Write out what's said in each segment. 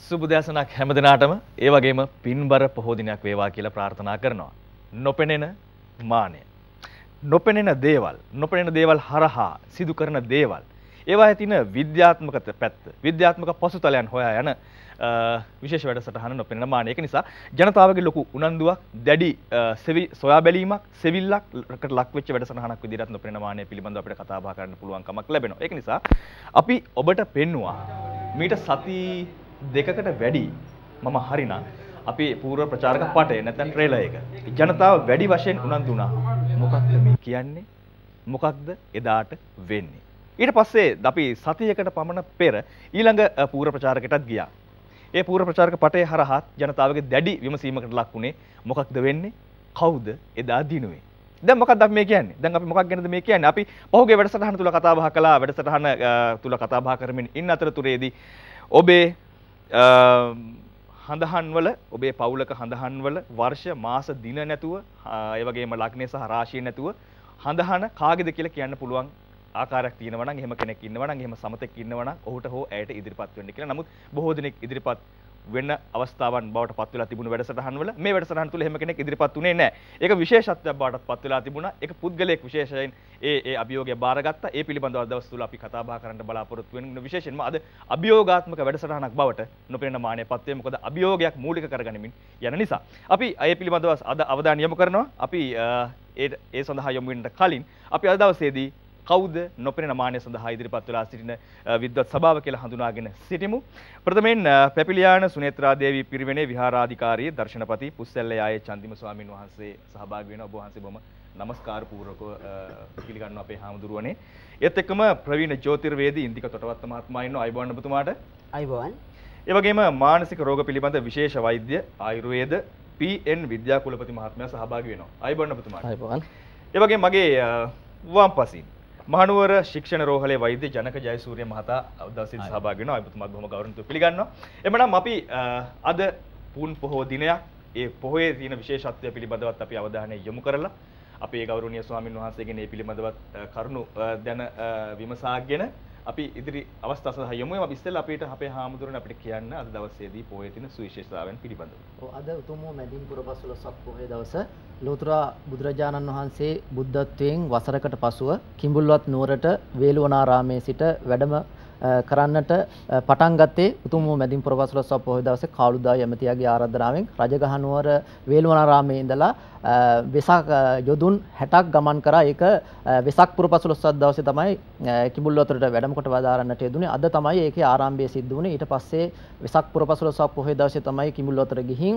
සුබ දැසනක් හැම දිනාටම ඒ වගේම පින්බර පොහොය දිනයක් වේවා කියලා ප්‍රාර්ථනා කරනවා. නොපෙනෙන මානය. නොපෙනෙන දේවල් හරහා සිදු කරන දේවල්. ඒවායේ තියෙන විද්‍යාත්මක පැත්ත, විද්‍යාත්මක පසුතලයන් හොයා යන විශේෂ වැඩසටහන නොපෙනෙන මානය. ඒක නිසා ජනතාවගේ ලොකු උනන්දුවක්, දැඩි සොයා බැලීමක්, සෙවිල්ලකට ලක් වෙච්ච වැඩසටහනක් විදිහට නොපෙනෙන මානය පිළිබඳව අපිට කතා බහ කරන්න පුළුවන් කමක් ලැබෙනවා. ඒක නිසා අපි ඔබට පෙන්නවා මීට සති දෙකකට වැඩි මම හරිනම් අපි පූර්ව ප්‍රචාරක පටේ නැත්නම් ට්‍රේලර් එක ජනතාව වැඩි වශයෙන් උනන්දු වුණා. මොකක්ද මේ කියන්නේ? මොකක්ද එදාට වෙන්නේ? ඊට පස්සේ අපි සතියකට පමණ පෙර ඊළඟ පූර්ව ප්‍රචාරකයටත් ගියා. ඒ පූර්ව ප්‍රචාරක පටේ හරහා ජනතාවගේ දැඩි විමසීමකට ලක් වුණේ මොකක්ද වෙන්නේ? කවුද එදා දිනුවේ? දැන් මොකක්ද අපි මේ කියන්නේ? දැන් අපි මොකක් ගැනද මේ කියන්නේ? අපි පහුගිය වැඩසටහන තුල කතා බහ කළා. වැඩසටහන තුල කතා බහ කරමින් ඉන්න අතරතුරේදී ඔබේ හඳහන්වල, ඔබේ පවුලක හඳහන්වල වර්ෂ මාස දින නැතුව, ඒ වගේම ලග්නය සහ රාශිය නැතුව හඳහන කාගේද කියලා කියන්න පුළුවන් ආකාරයක් තියෙනවා නම්, එහෙම කෙනෙක් ඉන්නවා නම්, එහෙම සමතෙක් ඉන්නවා නම් ඔහුට හෝ ඇයට ඉදිරිපත් වෙන්න කියලා. නමුත් බොහෝ දෙනෙක් ඉදිරිපත් වෙන අවස්ථාවන් බවට පත් වෙලා තිබුණු වැඩසටහන් වල මේ වැඩසටහන් තුල එහෙම කෙනෙක් ඉදිරිපත් වුණේ නැහැ. ඒක විශේෂත්වයක් බවට පත් වෙලා තිබුණා. ඒක පුද්ගලයෙක් විශේෂයෙන් ඒ අභියෝගය බාරගත්තා. ඒ පිළිබඳව දවස් තුල අපි කතා බහ කරන්න බලාපොරොත්තු වෙන විශේෂයෙන්ම අද අභියෝගාත්මක වැඩසටහනක් බවට නොපෙනෙන මානය පත් වේ. මොකද අභියෝගයක් මූලික කරගනිමින් යන නිසා. අපි ඒ පිළිබඳව අද අවධානය යොමු කරනවා. අපි ඒ සඳහා යොමු වෙන්න කලින් අපි අද දවසේදී කවුද නොපෙනෙන මානය සඳහා ඉදිරිපත් වෙලා සිටින විද්වත් සභාව කියලා හඳුනාගෙන සිටිමු. ප්‍රථමයෙන් පැපිලියාන සුනේත්‍රා දේවී පිරිවෙනේ විහාරාධිකාරී දර්ශනපති පුස්සැල්ල යායේ චන්දිම ස්වාමීන් වහන්සේ සහභාගී වෙනවා. ඔබ වහන්සේ බොහොම নমස්කාර පූර්වකව පිළිගන්නවා අපේ හාමුදුරුවනේ. ඒත් එක්කම ප්‍රවීණ ජ්‍යොතිර්වේදී ඉන්දික තොටවත්ත මහත්මයා ඉන්නවා. අයබෝන් ඔබතුමාට. අයබෝන්. ඒ වගේම මානසික රෝග පිළිබඳ විශේෂ වෛද්‍ය ආයුර්වේද පී.එන්. විද්‍යා කුලපති මහත්මයා සහභාගී වෙනවා. අයබෝන් ඔබතුමාට. අයබෝන්. ඒ වගේම මගේ වම්පසින් මහනුවර ශික්ෂණ රෝහලේ වෛද්‍ය ජනක ජයසූරිය මහතා අවදාසින් සහභාගී වෙනවා. ඔබතුමාත් බොහොම ගෞරවණීයව පිළිගන්නවා. එමනම් අපි අද පුන් පොහෝ දිනයක් ඒ පොහොයේ තියෙන විශේෂත්වය පිළිබඳවත් අපි අවධානය යොමු කරලා අපේ ගෞරවනීය ස්වාමින් වහන්සේගෙන් මේ පිළිබඳවත් කරුණු දැන විමසාගෙන අපි ඉදිරි අවස්ථා සඳහා යමු. අපි ඉස්සෙල්ලා අපේ හාමුදුරනේ අපිට කියන්න අද දවසේදී පොහොයේ තියෙන සුවිශේෂතාවයන් පිළිබඳව. අද උතුම් මැදින් පුර පසළොස්වක පොහොය දවස ලෝතර බුදුරජාණන් වහන්සේ බුද්ධත්වයෙන් වසරකට පසුව කිඹුල්වත් නුවරට වේළුවනාරාමයේ සිට වැඩම කරන්නට පටන් ගත්තේ උතුම් මැදින් පුර පසළොස්වක පොහොය දවසේ කාළුදා යමතියාගේ ආරාධනාවෙන් රජගහ නුවර වේළුවනාරාමයේ ඉඳලා වෙසක් යොදුන් 60ක් ගමන් කරා. ඒක වෙසක් පුර පසළොස්වක දවසේ තමයි කිඹුල්වතුරට වැඩම කොට වදාරන්නට යෙදුනේ. අද තමයි ඒකේ ආරම්භය සිද්ධ වුණේ. ඊට පස්සේ වෙසක් පුර පසළොස්වක පොහොය දවසේ තමයි කිඹුල්වතුර ගිහින්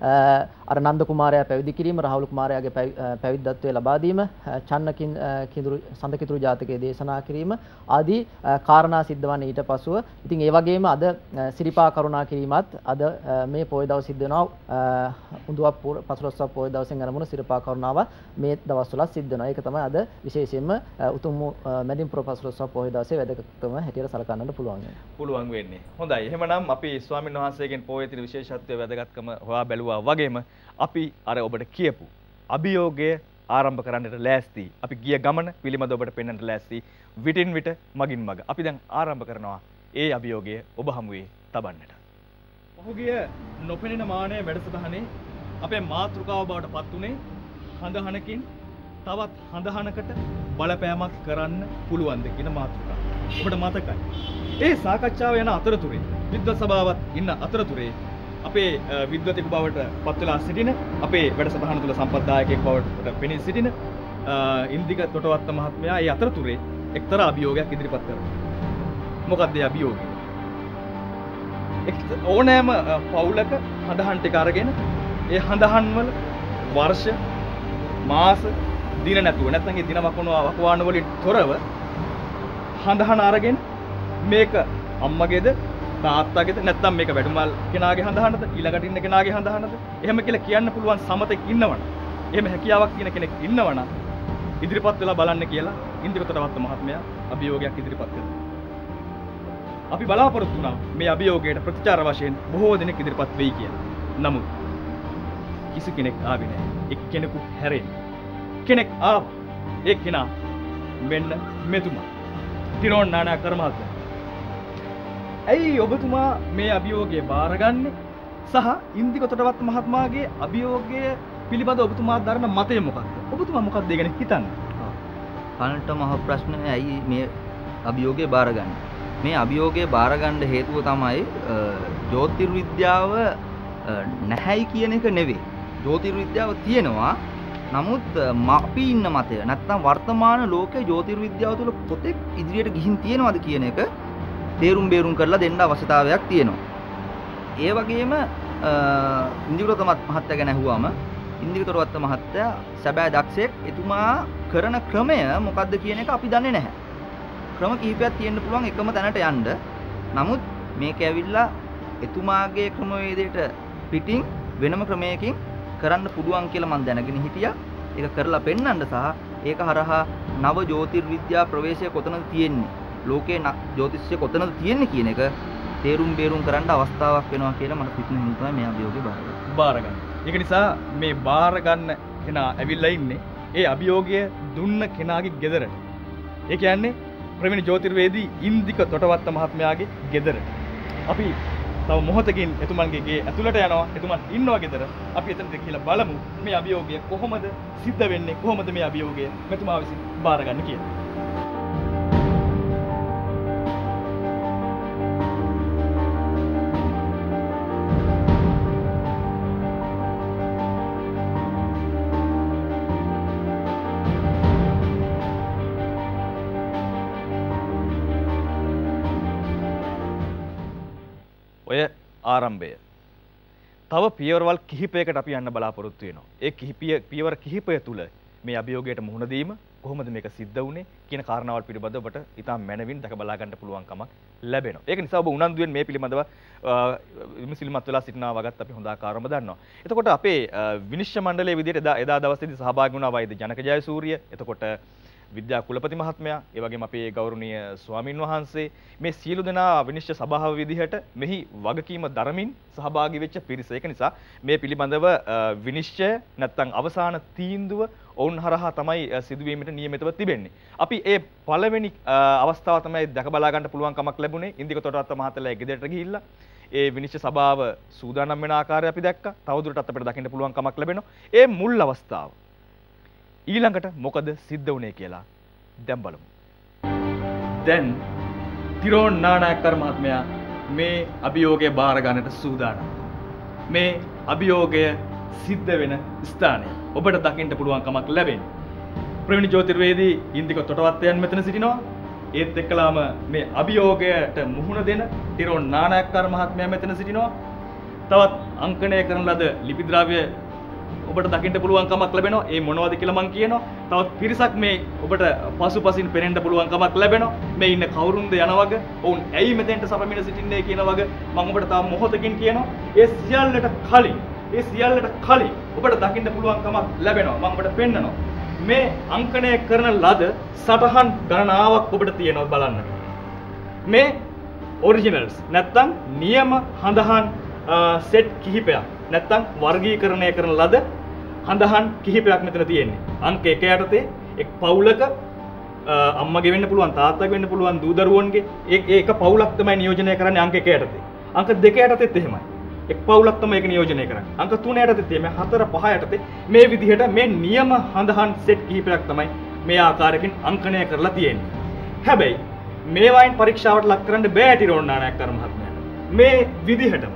අර නන්ද කුමාරයා පැවිදි කිරීම, රාහුල කුමාරයාගේ පැවිද්දත්වය ලබා දීම, චන්න කිඳුරු සඳ කිතුරු ජාතකයේ දේශනා කිරීම ආදී කාරණා සිද්ධ වන්නේ ඊට පසුව. ඉතින් ඒ වගේම අද සිරිපා කරුණා කිරීමත් අද මේ පොහොය දවස් සිද්ධ වෙනවා. උඳුවප් පසළොස්වක පොහොය දවසෙන් ආරම්භ සිරිපා කරුණාව මේ දවස්වල සිද්ධ වෙනවා. ඒක තමයි අද විශේෂයෙන්ම උතුම් මැදින් පුර පසළොස්වක පොහොය දවසේ වැදගත්කම හැටියට සලකන්නට පුළුවන් වෙන්නේ. හොඳයි. එහෙමනම් අපි ස්වාමීන් වහන්සේගෙන් පොහොයේ තියෙන විශේෂත්වය වැදගත්කම හොයා බැලුවා වගේම අපි අර ඔබට කියපු අභියෝගය ආරම්භ කරන්නට ලෑස්ති. අපි ගිය ගමන පිළිබඳව ඔබට පෙන්වන්නට ලෑස්ති. විටින් විට මගින් මග. අපි දැන් ආරම්භ කරනවා ඒ අභියෝගය ඔබ හමුවේ තබන්නට. පහුගිය නොපෙනෙන මානය වැඩසටහනේ අපේ මාතෘකාව බවට පත් උනේ හඳහනකින් තවත් හඳහනකට බලපෑමක් කරන්න පුළුවන්ද කියන මාතෘකාව. ඔබට මතකයි. ඒ සාකච්ඡාව යන අතරතුරේ විද්වත් සභාවත් ඉන්න අතරතුරේ අපේ විද්වතෙකු බවට පත් වෙලා සිටින අපේ වැඩසටහන තුළ සම්පත්දායකයෙක් බවට පෙනී සිටින ඉන්දික තොටවත්ත මහත්මයා ඒ අතරතුරේ එක්තරා අභියෝගයක් ඉදිරිපත් කරනවා. මොකක්ද ඒ අභියෝගය? ඕනෑම පවුලක හඳහන් ටික අරගෙන ඒ හඳහන් වල වර්ෂ මාස දින නැතුව නැත්නම් ඒ දින වකවාන වලින් තොරව හඳහන අරගෙන මේක අම්මගේද තාත්තගේද නැත්නම් මේක වැඩිමල් කෙනාගේ හඳහනද ඊළඟට ඉන්න කෙනාගේ හඳහනද එහෙම කියලා කියන්න පුළුවන් සමතෙක් ඉන්නවනම් එහෙම හැකියාවක් තියෙන කෙනෙක් ඉන්නවනම් ඉදිරිපත් වෙලා බලන්න කියලා ඉන්දිකතරවත් මහත්මයා අභියෝගයක් ඉදිරිපත් කළා. අපි බලාපොරොත්තු වුණා මේ අභියෝගයට ප්‍රතිචාර වශයෙන් බොහෝ දෙනෙක් ඉදිරිපත් වෙයි කියලා. නමුත් කිසි කෙනෙක් ආවේ නැහැ. එක්කෙනෙකු හැරෙන්නේ. කෙනෙක් ආවා. ඒ කෙනා මෙන්න මෙතුමා. තිරෝන් නානායක මහත්මයා. ඇයි ඔබතුමා මේ අභියෝගය බාරගන්නේ? සහ ඉන්දික තොටවත්ත මහත්මයාගේ අභියෝගය පිළිබඳ ඔබතුමා දරන මතය මොකක්ද? ඔබතුමා මොකක්ද ඒ ගැන හිතන්නේ? කනට මහ ප්‍රශ්නේ ඇයි මේ අභියෝගය බාරගන්නේ? මේ අභියෝගය බාරගන්න හේතුව තමයි ජ්‍යොතිර්විද්‍යාව නැහැයි කියන එක නෙවෙයි. ජ්‍යොතිර්විද්‍යාව තියෙනවා. නමුත් අපි ඉන්න මතය නැත්නම් වර්තමාන ලෝකයේ ජ්‍යොතිර්විද්‍යාව තුළ කොතෙක් ඉදිරියට ගිහින් තියෙනවද කියන එක තේරුම් බේරුම් කරලා දෙන්න අවශ්‍යතාවයක් තියෙනවා. ඒ වගේම ඉන්දිකතොටවත්ත මහත්තයා ගැන අහුවාම ඉන්දිකතොටවත්ත මහත්තයා සැබෑ දක්ෂයෙක්. එතුමා කරන ක්‍රමය මොකද්ද කියන එක අපි දන්නේ නැහැ. ක්‍රම කිහිපයක් තියෙන්න පුළුවන් එකම තැනට යන්න. නමුත් මේක ඇවිල්ලා එතුමාගේ ක්‍රමවේදයට පිටින් වෙනම ක්‍රමයකින් කරන්න පුළුවන් කියලා මම දැනගෙන හිටියා. ඒක කරලා පෙන්වන්න සහ ඒක හරහා නව ජ්‍යොතිර්විද්‍යා ප්‍රවේශය කොතනද තියෙන්නේ? ලෝකේ ජ්‍යොතිෂය කොතනද තියෙන්නේ කියන එක තේරුම් බේරුම් කරන්න අවස්ථාවක් වෙනවා කියලා මට හිතෙන හින්දා තමයි මේ අභියෝගය බාරගන්නේ. ඒක නිසා මේ බාර ගන්න කෙනා ඇවිල්ලා ඉන්නේ ඒ අභියෝගය දුන්න කෙනාගේ ගෙදරට. ඒ කියන්නේ ප්‍රවීණ ජ්‍යොතිර්වේදී ඉන්දික තොටවත්ත මහත්මයාගේ ගෙදරට. අපි තව මොහොතකින් එතුමන්ගේ ගේ ඇතුළට යනවා. එතුමන් ඉන්නවා ගෙදර. අපි එතනට ගිහිල්ලා බලමු මේ අභියෝගය කොහොමද සිද්ධ වෙන්නේ? කොහොමද මේ අභියෝගය මෙතුමා විසින් බාරගන්නේ කියලා. ඔය ආරම්භය. තව පියවරවල් කිහිපයකට අපි යන්න බලාපොරොත්තු වෙනවා. ඒ පියවර කිහිපය තුල මේ අභියෝගයට මුහුණ දීම කොහොමද මේක සිද්ධ වුනේ කියන කාරණාවල් පිළිබඳව ඔබට ඉතාම මැනවින් දැක බලා ගන්න පුළුවන්කමක් ලැබෙනවා. ඒක නිසා ඔබ උනන්දුවෙන් මේ පිළිබඳව විමසිලිමත් වෙලා සිටිනවා වගත් අපි හොඳ ආකාරව දන්නවා. එතකොට අපේ විනිශ්චය මණ්ඩලයේ විදිහට එදා දවසේදී සහභාගී වුණා වෛද්‍ය ජනක ජයසූරිය. එතකොට විද්‍යා කුලපති මහත්මයා, ඒ වගේම අපේ ගෞරවනීය ස්වාමින් වහන්සේ මේ සියලු දෙනා විනිශ්චය සභාව විදිහට මෙහි වගකීම දරමින් සහභාගී වෙච්ච පිරිස. ඒක නිසා මේ පිළිබඳව විනිශ්චය නැත්නම් අවසාන තීන්දුව ඔවුන් හරහා තමයි සිදුවීමට නියමිතව තිබෙන්නේ. අපි ඒ පළවෙනි අවස්ථාව තමයි දැක බලා ගන්න පුළුවන් කමක් ලැබුණේ. ඉන්දික තොටවත්ත මහත්තයාලා ගෙදරට ගිහිල්ලා ඒ විනිශ්චය සභාව සූදානම් වෙන ආකාරය අපි දැක්කා. තවදුරටත් අපිට දකින්න පුළුවන් කමක් ලැබෙනවා. ඒ මුල් අවස්ථාව. ඊළඟට මොකද සිද්ධ වුනේ කියලා දැන් බලමු. දැන් තිරෝන් නානායක්කර මහත්මයා මේ අභියෝගය බාර ගන්නට සූදානම්. මේ අභියෝගය සිද්ධ වෙන ස්ථානය ඔබට දකින්න පුළුවන් කමක් ලැබෙන්නේ. ප්‍රවීණ ජ්‍යොතිර්වේදී ඉන්දික තොටවත්තයන් මෙතන සිටිනවා. ඒත් එක්කලාම මේ අභියෝගයට මුහුණ දෙන තිරෝන් නානායක්කර මහත්මයා මෙතන සිටිනවා. තවත් අංකණය කරන ලද ලිපි ද්‍රව්‍ය ඔබට දකින්න පුළුවන් කමක් ලැබෙනවා. ඒ මොනවද කියලා මම කියනවා. තවත් පිරිසක් මේ ඔබට පසුපසින් පෙනෙන්න පුළුවන් කමක් ලැබෙනවා. මේ ඉන්න කවුරුන්ද යන වගේ, ඔවුන් ඇයි මෙතෙන්ට සපමින සිටින්නේ කියන වගේ මම ඔබට තාම මොහොතකින් කියනවා. ඒ සියල්ලට කලින් ඔබට දකින්න පුළුවන් කමක් ලැබෙනවා. මම ඔබට පෙන්නනවා. මේ අංකණය කරන ලද සටහන් ගණනාවක් ඔබට තියෙනවා බලන්න. මේ ඔරිජිනල්ස් නැත්තම් නියම හඳහන් සෙට් කිහිපයක් නැත්තම් වර්ගීකරණය කරන ලද හඳහන් කිහිපයක් මෙතන තියෙන්නේ. අංක 1 යටතේ එක් පවුලක අම්මගේ වෙන්න පුළුවන්, තාත්තගේ වෙන්න පුළුවන්, දූ දරුවන්ගේ ඒක පවුලක් තමයි නියෝජනය කරන්නේ අංක 1 යටතේ. අංක 2 යටතේත් එහෙමයි. එක් පවුලක් තමයි ඒක නියෝජනය කරන්නේ. අංක 3 යටතේත් එහෙමයි. 4 5 යටතේ මේ විදිහට මේ නියම හඳහන් සෙට් කිහිපයක් තමයි මේ ආකාරයකින් අංකණය කරලා තියෙන්නේ. හැබැයි මේවායින් පරීක්ෂාවට ලක් කරන්න බෑ තිරෝන් නානායක්කර මහත්මයාට. මේ විදිහටම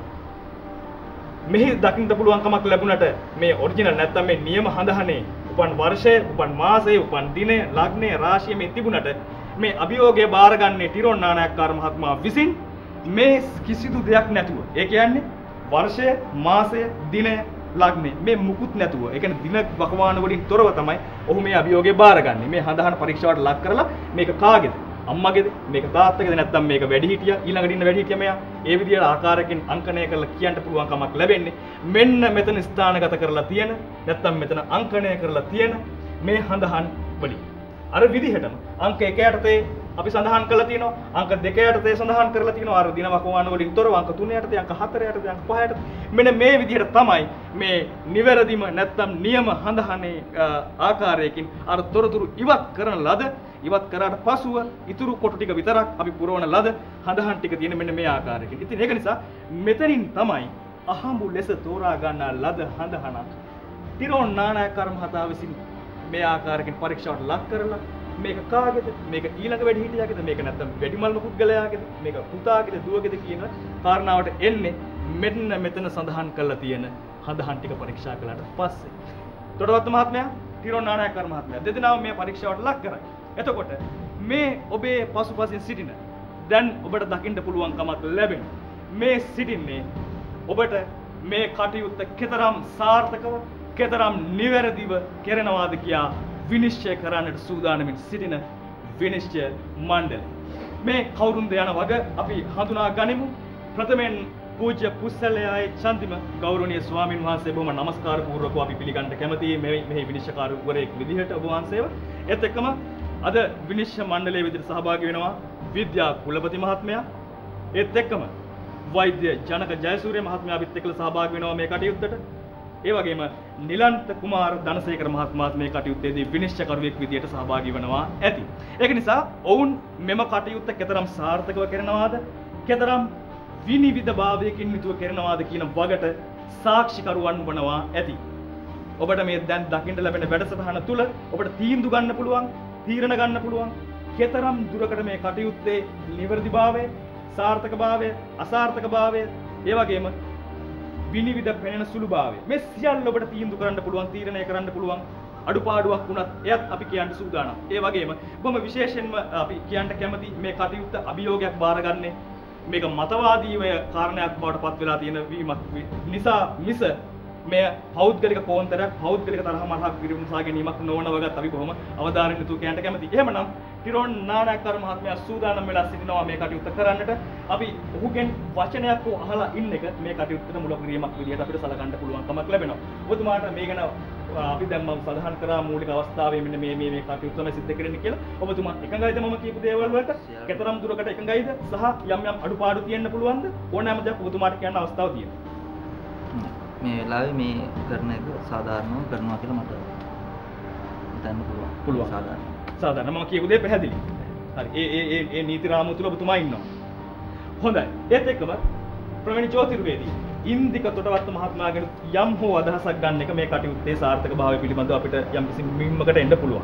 මෙහි දකින්න පුළුවන් කමක් ලැබුණට මේ ඔරිජිනල් නැත්තම් මේ නියම හඳහනේ උපන් වර්ෂය, උපන් මාසය, උපන් දිනය, ලග්නය, රාශිය මේ තිබුණට මේ අභියෝගය බාරගන්නේ තිරෝන් නානායක්කර මහත්මයා විසින් මේ කිසිදු දෙයක් නැතුව. ඒ කියන්නේ වර්ෂය, මාසය, දිනය, ලග්නය මේ මුකුත් නැතුව. ඒ කියන්නේ දින වකවාන වලින් තොරව තමයි ඔහු මේ අභියෝගය බාරගන්නේ. මේ හඳහන පරීක්ෂාවට ලක් කරලා මේක කාගේද? අම්මගේද? මේක තාත්තගේද? නැත්නම් මේක වැඩිහිටියා? ඊළඟට ඉන්න වැඩිහිටියා මෙයා? ඒ විදිහට ආකාරයකින් අංකණය කරලා කියන්න පුළුවන් කමක් ලැබෙන්නේ. මෙන්න මෙතන ස්ථානගත කරලා තියෙන නැත්නම් මෙතන අංකණය කරලා තියෙන මේ හඳහන් වලින්. අර විදිහටම අංක 1 යටතේ අපි සඳහන් කරලා තියෙනවා අංක 2 යටතේ සඳහන් කරලා තියෙනවා අර දින වකවාන වලින් තොරව අංක 3 යටතේ අංක 4 යටතේ අංක 5 යටතේ මෙන්න මේ විදිහට තමයි මේ නිවැරදිම නැත්නම් නියම හඳහනේ ආකාරයකින් අර තොරතුරු ඉවත් කරන ලද ඉවත් කරාට පසුව ඉතුරු කොටු ටික විතරක් අපි පුරවන ලද හඳහන් ටික තියෙන මෙන්න මේ ආකාරයකින්. ඉතින් ඒක නිසා මෙතනින් තමයි අහඹු ලෙස තෝරා ගන්නා ලද හඳහනක් තිරෝන් නානායක්කර මහතා විසින් මේ ආකාරයකින් පරීක්ෂාවට ලක් කරලා මේක කාගේද මේක ඊළඟ වැඩිහිටියාගේද මේක නැත්නම් වැඩිමල්ම පුද්ගලයාගේද මේක පුතාගේද දුවගේද කියන කාරණාවට එන්නේ මෙන්න මෙතන සඳහන් කරලා තියෙන හඳහන් ටික පරීක්ෂා කළාට පස්සේ. තොටවත්ත මහත්මයා තිරෝන් නානායක්කර මහත්මයා දෙදෙනාම මේ පරීක්ෂාවට ලක් කරා. එතකොට මේ ඔබේ පසුපසින් සිටින දැන් ඔබට දකින්න පුළුවන්කමක් ලැබෙන මේ සිටින්නේ ඔබට මේ කටයුත්ත කෙතරම් සාර්ථකව කෙතරම් නිවැරදිව කරනවාද කියා විනිශ්චය කරන්නට සූදානමින් සිටින විනිශ්චය මණ්ඩලය. මේ කවුරුන්ද යන වග අපි හඳුනා ගනිමු. ප්‍රථමයෙන් පූජ්‍ය පුස්සලයායේ චන්දිම ගෞරවනීය ස්වාමින් වහන්සේ බොහොම නමස්කාර පූර්වකව අපි පිළිගන්න කැමතියි මේ විනිශ්චයකාරවරයෙක් විදිහට ඔබ වහන්සේව. ඒත් එක්කම අද විනිශ්චය මණ්ඩලයේ විදිහට සහභාගී වෙනවා විද්‍යා කුලපති මහත්මයා. ඒත් එක්කම වෛද්‍ය ජනක ජයසූරිය මහත්මයා අපිත් එක්කලා සහභාගී වෙනවා මේ කටයුත්තට. ඒ වගේම නිලන්ත කුමාර ධනසේකර මහත්මයාත් මේ කටයුත්තේදී විනිශ්චයකරුවෙක් විදියට සහභාගී වෙනවා ඇති. ඒක නිසා ඔවුන් මෙම කටයුත්ත කෙතරම් සාර්ථකව කරනවාද, කෙතරම් විනිවිදභාවයකින් යුතුව කරනවාද කියන වගට සාක්ෂිකරුවන් වනවා ඇති. ඔබට මේ දැන් දකින්න ලැබෙන වැඩසටහන තුල ඔබට තීන්දුව ගන්න පුළුවන්, තීරණ ගන්න පුළුවන් කෙතරම් දුරකට මේ කටයුත්තේ නිවැරදිභාවය, සාර්ථකභාවය, අසාර්ථකභාවය, ඒ වගේම විනිවිද පෙනෙන සුළුභාවය මේ සියල්ල ඔබට තීන්දුව කරන්න පුළුවන්, තීරණය කරන්න පුළුවන්. අඩුපාඩුවක් වුණත් එයත් අපි කියන්න සූදානම්. ඒ වගේම බොහොම විශේෂයෙන්ම අපි කියන්න කැමති මේ කටයුත්ත අභියෝගයක් බාරගන්නේ මේක මතවාදීව කාරණයක් බවට පත් වෙලා තියෙන වීමක් නිසා මිස මේ පෞද්ගලික කෝන්තරයක්, පෞද්ගලික තරහ මරහක් විරුම්සා ගැනීමක් නොවන වගත් අපි බොහොම අවධානයෙන් යුතුව කියන්න කැමති. එහෙමනම් තිරෝන් නානායක්කර මහත්මයා සූදානම් වෙලා සිටිනවා මේ කටයුත්ත කරන්නට. අපි ඔහුගෙන් වචනයක් අහලා ඉන්න එක මේ කටයුත්තට මුලපිරීමක් විදිහට අපිට සලකන්න පුළුවන් කමක් ලැබෙනවා. ඔබතුමාට මේ ගැන අපි දැන් මම සඳහන් කරා මූලික අවස්ථාවේ මෙන්න මේ කටයුත්තම සිද්ධ කරන්නේ කියලා. ඔබතුමා එකඟයිද මම කියපු දේවල් වලට? කෙතරම් දුරකට එකඟයිද? සහ යම් අඩුපාඩු තියෙන්න පුළුවන්ද? ඕනෑම දෙයක් ඔබතුමාට කියන්න අවස්ථාවක් තියෙනවා. මේ වෙලාවේ මේ කරන එක සාධාරණව කරනවා කියලා මට හිතන්න පුළුවන්. සාධාරණ මම කියපු දේ පැහැදිලි. හරි. ඒ නීති රාමුව තුල ඔබතුමා ඉන්නවා. හොඳයි. ඒත් එක්කම ප්‍රවීණ ජෝතිර්වේදී ඉන්දික තොටවත්ත මහත්මයාගෙන් යම් හෝ අදහසක් ගන්න එක මේ කටයුත්තේ සාර්ථකභාවය පිළිබඳව අපිට යම් කිසි මිම්මකට එන්න පුළුවන්.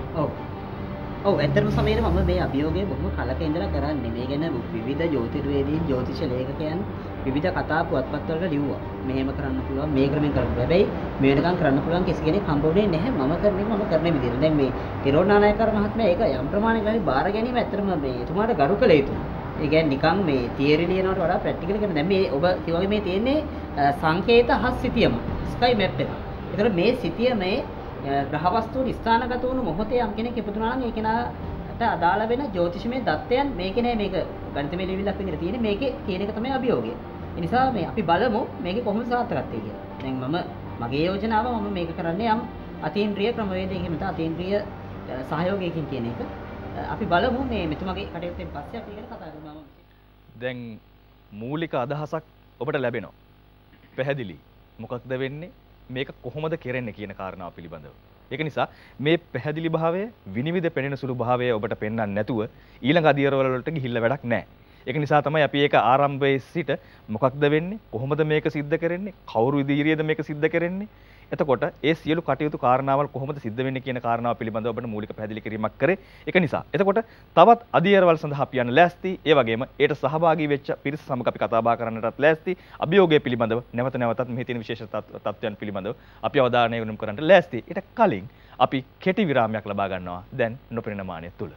ඔව් ඇත්තටම සමහරවිට මම මේ අභියෝගය බොහොම කලක ඉඳලා කරන්නේ. මේ ගැන විවිධ ජෝතිර්වේදීන්, ජ්‍යොතිෂ ලේඛකයන් විවිධ කතා පුවත්පත් වලට ලිව්වා. මෙහෙම කරන්න පුළුවන්, මේ ක්‍රමෙන් කරන්න පුළුවන්. හැබැයි මේ වෙනකන් කරන්න පුළුවන් කිසි කෙනෙක් හම්බුනේ නැහැ. මම කරන විදිහට. දැන් මේ තිරෝන් නානායක්කර මහත්මයා ඒක යම් ප්‍රමාණයකට බාර ගැනීම ඇත්තටම මේ එතුමාට ගරු කළ යුතුයි. ඒ කියන්නේ නිකන් මේ තියරි ලියනවට වඩා ප්‍රැක්ටිකල් කරන දැන් මේ ඔබ කිව්වාගේ මේ තියෙන්නේ සංකේත හස් සිතියම ස්කයි මැප් එක. ඒතර මේ සිතියමේ ග්‍රහවස්තුන් ස්ථානගත වුණු මොහොතේ යම් කෙනෙක් ඉපදුනා නම් ඒ කෙනාට අදාළ වෙන ජ්‍යොතිෂමය தත්ත්වයන් මේකේ නෑ, මේක ගණිතමය ලියවිල්ලක් විදිහට තියෙන්නේ මේකේ කියන එක තමයි අභියෝගය. ඒ නිසා මේ අපි බලමු මේකේ කොහොමද සාර්ථකත්වය කියලා. දැන් මගේ යෝජනාව මම මේක කරන්නේ යම් අතීන්ද්‍රිය ක්‍රමවේදයකින් නැත්නම් අතීන්ද්‍රිය සහයෝගයකින් කියන එක. අපි බලමු මේ මෙතුමගේ කටයුත්තෙන් පස්සේ අපි ගැන කතා කරමු. දැන් මූලික අදහසක් ඔබට ලැබෙනවා. පැහැදිලි. මොකක්ද වෙන්නේ? මේක කොහොමද කෙරෙන්නේ කියන කාරණාව පිළිබඳව. ඒක නිසා මේ පැහැදිලි භාවය, විනිවිද පෙනෙන සුළු භාවය ඔබට පෙන්වන්න නැතුව ඊළඟ අධීරවල වලට ගිහිල්ලා වැඩක් නැහැ. ඒක නිසා තමයි අපි ඒක ආරම්භයේ සිට මොකක්ද වෙන්නේ, කොහොමද මේක සිද්ධ කරන්නේ, කවුරු ඉදිරියේද මේක සිද්ධ කරන්නේ, එතකොට ඒ සියලු කටයුතු කාරණාවල් කොහොමද සිද්ධ වෙන්නේ කියන කාරණාව පිළිබඳව ඔබට මූලික පැහැදිලි කිරීමක් කරේ. ඒක නිසා එතකොට තවත් අධීරවල් සඳහා අපි යන්න ලෑස්ති. ඒ වගේම ඒට සහභාගී වෙච්ච පිරිස සමග අපි කතා බහ කරන්නටත් ලෑස්ති. අභියෝගය පිළිබඳව නැවත නැවතත් මෙහි තියෙන විශේෂ තත්ත්වයන් පිළිබඳව අපි අවධානය යොමු කරන්නට ලෑස්ති. ඊට කලින් අපි කෙටි විරාමයක් ලබා ගන්නවා දැන් නොපෙනෙන මානය තුල.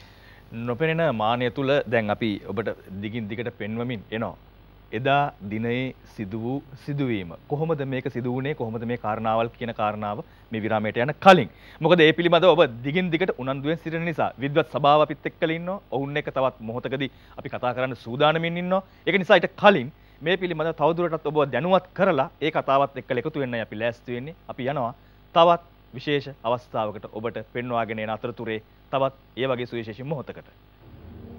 නොපෙනෙන මානය තුල දැන් අපි ඔබට දිගින් දිගට පෙන්වමින් එනවා. එදා දිනයේ සිදු වූ සිදුවීම කොහොමද මේක සිදු වුණේ, කොහොමද මේ කාරණාවල් කියන කාරණාව මේ විරාමයට යන කලින්. මොකද ඒ පිළිබඳව ඔබ දිගින් දිගට උනන්දුවෙන් සිටින නිසා විද්වත් සභාව අපිත් එක්කලා ඉන්නවා. ඔවුන් එක්ක තවත් මොහොතකදී අපි කතා කරන්න සූදානමින් ඉන්නවා. ඒක නිසා ඊට කලින් මේ පිළිබඳව තවදුරටත් ඔබව දැනුවත් කරලා ඒ කතාවත් එක්කලා එකතු වෙන්නයි අපි ලෑස්ති වෙන්නේ. අපි යනවා තවත් විශේෂ අවස්ථාවකට ඔබට පෙන්වාගෙන යන අතරතුරේ තවත් ඒ වගේ සුවිශේෂී මොහොතකට.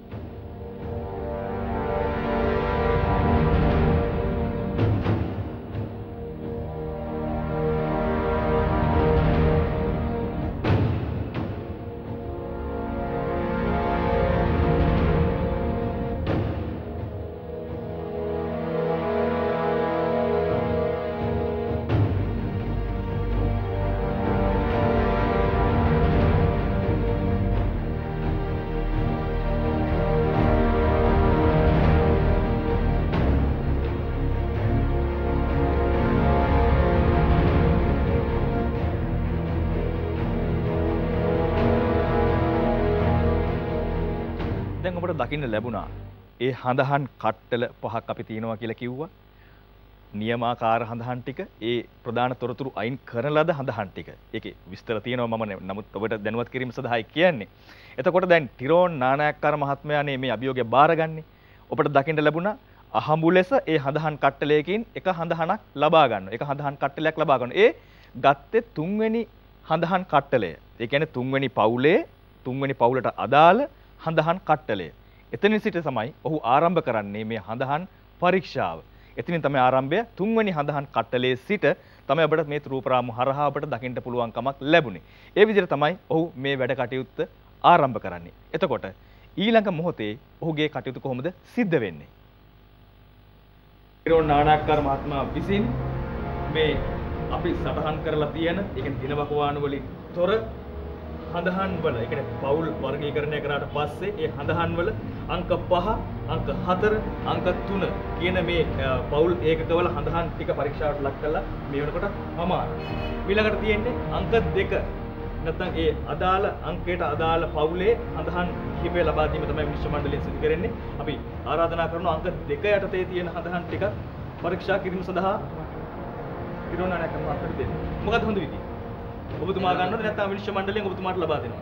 දැන් ඔබට දකින්න ලැබුණා. ඒ හඳහන් කට්ටල පහක් අපි තියෙනවා කියලා කිව්වා. නියමාකාර හඳහන් ටික ඒ ප්‍රධාන තොරතුරු අයින් කරන ලද හඳහන් ටික. ඒකේ විස්තර තියෙනවා මම නමුත් ඔබට දැනුවත් කිරීම සඳහායි කියන්නේ. එතකොට දැන් ටිරෝන් නානායක්කාර මහත්මයානේ මේ අභියෝගය බාරගන්නේ. ඔබට දකින්න ලැබුණා අහඹු ලෙස ඒ හඳහන් කට්ටලයකින් එක හඳහනක් ලබා ගන්නවා. එක හඳහන් කට්ටලයක් ලබා ගන්නවා. ඒ ගත්තේ තුන්වෙනි හඳහන් කට්ටලය. ඒ කියන්නේ තුන්වෙනි පවුලේ තුන්වෙනි පවුලට අදාළ හඳහන් කට්ටලය. එතනින් සිට තමයි ඔහු ආරම්භ කරන්නේ මේ හඳහන් පරීක්ෂාව. එතනින් තමයි ආරම්භය තුන්වෙනි හඳහන් කට්ටලයේ සිට තමයි අපිට මේ රූපරාමු හරහා අපිට දකින්න පුළුවන් කමක් ලැබුණේ. ඒ විදිහට තමයි ඔහු මේ වැඩ කටයුත්ත ආරම්භ කරන්නේ. එතකොට ඊළඟ මොහොතේ ඔහුගේ කටයුතු කොහොමද සිද්ධ වෙන්නේ? ටිරෝන් නානායක්කාර මහත්මයා විසින් මේ අපි සටහන් කරලා තියෙන, ඒ කියන්නේ දිනවකවානු වලින් තොර හඳහන් වල, ඒ කියන්නේ පවුල් වර්ගීකරණය කරාට පස්සේ ඒ හඳහන් වල අංක 5, අංක 4, අංක 3 කියන මේ පවුල් ඒකකවල හඳහන් ටික පරීක්ෂාවට ලක් කළා මේ වෙනකොට අමාරු. ඊළඟට තියෙන්නේ අංක 2. නැත්නම් ඒ අදාළ අංකයට අදාළ පවුලේ හඳහන් කිහිපය ලබා දීම තමයි විනිශ්චය මණ්ඩලයෙන් සිදු කරන්නේ. අපි ආරාධනා කරනවා අංක 2 යටතේ තියෙන හඳහන් ටික පරීක්ෂා කිරීම සඳහා ටිරෝන් නානායක්කාර මහත්මයාට දෙන්න. මොකද හොඳ විදිය? ඔබතුමා ගන්නවද නැත්නම් විනිශ්චය මණ්ඩලයෙන් ඔබතුමාට ලබා දෙනවා?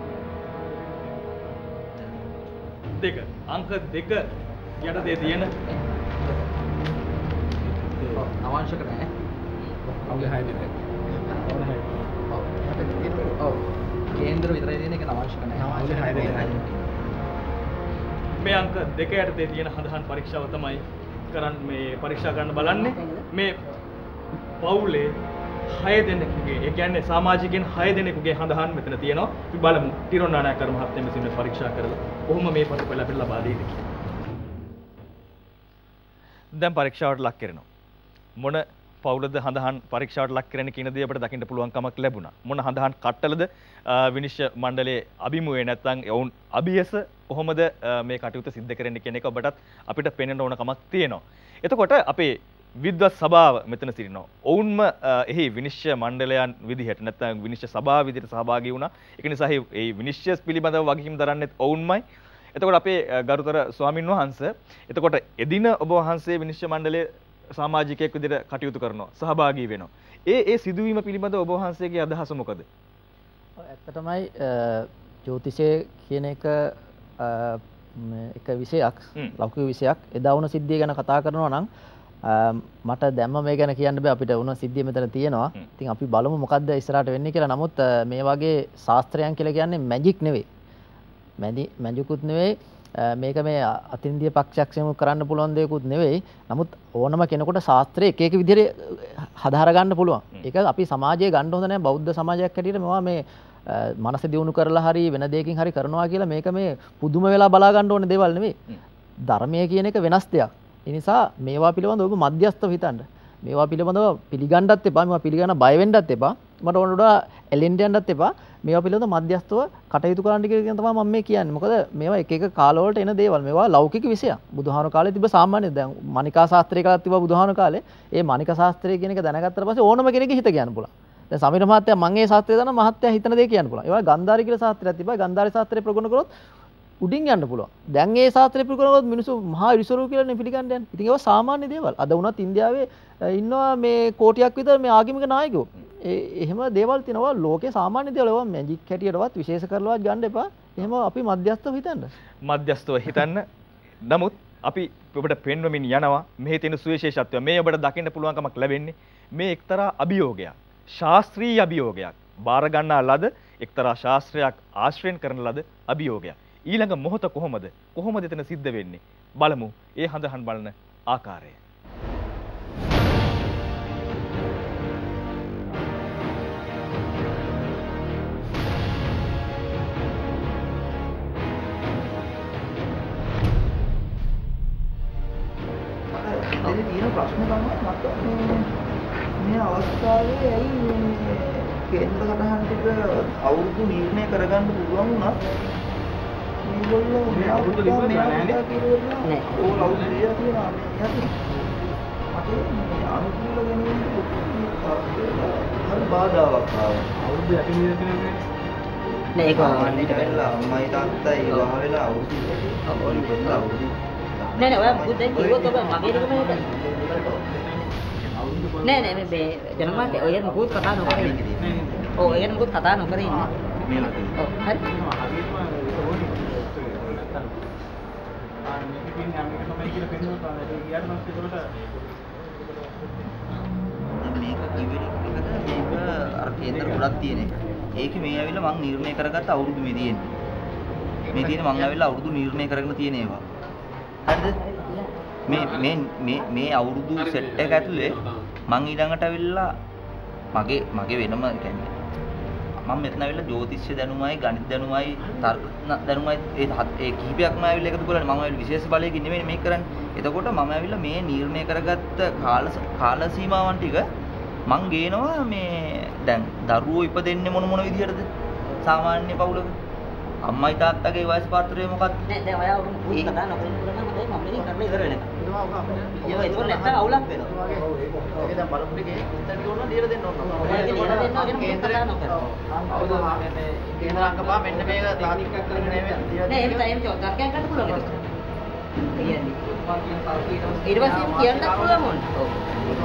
2 අංක 2 යටතේ තියෙන අවශ්‍ය කරන්නේ අවුල 6 දෙනෙක්. ඔව් කේන්දර විතරයි තියෙන එක අවශ්‍ය කරන්නේ. අවුල 6 දෙනෙක්. මේ අංක 2 යටතේ තියෙන හඳහන් පරීක්ෂාව තමයි මේ පරීක්ෂා කරන්න බලන්නේ. මේ පවුලේ 6 දෙනෙකුගේ, ඒ කියන්නේ සමාජිකයන් 6 දෙනෙකුගේ හඳහන් මෙතන තියෙනවා. අපි බලමු ටිරෝන් නානායක්කාර මහත්මයා විසින් පරීක්ෂා කරලා කොහොම මේ ප්‍රතිඵල අපිට ලබා දෙයිද කියලා. දැන් පරීක්ෂාවට ලක් කරනවා. මොන පවුලද හඳහන් පරීක්ෂාවට ලක් කරන්නේ කියන දේ අපිට දකින්න පුළුවන් කමක් ලැබුණා. මොන හඳහන් කට්ටලද විනිශ්චය මණ්ඩලයේ අභිමුවේ නැත්නම් ඔවුන් අභියස කොහොමද මේ කටයුතු සිද්ධ කරන්නේ කියන එක ඔබටත් අපිට පේන්න ඕන කමක් තියෙනවා. එතකොට අපේ විද්වත් සභාව මෙතන සිටිනවා. ඔවුන්ම එහි විනිශ්චය මණ්ඩලයන් විදිහට නැත්නම් විනිශ්චය සභාව විදිහට සහභාගී වුණා. ඒක නිසා මේ විනිශ්චය පිළිබඳව වගකීම් දරන්නෙත් ඔවුන්මයි. එතකොට අපේ ගරුතර ස්වාමින් වහන්සේ, එතකොට එදින ඔබ වහන්සේ විනිශ්චය මණ්ඩලයේ සමාජිකයෙක් විදිහට කටයුතු කරනවා, සහභාගී වෙනවා. ඒ සිදුවීම පිළිබඳව ඔබ වහන්සේගේ අදහස මොකද? ඇත්තටමයි ජ්‍යොතිෂය කියන එක විෂයක්, ලෞකික විෂයක්. එදා වුණ සිද්ධිය ගැන කතා කරනවා නම් මට දැම්ම මේ ගැන කියන්න බෑ. අපිට වුණ සිද්ධිය මෙතන තියෙනවා. ඉතින් අපි බලමු මොකද්ද ඉස්සරහට වෙන්නේ කියලා. නමුත් මේ වගේ ශාස්ත්‍රයන් කියලා කියන්නේ මැජික් නෙවෙයි. මැජිකුත් නෙවෙයි. මේක මේ අතින්දිය පක්ෂයක්ෂම කරන්න පුළුවන් දෙයක්ුත් නෙවෙයි. නමුත් ඕනම කෙනෙකුට ශාස්ත්‍රය එක එක විදිහට හදාර ගන්න පුළුවන්. ඒක අපි සමාජයේ ගන්න හොඳ නැහැ. බෞද්ධ සමාජයක් හැටියට මේවා මේ මනස දියුණු කරලා හරි වෙන දෙයකින් හරි කරනවා කියලා මේක මේ පුදුම වෙලා බලා ගන්න ඕනේ දේවල් නෙවෙයි. ධර්මය කියන එක වෙනස් දෙයක්. ඒ නිසා මේවා පිළිබඳව ඔබ මධ්‍යස්ථව හිතන්න. මේවා පිළිබඳව පිළිගන්නත් එපා. මේවා පිළිගන්න බය වෙන්නත් එපා. මට ඕන වඩා එලෙන්ඩ යන්නත් එපා. මේවා පිළිබඳව මධ්‍යස්ථව කටයුතු කරන්න කියලා තමයි මම මේ කියන්නේ. මොකද මේවා එක එක කාලවලට එන දේවල්. මේවා ලෞකික විෂයක්. බුදුහාමුදුරු කාලේ තිබ්බ සාමාන්‍ය දැන් මණිකා ශාස්ත්‍රය කාලේ තිබ්බ බුදුහාමුදුරු කාලේ. ඒ මණිකා ශාස්ත්‍රය කියන එක දැනගත්තට පස්සේ ඕනම කෙනෙක්ගේ හිත කියන්න පුළුවන්. දැන් සමීර මහත්තයා මම ඒ ශාස්ත්‍රය දන්නා මහත්තයා හිතන දේ කියන්න පුළුවන්. ඒ වගේ ගන්ධාරි කියලා ශාස්ත්‍රයක් තිබ්බා. ගන්ධාරි ශාස්ත්‍රය ප්‍රගුණ කරොත් උඩින් යන්න පුළුවන්. දැන් ඒ ශාස්ත්‍රය ප්‍රගුණ කරොත් මිනිස්සු මහා ඉරිසරු කියලා නේ පිළිගන්න යන්නේ. ඉතින් ඒවා සාමාන්‍ය දේවල්. අද වුණත් ඉන්දියාවේ ඉන්නවා මේ කෝටියක් විතර මේ ආගමික නායකයෝ. එහෙම දේවල් තියෙනවා. ලෝකේ සාමාන්‍ය දේවල්. ඒවා මැජික් හැටියටවත් විශේෂ කරලවත් ගන්න එපා. එහෙම අපි මධ්‍යස්ථව හිතන්න. මධ්‍යස්ථව හිතන්න. නමුත් අපි ඔබට පෙන්වමින් යනවා මෙහි තියෙන සුවිශේෂත්වය. මේ ඔබට දකින්න පුළුවන්කමක් ලැබෙන්නේ මේ එක්තරා අභියෝගයක්. ශාස්ත්‍රීය අභියෝගයක්. බාර ගන්නා ලද එක්තරා ශාස්ත්‍රයක් ආශ්‍රයෙන් කරන ලද අභියෝගයක්. ඊළඟ මොහොත කොහොමද එතන සිද්ධ වෙන්නේ? බලමු ඒ හඳහන් බලන ආකාරය. තියෙන ප්‍රශ්න තමයි මට මේ අවස්ථාවේ ඇයි මේ කේන්ද්‍ර සටහන් ටික අවුරුදු නිර්ණය කරගන්න පුළුවන් වුණා. මේගොල්ලෝ මේ අවුරුදු ලිව්වද නෑනේ? නෑ. ඕල් අවුරුදු දෙයක් තියෙනවා මේ යටි. මට මේ අනුකූල වෙනුවෙන් හරි බාධාවක් ආවා. අවුරුදු යටි නිර්ණය නෑ ඒක අම්මයි තාත්තයි විවාහ වෙලා අවුරුදු ඉපදලා අවුරුදු නෑ ඔයා මොකද දැන් කිව්වොත් ඔබ මගේ එකම නේද නෑ මේ ජනමාත් ඔය මොකද කතා නොකර ඉන්නේ ඔව් ඒක මොකද කතා නොකර ඉන්නේ මේකට ඔව් හරි මේක අර කේන්දර ගොඩක් තියෙන එක. ඒකේ මේ ඇවිල්ලා මම නිර්ණය කරගත්ත අවුරුදු මේ තියෙන්නේ. මේ තියෙන මම ඇවිල්ලා අවුරුදු නිර්ණය කරගෙන තියෙන ඒවා. හරිද? මේ අවුරුදු සෙට් එක ඇතුලේ මම ඊළඟට ඇවිල්ලා මගේ වෙනම කියන්නේ මම මෙතන ඇවිල්ලා ජ්‍යොතිෂ්‍ය දැනුමයි ගණිත දැනුමයි තර්ක දැනුමයි ඒ කිහිපයක්ම ඇවිල්ලා එකතු කරලා මම ඇවිල්ලා විශේෂ බලයකින් නෙමෙයි මේක කරන්නේ. එතකොට මම ඇවිල්ලා මේ නිර්ණය කරගත්ත කාල සීමාවන් ටික මං ගේනවා මේ දැන් දරුවෝ ඉපදෙන්නේ මොන විදිහටද? සාමාන්‍ය පවුලක අම්මයි තාත්තගේ වයස පාත්‍රය මොකක්ද? නෑ දැන් ඔයා උන් කතා නොකරන මම මේක කරලා ඉවර වෙනකම්. ඒක නැත්තම් අවුලක් වෙනවා. ඒක දැන් බලපු එකේ ඉතින් ඕන දීලා දෙන්න ඕන. කේන්දරය නොකරනවා. අවුල මේ කේන්දර අංක පහ මෙන්න මේක තාත්විකක් කරගෙන නෙවෙයි. නෑ ඒක තමයි තර්කයක් ගන්න පුළුවන්. ඊට පස්සේ කියන්න පුළුවන් මොන. ඔව්. මම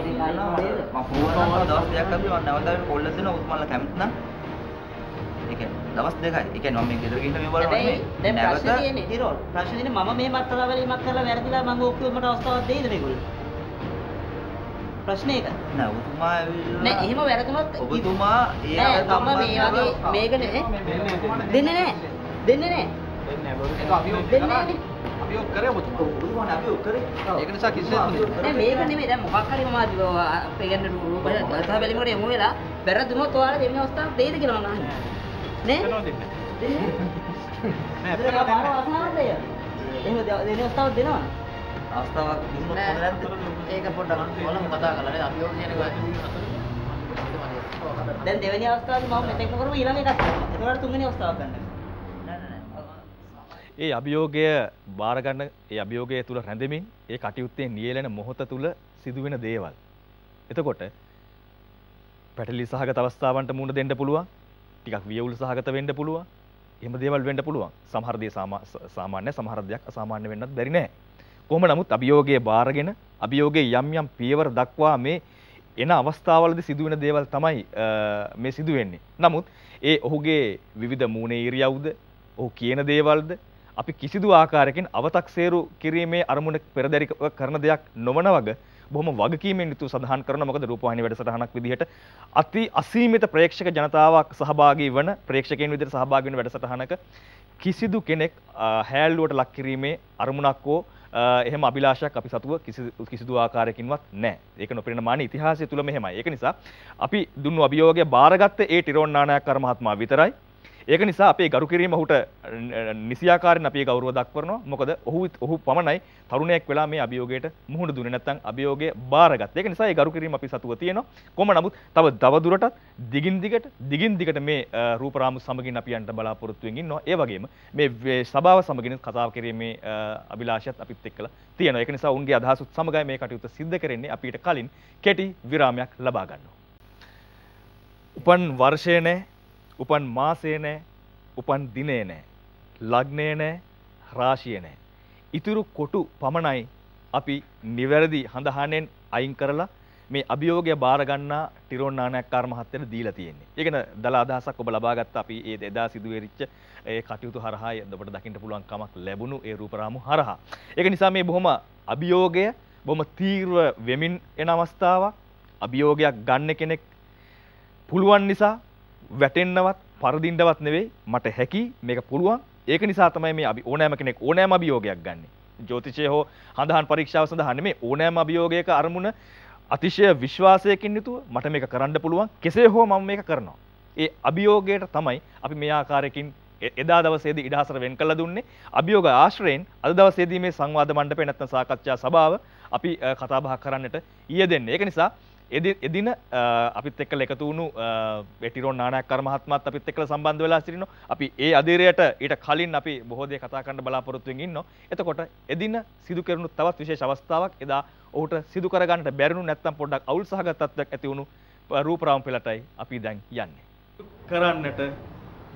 දවස් දෙකක් අපි මම නැවතත් කොල්ල දෙනවා උත් මල්ල කැමති නම් ඒ කියන්නේ දවස් දෙකයි. ඒ කියන්නේ මම මේ ගෙදර ගිහින් මේ බලනවා නෙමෙයි. දැන් ප්‍රශ්නේ තියෙන්නේ තිරෝල්. ප්‍රශ්නේ තියෙන්නේ මම මේ මත්තලා වලින්මත් කරලා වැරදිලා මම ඔක්කොමට අවස්ථාවක් දෙයිද මේගොල්ලෝ? ප්‍රශ්නේ ඒක. නෑ ඔබතුමා ඇවිල්ලා නෑ එහෙම වැරදුනොත් ඔබතුමා ඒ මම මේ වගේ මේක නේ දෙන්නේ නෑ. දෙන්නේ නෑ. ඒක අභියෝග දෙන්නේ නෑනේ. අභියෝග කරේ ඔබතුමානේ අභියෝග කරේ. ඒක නිසා කිසිසේත් නෑ මේක නෙමෙයි දැන් මොකක් හරි මම අපේ ගන්න රූප සහ බැලිමකට යමු වෙලා වැරදුනොත් ඔයාලා දෙන්නේ අවස්ථාවක් දෙයිද කියලා මම අහන්නේ. නේ? දෙන්නේ. නෑ අපේ අවස්ථාවක් දෙය. එහෙම දෙන්නේ අවස්ථාවක් දෙනවා. අවස්ථාවක් දුන්නොත් හොඳ නැද්ද? ඒක පොඩ්ඩක් බලමු කතා කරලා නේද අභියෝග කියන්නේ දැන් දෙවෙනි අවස්ථාවේ මම මෙතෙක් කරමු ඊළඟ එකක් කරනවා. ඒතකොට තුන්වෙනි අවස්ථාවක් ගන්න. ඒ අභියෝගය බාර ගන්න ඒ අභියෝගය තුල රැඳෙමින් ඒ කටයුත්තේ නියැලෙන මොහොත තුල සිදුවෙන දේවල්. එතකොට පැටලි සහගත අවස්ථාවන්ට මුහුණ දෙන්න පුළුවන්. ටිකක් වියවුල් සහගත වෙන්න පුළුවන්. එහෙම දේවල් වෙන්න පුළුවන්. සමහර දේ සාමාන්‍ය සමහර දේක් අසාමාන්‍ය වෙන්නත් බැරි නෑ. කොහොම නමුත් අභියෝගයේ බාරගෙන අභියෝගයේ යම් පියවර දක්වා මේ එන අවස්ථාවලදී සිදුවෙන දේවල් තමයි මේ සිදුවෙන්නේ. නමුත් ඒ ඔහුගේ විවිධ මූණේ ඉරියව්ද ඔහු කියන දේවල්ද අපි කිසිදු ආකාරයකින් අව탁සේරු කිරීමේ අරමුණ පෙරදරි කරන දෙයක් නොවන වග බොහොම වගකීමෙන් යුතුව සඳහන් කරනවා. මොකද රූපවාහිනී වැඩසටහනක් විදිහට අති අසීමිත ප්‍රේක්ෂක ජනතාවක් සහභාගී වන ප්‍රේක්ෂකයන් විදිහට සහභාගී වෙන වැඩසටහනක කිසිදු කෙනෙක් හැල්ලුවට ලක් කිරීමේ අරමුණක් හෝ එහෙම අභිලාෂයක් අපි සතුව කිසිදු ආකාරයකින්වත් නැහැ. ඒක නොපෙනෙන මාන ඉතිහාසය තුල මෙහෙමයි. ඒක නිසා අපි දුන්නු අභියෝගය බාරගත්තේ ඒ ටිරෝන් නානායක්කාර මහත්මයා විතරයි. ඒක නිසා අපේ ගරු කිරීම ඔහුට නිසියාකාරයෙන් අපි ගෞරව දක්වනවා. මොකද ඔහු පමණයි තරුණයෙක් වෙලා මේ අභියෝගයට මුහුණ දුන්නේ නැත්නම් අභියෝගය බාරගත්තා. ඒක නිසා ඒ ගරු කිරීම අපි සතුව තියෙනවා. කොහොම නමුත් තව දුරටත් දිගින් දිගට මේ රූපරාමු සමගින් අපි යන්න බලාපොරොත්තු වෙමින් ඉන්නවා. ඒ වගේම මේ සභාව සමගින් කතා කිරීමේ අභිලාෂයත් අපිත් එක්කලා තියෙනවා. ඒක නිසා උන්ගේ අදහසුත් සමගයි මේ කටයුත්ත සිද්ධ කරන්නේ. අපි ඊට කලින් කෙටි විරාමයක් ලබා ගන්නවා. උපන් වර්ෂයේ නැහැ, උපන් මාසේ නැහැ, උපන් දිනේ නැහැ, ලග්නේ නැහැ, රාශිය නැහැ. ඉතුරු කොටු පමණයි අපි නිවැරදි හඳහනෙන් අයින් කරලා මේ අභියෝගය බාර ගන්නා ටිරෝන් නානායක්කාර මහත්තයාට දීලා තියෙන්නේ. ඒකන දල අදහසක් ඔබ ලබා ගත්ත අපි ඒ එදා සිදුවෙරිච්ච ඒ කටයුතු හරහා ඔබට දකින්න පුළුවන් කමක් ලැබුණු ඒ රූපරාමු හරහා. ඒක නිසා මේ බොහොම අභියෝගය බොහොම තීව්‍ර වෙමින් එන අවස්ථාවක්. අභියෝගයක් ගන්න කෙනෙක් පුළුවන් නිසා වැටෙන්නවත් පරදින්නවත් නෙවෙයි මට හැකි මේක පුළුවන්. ඒක නිසා තමයි මේ ඕනෑම කෙනෙක් ඕනෑම අභියෝගයක් ගන්නෙ. ජ්‍යොතිෂය හෝ හඳහන් පරීක්ෂාව සඳහා නෙමෙයි ඕනෑම අභියෝගයක අරමුණ අතිශය විශ්වාසයකින් යුතුව මට මේක කරන්න පුළුවන්. කෙසේ හෝ මම මේක කරනවා. ඒ අභියෝගයට තමයි අපි මේ ආකාරයකින් එදා දවසේදී ඉඩහසර වෙන් කළා දුන්නේ. අභියෝග ආශ්‍රයෙන් අද දවසේදී මේ සංවාද මණ්ඩපේ නැත්නම් සාකච්ඡා සභාව අපි කතා බහ කරන්නට යෙදෙන්නේ. ඒක නිසා එදින අපිත් එක්කලා එකතු වුණු ටිරෝන් නානායක්කාර මහත්මයාත් අපිත් එක්කලා සම්බන්ධ වෙලා සිටිනවා. අපි ඒ අධීරයට ඊට කලින් අපි බොහෝ දේ කතා කරන්න බලාපොරොත්තු වෙමින් ඉන්නවා. එතකොට එදින සිදු කෙරුණු තවත් විශේෂ අවස්ථාවක් එදා ඔහුට සිදු කරගන්නට බැරිණු නැත්නම් පොඩ්ඩක් අවුල් සහගත තත්ත්වයක් ඇති වුණු රූපරාම පෙළටයි අපි දැන් යන්නේ. කරන්නට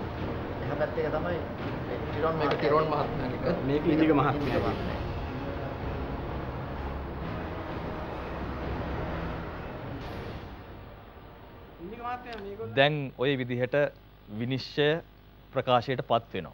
පැත්ත එක තමයි මේක ටිරොන් මහත්මයාගේ මේක ඉන්දික මහත්මයාගේ. ඉන්දික මහත්මයා මේගොල්ලෝ දැන් ওই විදිහට විනිශ්චය ප්‍රකාශයට පත් වෙනවා.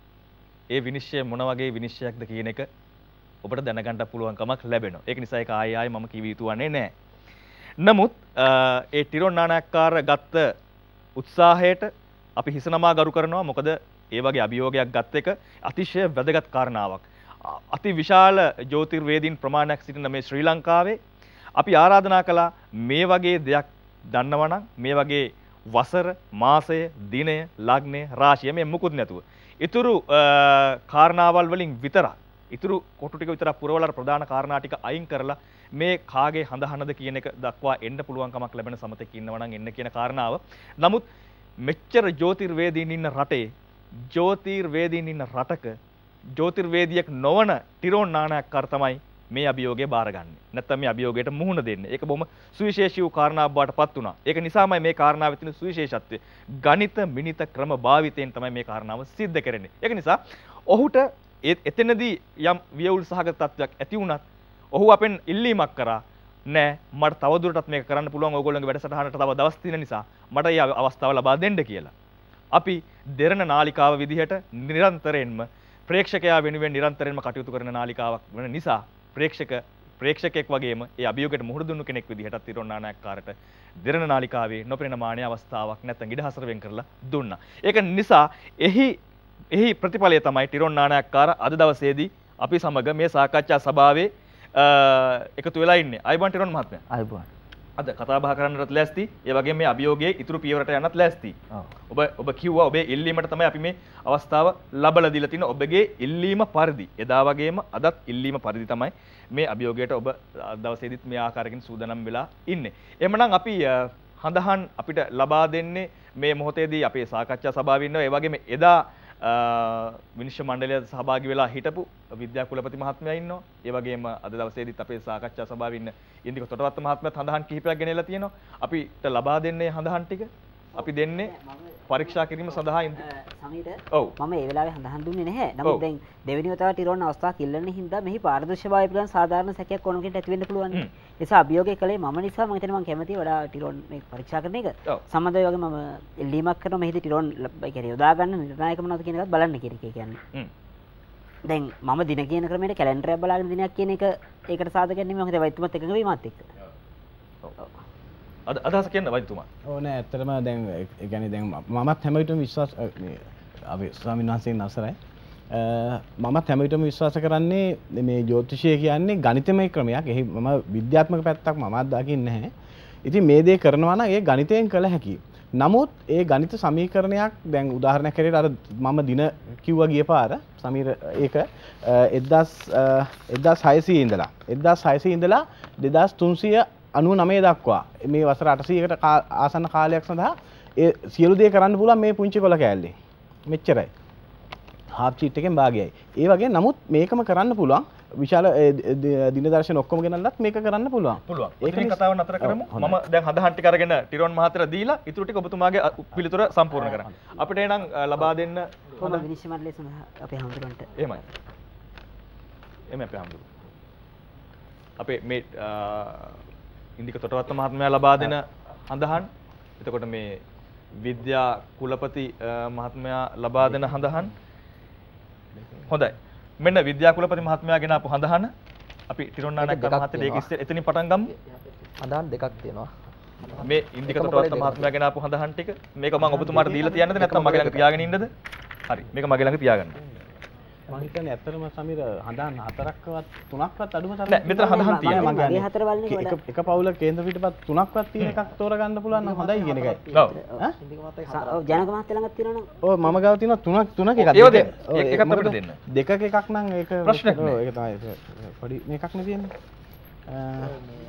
ඒ විනිශ්චය මොන වගේ විනිශ්චයක්ද කියන එක ඔබට දැනගන්න පුළුවන් කමක් ලැබෙනවා. ඒක නිසා ඒක ආයෙ මම කිව යුතු වන්නේ නැහැ. නමුත් ඒ ටිරොන් නානායක්කාර ගත්ත උත්සාහයට අපි හිස නමා ගරු කරනවා. මොකද ඒ වගේ අභියෝගයක් ගත් එක අතිශය වැදගත් කාරණාවක්. අති විශාල ජ්‍යොතිර්වේදීන් ප්‍රමාණයක් සිටින මේ ශ්‍රී ලංකාවේ අපි ආරාධනා කළා මේ වගේ දෙයක් දන්නවනම් මේ වගේ වසර මාසය දිනය ලග්නය රාශිය මේ මුකුත් නැතුව ඊතුරු කාරණාවල් වලින් විතරක් ඊතුරු කොටු ටික විතරක් පුරවලා ප්‍රධාන කාරණා ටික අයින් කරලා මේ කාගේ හඳහනද කියන එක දක්වා එන්න පුළුවන් කමක් ලැබෙන සමතෙක් ඉන්නවා නම් එන්න කියන කාරණාව. නමුත් මෙච්චර ජ්‍යොතිර්වේදීන් ඉන්න රටේ ජ්‍යොතිර්වේදීන් ඉන්න රටක ජ්‍යොතිර්වේදියෙක් නොවන ටිරොන් නානායක්කාර තමයි මේ අභියෝගය බාරගන්නේ. නැත්නම් මේ අභියෝගයට මුහුණ දෙන්නේ. ඒක බොහොම සුවිශේෂී වූ කාරණාවක් බවට පත් වුණා. ඒක නිසාමයි මේ කාරණාවේ තියෙන සුවිශේෂත්වය. ගණිත මිනිත ක්‍රම භාවිතයෙන් තමයි මේ කාරණාව සිද්ධ කරන්නේ. ඒක නිසා ඔහුට එතනදී යම් වියවුල් සහගත තත්ත්වයක් ඇති වුණත් ඔහු අපෙන් ඉල්ලීමක් කරා නෑ මට තවදුරටත් මේක කරන්න පුළුවන් ඕගොල්ලෝගේ වැඩසටහනට තව දවස් තියෙන නිසා මට මේ අවස්ථාව ලබා දෙන්න කියලා. අපි දෙරණ නාලිකාව විදිහට නිරන්තරයෙන්ම ප්‍රේක්ෂකයා වෙනුවෙන් නිරන්තරයෙන්ම කටයුතු කරන නාලිකාවක් වෙන නිසා ප්‍රේක්ෂකෙක් වගේම ඒ අභියෝගයට මුහුණ දුන්නු කෙනෙක් විදිහටත් ටිරොන් නානායක්කාරට දෙරණ නාලිකාවේ නොපෙනෙන මානීය අවස්ථාවක් නැත්නම් ඉඩහසර වෙන් කරලා දුන්නා. ඒක නිසා එහි ප්‍රතිඵලය තමයි ටිරොන් නානායක්කාර අද දවසේදී අපි සමග මේ සාකච්ඡා සභාවේ එකතු වෙලා ඉන්නේ. අයබන් ටිරොන් මහත්මයා. අයබන්. අද කතා බහ කරන්නටත් ලෑස්ති. ඒ වගේම මේ අභියෝගයේ ඉතුරු පියවරට යන්නත් ලෑස්ති. ඔබ කිව්වා ඔබේ ඉල්ලීමට තමයි අපි මේ අවස්ථාව ලබලා දීලා තිනවා. ඔබගේ ඉල්ලීම පරිදි එදා වගේම අදත් ඉල්ලීම පරිදි තමයි මේ අභියෝගයට ඔබ දවසේදීත් මේ ආකාරයකින් සූදානම් වෙලා ඉන්නේ. එහෙමනම් අපි හඳහන් අපිට ලබා දෙන්නේ මේ මොහොතේදී අපේ සාකච්ඡා සභාවේ ඉන්නවා. ඒ වගේම එදා විනිශ්චය මණ්ඩලයට සහභාගී වෙලා හිටපු විද්‍යා කුලපති මහත්මයා ඉන්නවා. ඒ වගේම අද දවසේදීත් අපේ සාකච්ඡා සභාවේ ඉන්න ඉන්දික තොටවත්ත මහත්මයාත් හඳහන් කිහිපයක් ගෙනල්ලා තියෙනවා. අපිට ලබා දෙන්නේ හඳහන් ටික අපි දෙන්නේ පරීක්ෂා කිරීම සඳහා සමීර මම ඒ වෙලාවේ හඳහන් දුන්නේ නැහැ. නමුත් දැන් දෙවෙනි වතාවට ටිරොන් අවස්ථාවක් ඉල්ලන්න හින්දා මෙහි පාරදර්ශකභාවය පිළිබඳ සාධාරණ සැකයක් ඕන කෙනෙක්ට ඇති වෙන්න පුළුවන්. ඒ නිසා අභියෝගය කළේ මම නිසා මම හිතන්නේ මම කැමතියි වඩා ටිරොන් මේක පරීක්ෂා කරන එක. සම්බන්ධව වගේ මම ඉල්ලීමක් කරනවා මෙහිදී ටිරොන් කියන්නේ යොදා ගන්න නිර්ණායක මොනවද කියන එකත් බලන්න කියන එක කියන්නේ. දැන් මම දින කියන ක්‍රමයට කැලෙන්ඩරයක් බලාගෙන දිනයක් කියන එක ඒකට සාධක නෙමෙයි මම හිතුවා වෛද්‍යතුමාත් එකඟ වෙයි මාත් එක්ක. අදහස කියන්න වෛද්‍යතුමා. ඕ නෑ ඇත්තටම දැන් ඒ කියන්නේ දැන් මමත් හැම විටම විශ්වාස මේ අපි ස්වාමීන් වහන්සේගෙන් අවසරයි. මමත් හැම විටම විශ්වාස කරන්නේ මේ ජ්‍යොතිෂය කියන්නේ ගණිතමය ක්‍රමයක්. එහි මම විද්‍යාත්මක පැත්තක් මමත් දකින්නේ නැහැ. ඉතින් මේ දේ කරනවා නම් ඒ ගණිතයෙන් කළ හැකියි. නමුත් ඒ ගණිත සමීකරණයක් දැන් උදාහරණයක් හැටියට අර මම දින කිව්වා ගිය පාර සමීර ඒක 1600 ඉඳලා 2399 දක්වා මේ වසර 800කට ආසන්න කාලයක් සඳහා ඒ සියලු දේ කරන්න පුළුවන් මේ පුංචි කොළ කෑල්ලේ. මෙච්චරයි. හාෆ් චීට් එකෙන් භාගයයි. ඒ වගේ නමුත් මේකම කරන්න පුළුවන්. විශාල දින දර්ශන ඔක්කොම ගෙනල්ලත් මේක කරන්න පුළුවන්. ඒකෙන් කතාව නතර කරමු. මම දැන් හදහන් ටික අරගෙන ටිරොන් මහත්තයා දීලා ඊටු ටික ඔබතුමාගේ පිළිතුර සම්පූර්ණ කරන්න. අපිට එනම් ලබා දෙන්න හොඳ විනිශ්චය මණ්ඩලය සඳහා අපේ හඳුරන්ට. එහෙමයි. එමෙ අපේ හඳුර. අපේ මේ ඉන්දික තොටවත්ත මහත්මයා ලබා දෙන හඳහන් එතකොට මේ විද්‍යා කුලපති මහත්මයා ලබා දෙන හඳහන් හොඳයි මෙන්න විද්‍යා කුලපති මහත්මයා ගෙන ආපු හඳහන අපි ටිරොන් නානායක්කාර මහත්තයා ඒක එතනින් පටන් ගමු හඳහන් දෙකක් තියෙනවා මේ ඉන්දික තොටවත්ත මහත්මයා ගෙන ආපු හඳහන් ටික මේක මම ඔබතුමාට දීලා තියන්නද නැත්නම් මගේ ළඟ තියාගෙන ඉන්නද හරි මේක මගේ ළඟ තියාගන්න මම හිතන්නේ ඇත්තටම සමීර හඳහන් 4ක්වත් 3ක්වත් අඩුම තරම නෑ මෙතන හඳහන් තියෙනවා මගේ හතර බලන්නේ වඩා එක පවුල කේන්ද්‍ර පිටපත් 3ක්වත් තියෙන එකක් තෝරගන්න පුළුවන් නම් හොඳයි කියන එකයි. ඔව්. ඔව් ජනක මහත්තයා ළඟත් තියෙනවා නම් ඔව් මම ගාව තියෙනවා තුනක් එකක්. ඒව දෙන්න. එකක් අපිට දෙන්න. දෙකක එකක් නම් ඒක ප්‍රශ්නයක් නෑ. ඒක තමයි පොඩි මේකක් නේ තියෙන්නේ. අපි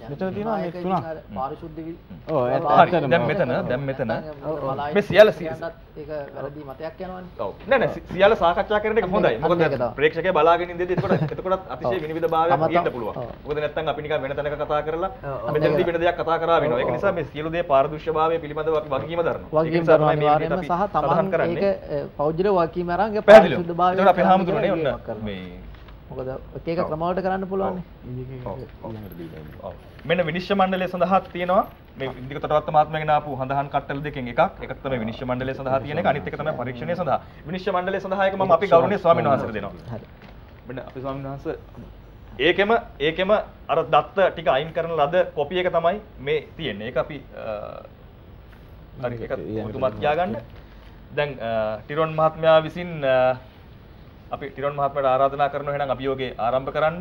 මෙතන තියෙනවා මේ තුනක්. පාරිශුද්ධ ඔව් හරි. දැන් මෙතන මේ සියල්ල ඒක වැරදි මතයක් යනවනේ. ඔව්. නෑ සියල්ල සාකච්ඡා කරන එක හොඳයි. මොකද ප්‍රේක්ෂකයා බලාගෙන ඉඳිද්දි එතකොටත් අතිශය විනිවිදභාවයක් තියෙන්න පුළුවන්. මොකද නැත්තම් අපි නිකන් වෙන තැනක කතා කරලා මෙතනදී වෙන දෙයක් කතා කරා වෙනවා. ඒක නිසා මේ සියලු දේ පාරදෘශ්‍යභාවය පිළිබඳව අපි වගකීම දරනවා. වගකීම දරනවා අනිවාර්යයෙන්ම සහ තමන් ඒක පෞද්ගලික වගකීම අරන් ඒක පාරිශුද්ධභාවය. ඒකට අපේ හාමුදුරනේ ඔන්න මේ මොකද එක එක ක්‍රම වලට කරන්න පුළුවන් නේ. මෙන්න විනිශ්චය මණ්ඩලය සඳහා තියෙනවා මේ ඉන්දික තොටවත්ත මහත්මයාගෙන ආපු හඳහන් කට්ටල දෙකෙන් එකක් තමයි විනිශ්චය මණ්ඩලය සඳහා තියෙන එක අනිත් එක තමයි පරීක්ෂණය සඳහා. විනිශ්චය මණ්ඩලය සඳහා එක මම අපි ගෞරවනීය ස්වාමීන් වහන්සේට දෙනවා. හරි. මෙන්න අපේ ස්වාමීන් වහන්සේ ඒකෙම අර දත්ත ටික අයින් කරන ලද කොපි එක තමයි මේ තියෙන්නේ. ඒක අපි හරි ඒක ඔබතුමාත් තියාගන්න. දැන් ටිරොන් මහත්මයා විසින් අපි ටිරොන් මහත්මයාට ආරාධනා කරනවා එහෙනම් අභියෝගේ ආරම්භ කරන්න.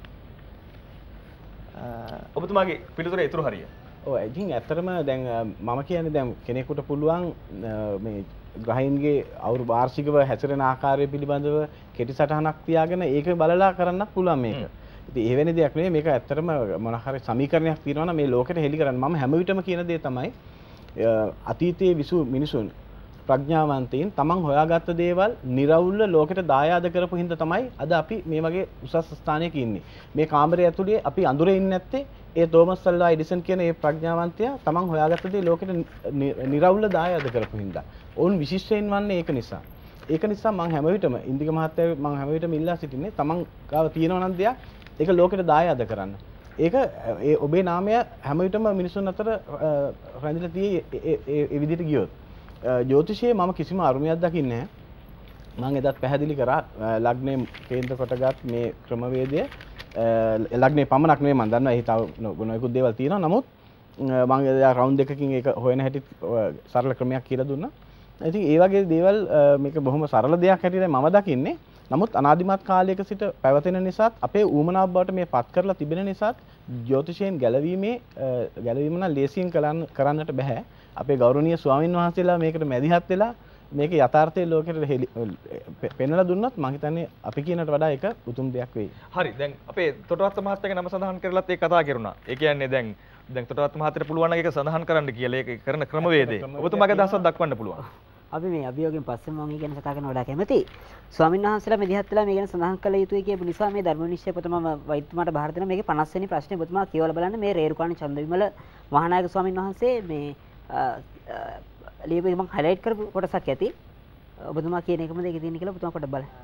ඔබතුමාගේ පිළිතුර ඉතුරු හරිය. ඔව් ඉතින් ඇත්තටම දැන් මම කියන්නේ දැන් කෙනෙකුට පුළුවන් මේ ග්‍රහයින්ගේ වාර්ෂිකව හැසිරෙන ආකාරය පිළිබඳව කෙටි සටහනක් තියාගෙන ඒක බලලා කරන්නත් පුළුවන් මේක. ඉතින් ඒ වෙන දෙයක් නෙවෙයි මේක ඇත්තටම මොන හරි සමීකරණයක් තියෙනවා නම් මේ ලෝකෙට හෙළි කරන්න මම හැම විටම කියන දේ තමයි අතීතයේ විසු මිනිසුන් ප්‍රඥාවන්තයින් තමන් හොයාගත්ත දේවල් निराවුල්ව ලෝකෙට දායාද කරපු හින්දා තමයි අද අපි මේ වගේ උසස් ස්ථානයක ඉන්නේ. මේ කාමරය ඇතුලේ අපි අඳුරේ ඉන්නේ නැත්තේ ඒ තෝමස් අල්වා එඩිසන් කියන ඒ ප්‍රඥාවන්තයා තමන් හොයාගත්ත දේ ලෝකෙට निराවුල්ව දායාද කරපු හින්දා. ඔවුන් විශිෂ්ටයින් වන්නේ ඒක නිසා. ඒක නිසා මම හැම විටම ඉන්දික මහත්තයා මම හැම විටම ඉල්ලා සිටින්නේ තමන් ගාව තියෙනවා නම් දෙයක් ඒක ලෝකෙට දායාද කරන්න. ඒක ඒ ඔබේ නාමය හැම විටම මිනිසුන් අතර රැඳිලා තියෙයි ඒ විදිහට ගියොත්. ජ්‍යොතිෂයේ මම කිසිම අරුමයක් දකින්නේ නැහැ. මම එදත් පැහැදිලි කරා ලග්නේ කේන්ද්‍ර කොටගත් මේ ක්‍රමවේදය ලග්නේ පමණක් නෙවෙයි මම දන්නවා එහි තව නොයෙකුත් දේවල් තියෙනවා. නමුත් මම එදා රවුන්ඩ් එකකින් ඒක හොයන හැටි සරල ක්‍රමයක් කියලා දුන්නා. ඉතින් ඒ වගේ දේවල් මේක බොහොම සරල දෙයක් හැටියට මම දකින්නේ. නමුත් අනාදිමත් කාලයක සිට පැවතෙන නිසාත් අපේ ඌමනාව බවට මේ පත් කරලා තිබෙන නිසාත් ජ්‍යොතිෂයෙන් ගැලවීම නම් ලේසියෙන් කරන්නට බෑ. අපේ ගෞරවනීය ස්වාමින් වහන්සේලා මේකට මැදිහත් වෙලා මේක යථාර්ථයේ ලෝකෙට පෙන්වලා දුන්නොත් මම හිතන්නේ අපි කියනට වඩා ඒක උතුම් දෙයක් වෙයි. හරි. දැන් අපේ තොටවත්ත මහත්තයාගේ නම සඳහන් කරලත් ඒක කතා කරුණා. ඒ කියන්නේ දැන් තොටවත්ත මහත්තයාට පුළුවන් නම් ඒක සඳහන් කරන්න කියලා ඒක කරන ක්‍රමවේදය. ඔබතුමාගේ අදහසක් දක්වන්න පුළුවන්. අපි මේ අභියෝගයෙන් පස්සේ මම ඊ ගැන කතා කරන වඩා කැමතියි. ස්වාමීන් වහන්සේලා මෙදිහත් වෙලා මේ ගැන සඳහන් කළ යුතුයි කියපු නිසා මේ ධර්ම විනිශ්චය පොත මම වෛද්‍යතුමාට බාර දෙනවා. මේකේ 50 වෙනි ප්‍රශ්නේ ඔබතුමා කියවලා බලන්න. මේ රේරුකාණි චන්දවිමල මහානායක ස්වාමීන් වහන්සේ මේ ලියපු මම හයිලයිට් කරපු කොටසක් ඇති. ඔබතුමා කියන එකම දෙක තියෙන කියලා ඔබතුමා පොඩ්ඩක් බලන්න.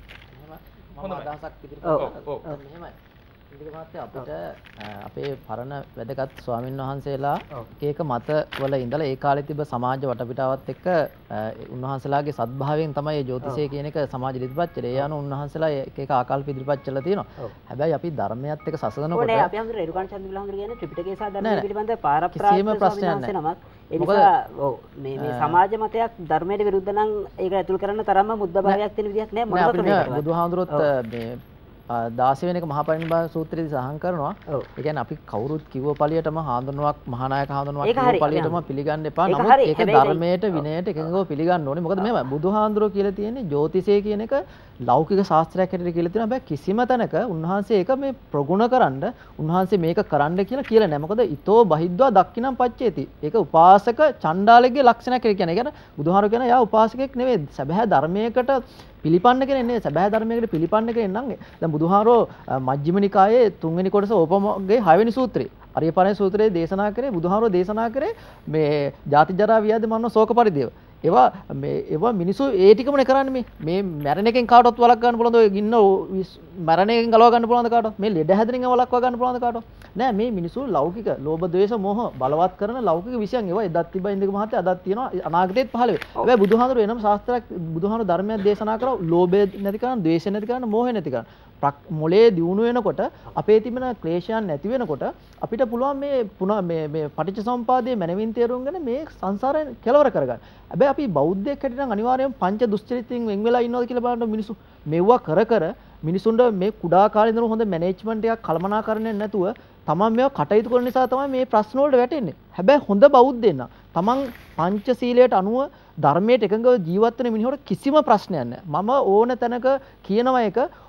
මම අදහසක් ඉදිරිපත් කරනවා. මෙහෙමයි. ඉන්දික මහත්තයා අපිට අපේ පරණ වැදගත් ස්වාමින් වහන්සේලා එක මතවල ඉඳලා ඒ කාලේ තිබ්බ සමාජ වටපිටාවත් එක්ක උන්වහන්සේලාගේ සත්භාවයෙන් තමයි මේ ජ්‍යොතිෂය කියන එක සමාජ ඉදිරිපත් කළේ. ඒ අනුව උන්වහන්සේලා එක ආකල්ප ඉදිරිපත් කළා තියෙනවා. හැබැයි අපි ධර්මයත් එක්ක සසඳනකොට ඕනේ අපි හැමෝම රේරුකාණ චන්දවිමල හඳුර කියන්නේ ත්‍රිපිටකයේ සහ ධර්මයේ පිළිබඳ පාරප්‍රාප්ත ස්වාමීන් වහන්සේ නමක්. ඒ නිසා ඔව් මේ සමාජ මතයක් ධර්මයට විරුද්ධ නම් ඒක ඇතුල් කරන්න තරම්ම මුද්ද භාවයක් තියෙන විදිහක් නෑ මොනවාද කරන්නේ. බුදුහාමුදුරුවොත් මේ 16 වෙනි මහා පරිනිර්වාණ සූත්‍රයේදී සඳහන් කරනවා. ඒ කියන්නේ අපි කවුරුත් කිව්ව පළියටම හාඳුනුවක් මහානායක හාඳුනුවක් කිව්ව පළියටම පිළිගන්න එපා. නමුත් ඒක ධර්මයට විනයට එකඟව පිළිගන්න ඕනේ. මොකද මේ බුදුහාඳුරුවෝ කියලා තියෙන්නේ ජ්‍යොතිෂය කියන එක ලෞකික ශාස්ත්‍රයක් හැටියට කියලා තියෙනවා. හැබැයි කිසිම තැනක උන්වහන්සේ ඒක මේ ප්‍රගුණ කරන්න උන්වහන්සේ මේක කරන්න කියලා නැහැ. මොකද ඊතෝ බහිද්වා දක්ඛිනම් පච්චේති. ඒක උපාසක චණ්ඩාලගේ ලක්ෂණයක් කියලා කියන්නේ. බුදුහාරු කියන යා උපාසකෙක් නෙවෙයි. සැබෑ ධර්මයකට පිළිපන්න කෙනෙක් නෙවෙයි. සැබෑ ධර්මයකට පිළිපන්න කෙනෙක් නම් දැන් බුදුහාරෝ මජ්ක්‍ධිම නිකායේ 3 වෙනි කොටස ඕපමගේ 6 වෙනි සූත්‍රය අරියපරණ සූත්‍රයේ දේශනා කරේ බුදුහාරෝ දේශනා කරේ මේ ජාති ජරා ව්‍යාධි මරණ ශෝක පරිදේව. ඒවා මිනිස්සු ඒ ටිකමනේ කරන්නේ මේ මැරෙන එකෙන් කාටවත් වළක්ව ගන්න පුළුවන්ද? ඔය ඉන්න මැරෙන එකෙන් ගලව ගන්න පුළුවන්ද කාටවත්? මේ ලෙඩ හැදෙනින් වළක්ව ගන්න පුළුවන්ද කාටවත්? නෑ මේ මිනිස්සු ලෞකික ලෝභ ද්වේෂ මෝහ බලවත් කරන ලෞකික විෂයන් ඒවා එදත් තිබ්බා ඉන්දික මහත්තයා අදත් තියෙනවා අනාගතේත් පහළ වෙයි. හැබැයි බුදුහාමුදුරු වෙනම ශාස්ත්‍රයක් බුදුහාමුදුරු ධර්මයක් දේශනා කරා ලෝභය නැති කරන්න, ද්වේෂය නැති කරන්න, මෝහය නැති කරන්න. මොලේ දියුණු වෙනකොට අපේ තිබෙන ක්ලේශයන් නැති වෙනකොට අපිට පුළුවන් මේ පටිච්චසමුපාදයේ මනවින් තේරුම්ගෙන මේ සංසාරයෙන් කෙලවර කරගන්න. හැබැයි අපි බෞද්ධයෙක් හැටියට නම් අනිවාර්යයෙන් පංච දුස්චරිතයෙන් වෙන් වෙලා ඉන්නවද කියලා බලන්න මිනිස්සු මෙව්වා කර මිනිසුන්ට මේ කුඩා කාලේ ඉඳන් හොඳ මැනේජ්මන්ට් එකක් කළමනාකරණයක් නැතුව තමන් මේවා කටයුතු කරන නිසා තමයි මේ ප්‍රශ්න වලට වැටෙන්නේ. හැබැයි හොඳ බෞද්ධයෙක් නම් තමන් පංචශීලයට අනුව ධර්මයට එකඟව ජීවත් වෙන මිනිහට කිසිම ප්‍රශ්නයක් නැහැ. මම ඕන තැනක කියනවා එක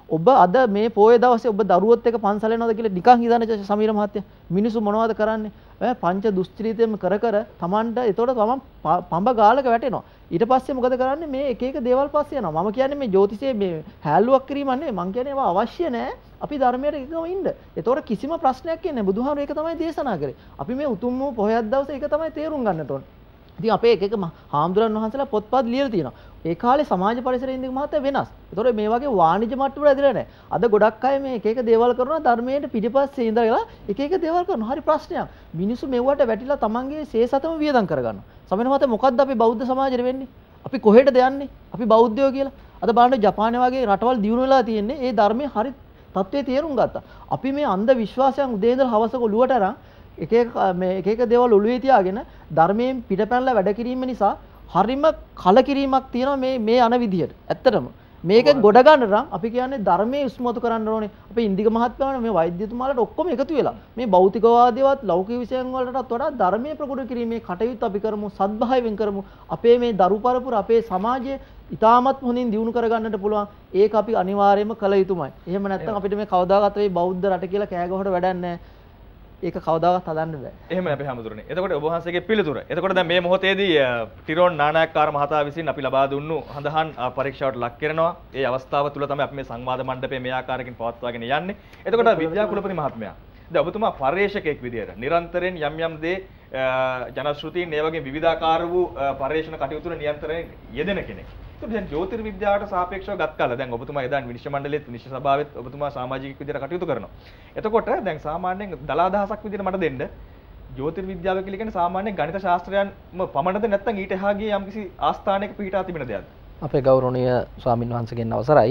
ඔබ අද මේ පොයේ දවසේ ඔබ දරුවොත් එක්ක පන්සල යනවාද කියලා නිකන් හිතන්නේ සමීර මහත්තයා. මිනිස්සු මොනවද කරන්නේ? පංච දුස්ත්‍රිතයෙන්ම කර තමන්ට එතකොට තමන් පඹ ගාලක වැටෙනවා. ඊට පස්සේ මොකද කරන්නේ? මේ එක එක දේවල් පස්සේ යනවා. මම කියන්නේ මේ ජ්‍යොතිෂයේ මේ හැල්ලුවක් කිරීම නෙවෙයි. මම කියන්නේ ඒවා අවශ්‍ය නැහැ. අපි ධර්මයට එකගම ඉන්න. එතකොට කිසිම ප්‍රශ්නයක් කියන්නේ නැහැ. බුදුහාමුදුරු ඒක තමයි දේශනා කරේ. අපි මේ උතුම් වූ පොහොයක් දවසේ ඒක තමයි තේරුම් ගන්නට ඕනේ. ඉතින් අපේ එක එක හාමුදුරන් වහන්සේලා පොත්පත් ලියලා තියෙනවා. ඒ කාලේ සමාජ පරිසරයේ ඉඳන් මහත්ය වෙනස්. ඒතකොට මේ වගේ වාණිජ්‍ය මට්ටමට ඇදලා නැහැ. අද ගොඩක් අය මේ එක එක දේවල් කරනවා ධර්මයේ පිටිපස්සේ ඉඳලා එක එක දේවල් කරනවා. හරි ප්‍රශ්නයක්. මිනිස්සු මෙව්වට වැටිලා තමන්ගේ ශේසතම වියදම් කරගන්නවා. සමහර මහත්ය මොකද්ද අපි බෞද්ධ සමාජෙට වෙන්නේ? අපි කොහෙටද යන්නේ? අපි බෞද්ධයෝ කියලා. අද බලන්න ජපානයේ වගේ රටවල් දියුණු වෙලා තියෙන්නේ ඒ ධර්මයේ හරි තත්ත්වයේ තේරුම් ගත්තා. අපි මේ අන්ධ විශ්වාසයන් උදේ ඉඳලා හවස ඔළුවට අරන් එක එක දේවල් ඔළුවේ තියාගෙන ධර්මයෙන් පිටපැනලා වැඩ කිරීම නිසා හරිම කලකිරීමක් තියෙනවා මේ අන විදියට. ඇත්තටම මේක ගොඩ ගන්න නම් අපි කියන්නේ ධර්මයේ උස්මතු කරන්න ඕනේ. අපේ ඉන්දික මහත්මයාණන් මේ වෛද්‍යතුමාලට ඔක්කොම එකතු වෙලා මේ භෞතිකවාදීවත් ලෞකික විෂයන් වලටත් වඩා ධර්මයේ ප්‍රගුණ කිරීමේ කටයුතු අපි කරමු, සත්භාවයෙන් කරමු. අපේ මේ දරු පරපුර අපේ සමාජය ඉතාමත් හොඳින් දියුණු කරගන්නට පුළුවන්. ඒක අපි අනිවාර්යයෙන්ම කළ යුතුමයි. එහෙම නැත්නම් අපිට මේ කවදාකවත් මේ බෞද්ධ රට කියලා කෑ ගහවට වැඩක් නැහැ. ඒක කවදාවත් හදන්න බෑ. එහෙමයි අපේ හැමතුරුනේ. එතකොට ඔබ වහන්සේගේ පිළිතුර. එතකොට දැන් මේ මොහොතේදී ටිරෝන් නානායක්කාර මහතා විසින් අපි ලබා දුන්නු හඳහන් පරීක්ෂාවට ලක් කරනවා. ඒ අවස්ථාව තුළ තමයි අපි මේ සංවාද මණ්ඩපයේ මේ ආකාරයකින් පවත්වාගෙන යන්නේ. එතකොට විද්‍යා කුලපති මහත්මයා දැන් ඔබතුමා පර්යේෂකයෙක් විදියට නිරන්තරයෙන් යම් දේ ජනශ්‍රුතීන් ඒ වගේ විවිධාකාර වූ පර්යේෂණ කටයුතු වල නිරන්තරයෙන් යෙදෙන කෙනෙක්. ඒත් දැන් ජ්‍යොතිර්විද්‍යාවට සාපේක්ෂව ගත් කාලේ දැන් ඔබතුමා එදා විනිශ්චය මණ්ඩලයේත් විනිශ්චය සභාවෙත් ඔබතුමා සමාජිකයෙක් විදියට කටයුතු කරනවා. එතකොට දැන් සාමාන්‍යයෙන් දල අදහසක් විදියට මට දෙන්න ජ්‍යොතිර්විද්‍යාව කියලා කියන්නේ සාමාන්‍යයෙන් ගණිත ශාස්ත්‍රයන්ම පමණද නැත්නම් ඊට එහා ගිය යම්කිසි ආස්ථානයක පිහිටා තිබෙන දෙයක්ද? අපේ ගෞරවනීය ස්වාමින් වහන්සේගෙන් අවසරයි.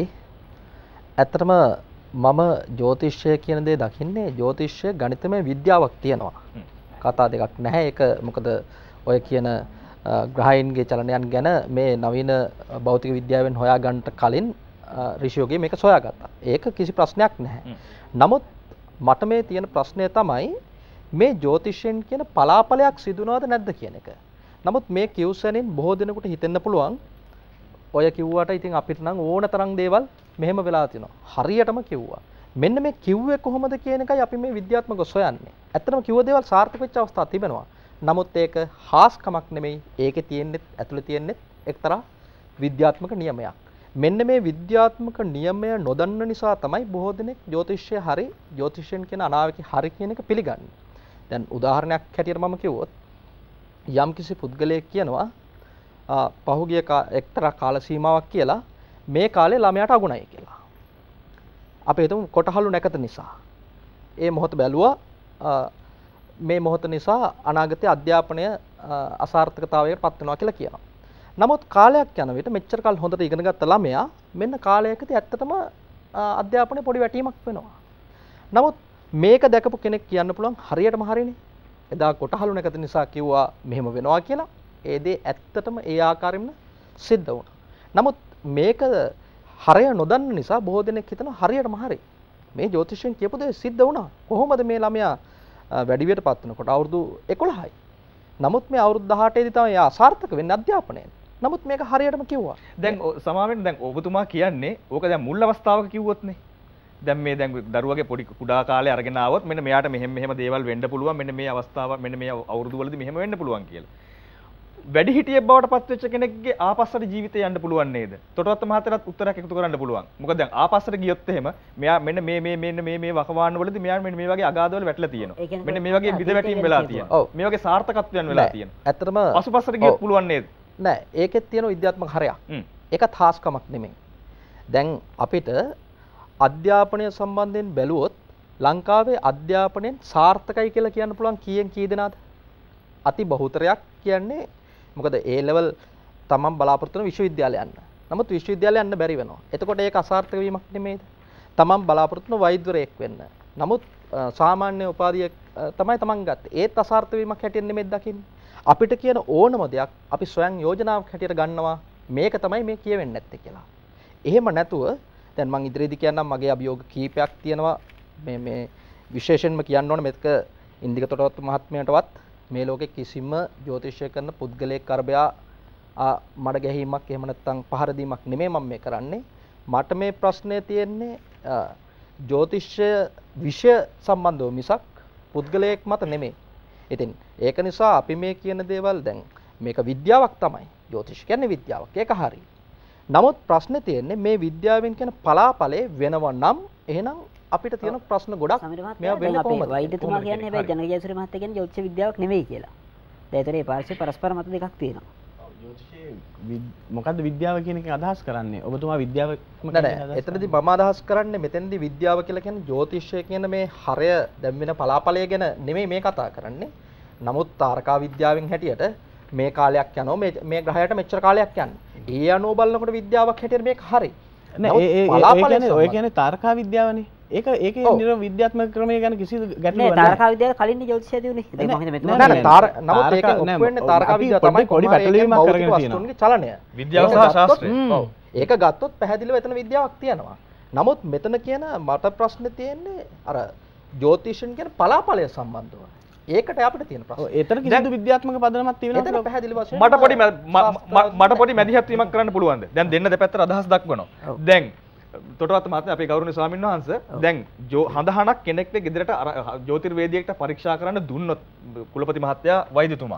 ඇත්තටම මම ජ්‍යොතිෂය කියන දේ දකින්නේ ජ්‍යොතිෂය ගණිතමය විද්‍යාවක් තියෙනවා. කතා දෙකක් නැහැ. ඒක මොකද ඔය කියන ග්‍රහයන්ගේ චලනයන් ගැන මේ නවීන භෞතික විද්‍යාවෙන් හොයාගන්නට කලින් ඍෂියෝගේ මේක සොයාගත්තා. ඒක කිසි ප්‍රශ්නයක් නැහැ. නමුත් මට මේ තියෙන ප්‍රශ්නය තමයි මේ ජ්‍යොතිෂයෙන් කියන පලාපලයක් සිදුනවද නැද්ද කියන එක. නමුත් මේ කිව්සෙනින් බොහෝ දෙනෙකුට හිතෙන්න පුළුවන් ඔය කිව්වට ඉතින් අපිට නම් ඕන තරම් දේවල් මෙහෙම වෙලා තියෙනවා. හරියටම කිව්වා. මෙන්න මේ කිව්වේ කොහොමද කියන එකයි අපි මේ විද්‍යාත්මකව සොයන්නේ. ඇත්තටම කිව්ව දේවල් සාර්ථක වෙච්ච අවස්ථා තිබෙනවා. නමුත් ඒක හාස්කමක් නෙමෙයි. ඒකේ තියෙන්නේ ඇතුළේ තියෙන්නේ එක්තරා විද්‍යාත්මක නියමයක්. මෙන්න මේ විද්‍යාත්මක නියමය නොදන්න නිසා තමයි බොහෝ දෙනෙක් ජ්‍යොතිෂය හරි ජ්‍යොතිෂයෙන් කියන අනාවැකි හරි කියන එක පිළිගන්නේ. දැන් උදාහරණයක් හැටියට මම කිව්වොත් යම්කිසි පුද්ගලයෙක් කියනවා පහුගිය එක්තරා කාල සීමාවක් කියලා මේ කාලේ ළමයාට අගුණයි කියලා. අපි හිතමු කොටහළු නැකත නිසා. ඒ මොහොත බැලුවා මේ මොහොත නිසා අනාගතයේ අධ්‍යාපනය අසාර්ථකතාවයකට පත් වෙනවා කියලා කියනවා. නමුත් කාලයක් යන විට මෙච්චර කල් හොඳට ඉගෙන ගත්ත ළමයා මෙන්න කාලයකදී ඇත්තටම අධ්‍යාපනයේ පොඩි වැටීමක් වෙනවා. නමුත් මේක දැකපු කෙනෙක් කියන්න පුළුවන් හරියටම හරිනේ. එදා කොටහළු නැකත නිසා කිව්වා මෙහෙම වෙනවා කියලා. ඒ දේ ඇත්තටම ඒ ආකාරයෙන්ම සිද්ධ වුණා. නමුත් මේක හරය නොදන්න නිසා බොහෝ දෙනෙක් හිතනවා හරියටම හරි. මේ ජ්‍යොතිෂයෙන් කියපු දේ සිද්ධ වුණා. කොහොමද මේ ළමයා වැඩි වියට පත් වෙනකොට අවුරුදු 11යි. නමුත් මේ අවුරුදු 18 දී තමයි එයා අසාර්ථක වෙන්නේ අධ්‍යාපනයෙන්. නමුත් මේක හරියටම කිව්වා. දැන් සමාවෙන්න දැන් ඔබතුමා කියන්නේ ඕක දැන් මුල් අවස්ථාවක කිව්වොත්නේ. දැන් මේ දැන් දරුවගේ පොඩි කුඩා කාලේ අරගෙන ආවොත් මෙන්න මෙයාට මෙහෙම දේවල් වෙන්න පුළුවන්. මෙන්න මේ අවස්ථාව මෙන්න මේ අවුරුදු වලදී මෙහෙම වෙන්න පුළුවන් කියලා. වැඩි හිටියෙක් බවට පත් වෙච්ච කෙනෙක්ගේ ආපස්සට ජීවිතේ යන්න පුළුවන් නේද? තොටවත්ත මහත්තයාට උත්තරයක් එකතු කරන්න පුළුවන්. මොකද දැන් ආපස්සට ගියොත් එහෙම මෙයා මෙන්න මේ වකවාණු වලදී මෙයා මෙන්න මේ වගේ අගාධවල වැටලා තියෙනවා. මෙන්න මේ වගේ විද වැටීම් වෙලා තියෙනවා. මේ වගේ සාර්ථකත්වයන් වෙලා තියෙනවා. ඇත්තටම පසුපසට ගියොත් පුළුවන් නේද? නෑ ඒකෙත් තියෙන විද්‍යාත්මක හරයක්. ඒකත් හාස්කමක් නෙමෙයි. දැන් අපිට අධ්‍යාපනය සම්බන්ධයෙන් බැලුවොත් ලංකාවේ අධ්‍යාපනයෙන් සාර්ථකයි කියලා කියන්න පුළුවන් කීයෙන් කී දෙනාද? අති බහුතරයක් කියන්නේ මොකද ඒ ලෙවල් තමන් බලාපොරොත්තු වෙන විශ්වවිද්‍යාලය යන්න. නමුත් විශ්වවිද්‍යාලය යන්න බැරි වෙනවා. එතකොට ඒක අසාර්ථක වීමක් නෙමෙයිද? තමන් බලාපොරොත්තු වෙන වෛද්‍යවරයෙක් වෙන්න. නමුත් සාමාන්‍ය උපාධිය තමයි තමන් ගත්තේ. ඒත් අසාර්ථක වීමක් හැටියට නෙමෙයි දකින්නේ. අපිට කියන ඕනම දෙයක් අපි ස්වයං යෝජනාවක් හැටියට ගන්නවා. මේක තමයි මේ කියවෙන්නේ නැත්තේ කියලා. එහෙම නැතුව දැන් මම ඉදිරියේදී කියන්නම් මගේ අභියෝග කීපයක් තියෙනවා. මේ විශේෂයෙන්ම කියන්න ඕන මේක ඉන්දික තොටවත්තු මහත්මයාටවත් මේ ලෝකේ කිසිම ජ්‍යොතිෂය කරන පුද්ගලයෙක් කරබයා මඩ ගැහිීමක් එහෙම නැත්නම් පහර දීමක් නෙමෙයි මම මේ කරන්නේ. මට මේ ප්‍රශ්නේ තියෙන්නේ ජ්‍යොතිෂය විෂය සම්බන්ධව මිසක් පුද්ගලයෙක් මත නෙමෙයි. ඉතින් ඒක නිසා අපි මේ කියන දේවල් දැන් මේක විද්‍යාවක් තමයි. ජ්‍යොතිෂ කියන්නේ විද්‍යාවක්. ඒක හරි. නමුත් ප්‍රශ්නේ තියෙන්නේ මේ විද්‍යාවෙන් කියන පලාපලේ වෙනව නම් එහෙනම් අපිට තියෙන ප්‍රශ්න ගොඩක් මේවා වෙන්නේ කොහොමද? වෛද්‍යතුමා කියන්නේ හැබැයි ජනජයසුරි මහත්තයා කියන්නේ ජ්‍යොතිෂ විද්‍යාවක් නෙමෙයි කියලා. දැන් ඒතරේ පාර්ශ්ව පරස්පර මත දෙකක් තියෙනවා. ජ්‍යොතිෂයේ මොකද්ද විද්‍යාව කියන එකෙන් අදහස් කරන්නේ? ඔබතුමා විද්‍යාව නෑ එතනදී මම අදහස් කරන්නේ මෙතෙන්දී විද්‍යාව කියලා කියන්නේ ජ්‍යොතිෂය කියන මේ හරය දැන් වෙන පලාපලය ගැන නෙමෙයි මේ කතා කරන්නේ. නමුත් තාරකා විද්‍යාවෙන් හැටියට මේ කාලයක් යනවා මේ ග්‍රහයට මෙච්චර කාලයක් යන්නේ. ඒ අනුව බලනකොට විද්‍යාවක් හැටියට මේක හරි. නෑ ඔය කියන්නේ තාරකා විද්‍යාවනේ. ඒකේ නිර විද්‍යාත්මක ක්‍රමය ගැන කිසි ගැටලුවක් නෑ. තාරකා විද්‍යාව කලින් ජ්‍යොතිෂය දිනුනේ. දැන් මම හිතන්නේ මෙතන නෑ නමුත් ඒකෙන් ඔප්පු වෙන්නේ තාරකා විද්‍යාව තමයි පොඩි පැටලීමක් කරගෙන තියෙනවා. චලනය. විද්‍යාව සහ ශාස්ත්‍රය. ඔව්. ඒක ගත්තොත් පැහැදිලිව එතන විද්‍යාවක් තියෙනවා. නමුත් මෙතන කියන මට ප්‍රශ්නේ තියෙන්නේ අර ජ්‍යොතිෂන් කියන පලාපලය සම්බන්ධව. ඒකට අපිට තියෙන ප්‍රශ්න. එතන කිසිදු විද්‍යාත්මක පදනමක් තියෙනවද? එතන පැහැදිලි වශයෙන් මට පොඩි මැදිහත් වීමක් කරන්න පුළුවන්ද? දැන් දෙන්න දෙපැත්තට අදහස් දක්වනවා. දැන් තොටවත්ත මහත්මයා අපේ ගෞරවනීය ස්වාමීන් වහන්සේ දැන් හඳහනක් කෙනෙක්ට ගෙදරට ජ්‍යොතිර්වේදියෙක්ට පරීක්ෂා කරන්න දුන්නොත් කුලපති මහත්තයා වෛද්‍යතුමා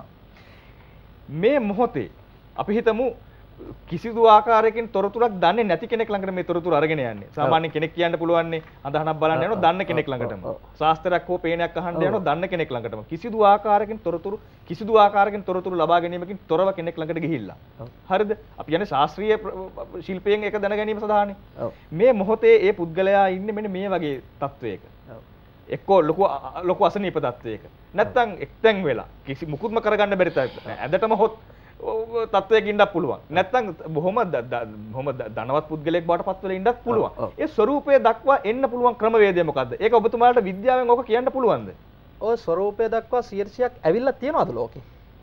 මේ මොහොතේ අපි හිතමු කිසිදු ආකාරයකින් තොරතුරක් දන්නේ නැති කෙනෙක් ළඟට මේ තොරතුරු අරගෙන යන්නේ. සාමාන්‍ය කෙනෙක් කියන්න පුළුවන්නේ අඳහනක් බලන්න යනවා දන්න කෙනෙක් ළඟටම. ශාස්ත්‍රයක් හෝ පේනයක් අහන්න යනවා දන්න කෙනෙක් ළඟටම. කිසිදු ආකාරයකින් තොරතුරු ලබා ගැනීමකින් තොරව කෙනෙක් ළඟට ගිහිල්ලා. හරිද? අපි කියන්නේ ශාස්ත්‍රීය ශිල්පයෙන් ඒක දැන ගැනීම සඳහානේ. මේ මොහොතේ ඒ පුද්ගලයා ඉන්නේ මෙන්න මේ වගේ තත්වයක. එක්කෝ ලොකු අසනීප තත්වයක. නැත්තම් එක්තෙන් වෙලා කිසි මුකුත්ම කරගන්න බැරි තත්ත්වයක. ඇදටම හොත් තත්වයක ඉන්නත් පුළුවන්. නැත්නම් බොහොම ධනවත් පුද්ගලයෙක් බවට පත් වෙලා ඉන්නත් පුළුවන්. ඒ ස්වરૂපය දක්වා එන්න පුළුවන් ක්‍රමවේදය මොකද්ද? ඒක ඔබතුමාලට විද්‍යාවෙන් ඕක කියන්න පුළුවන්ද? ඔය ස්වરૂපය දක්වා 100ක් ඇවිල්ලා තියෙනවද ලෝකේ?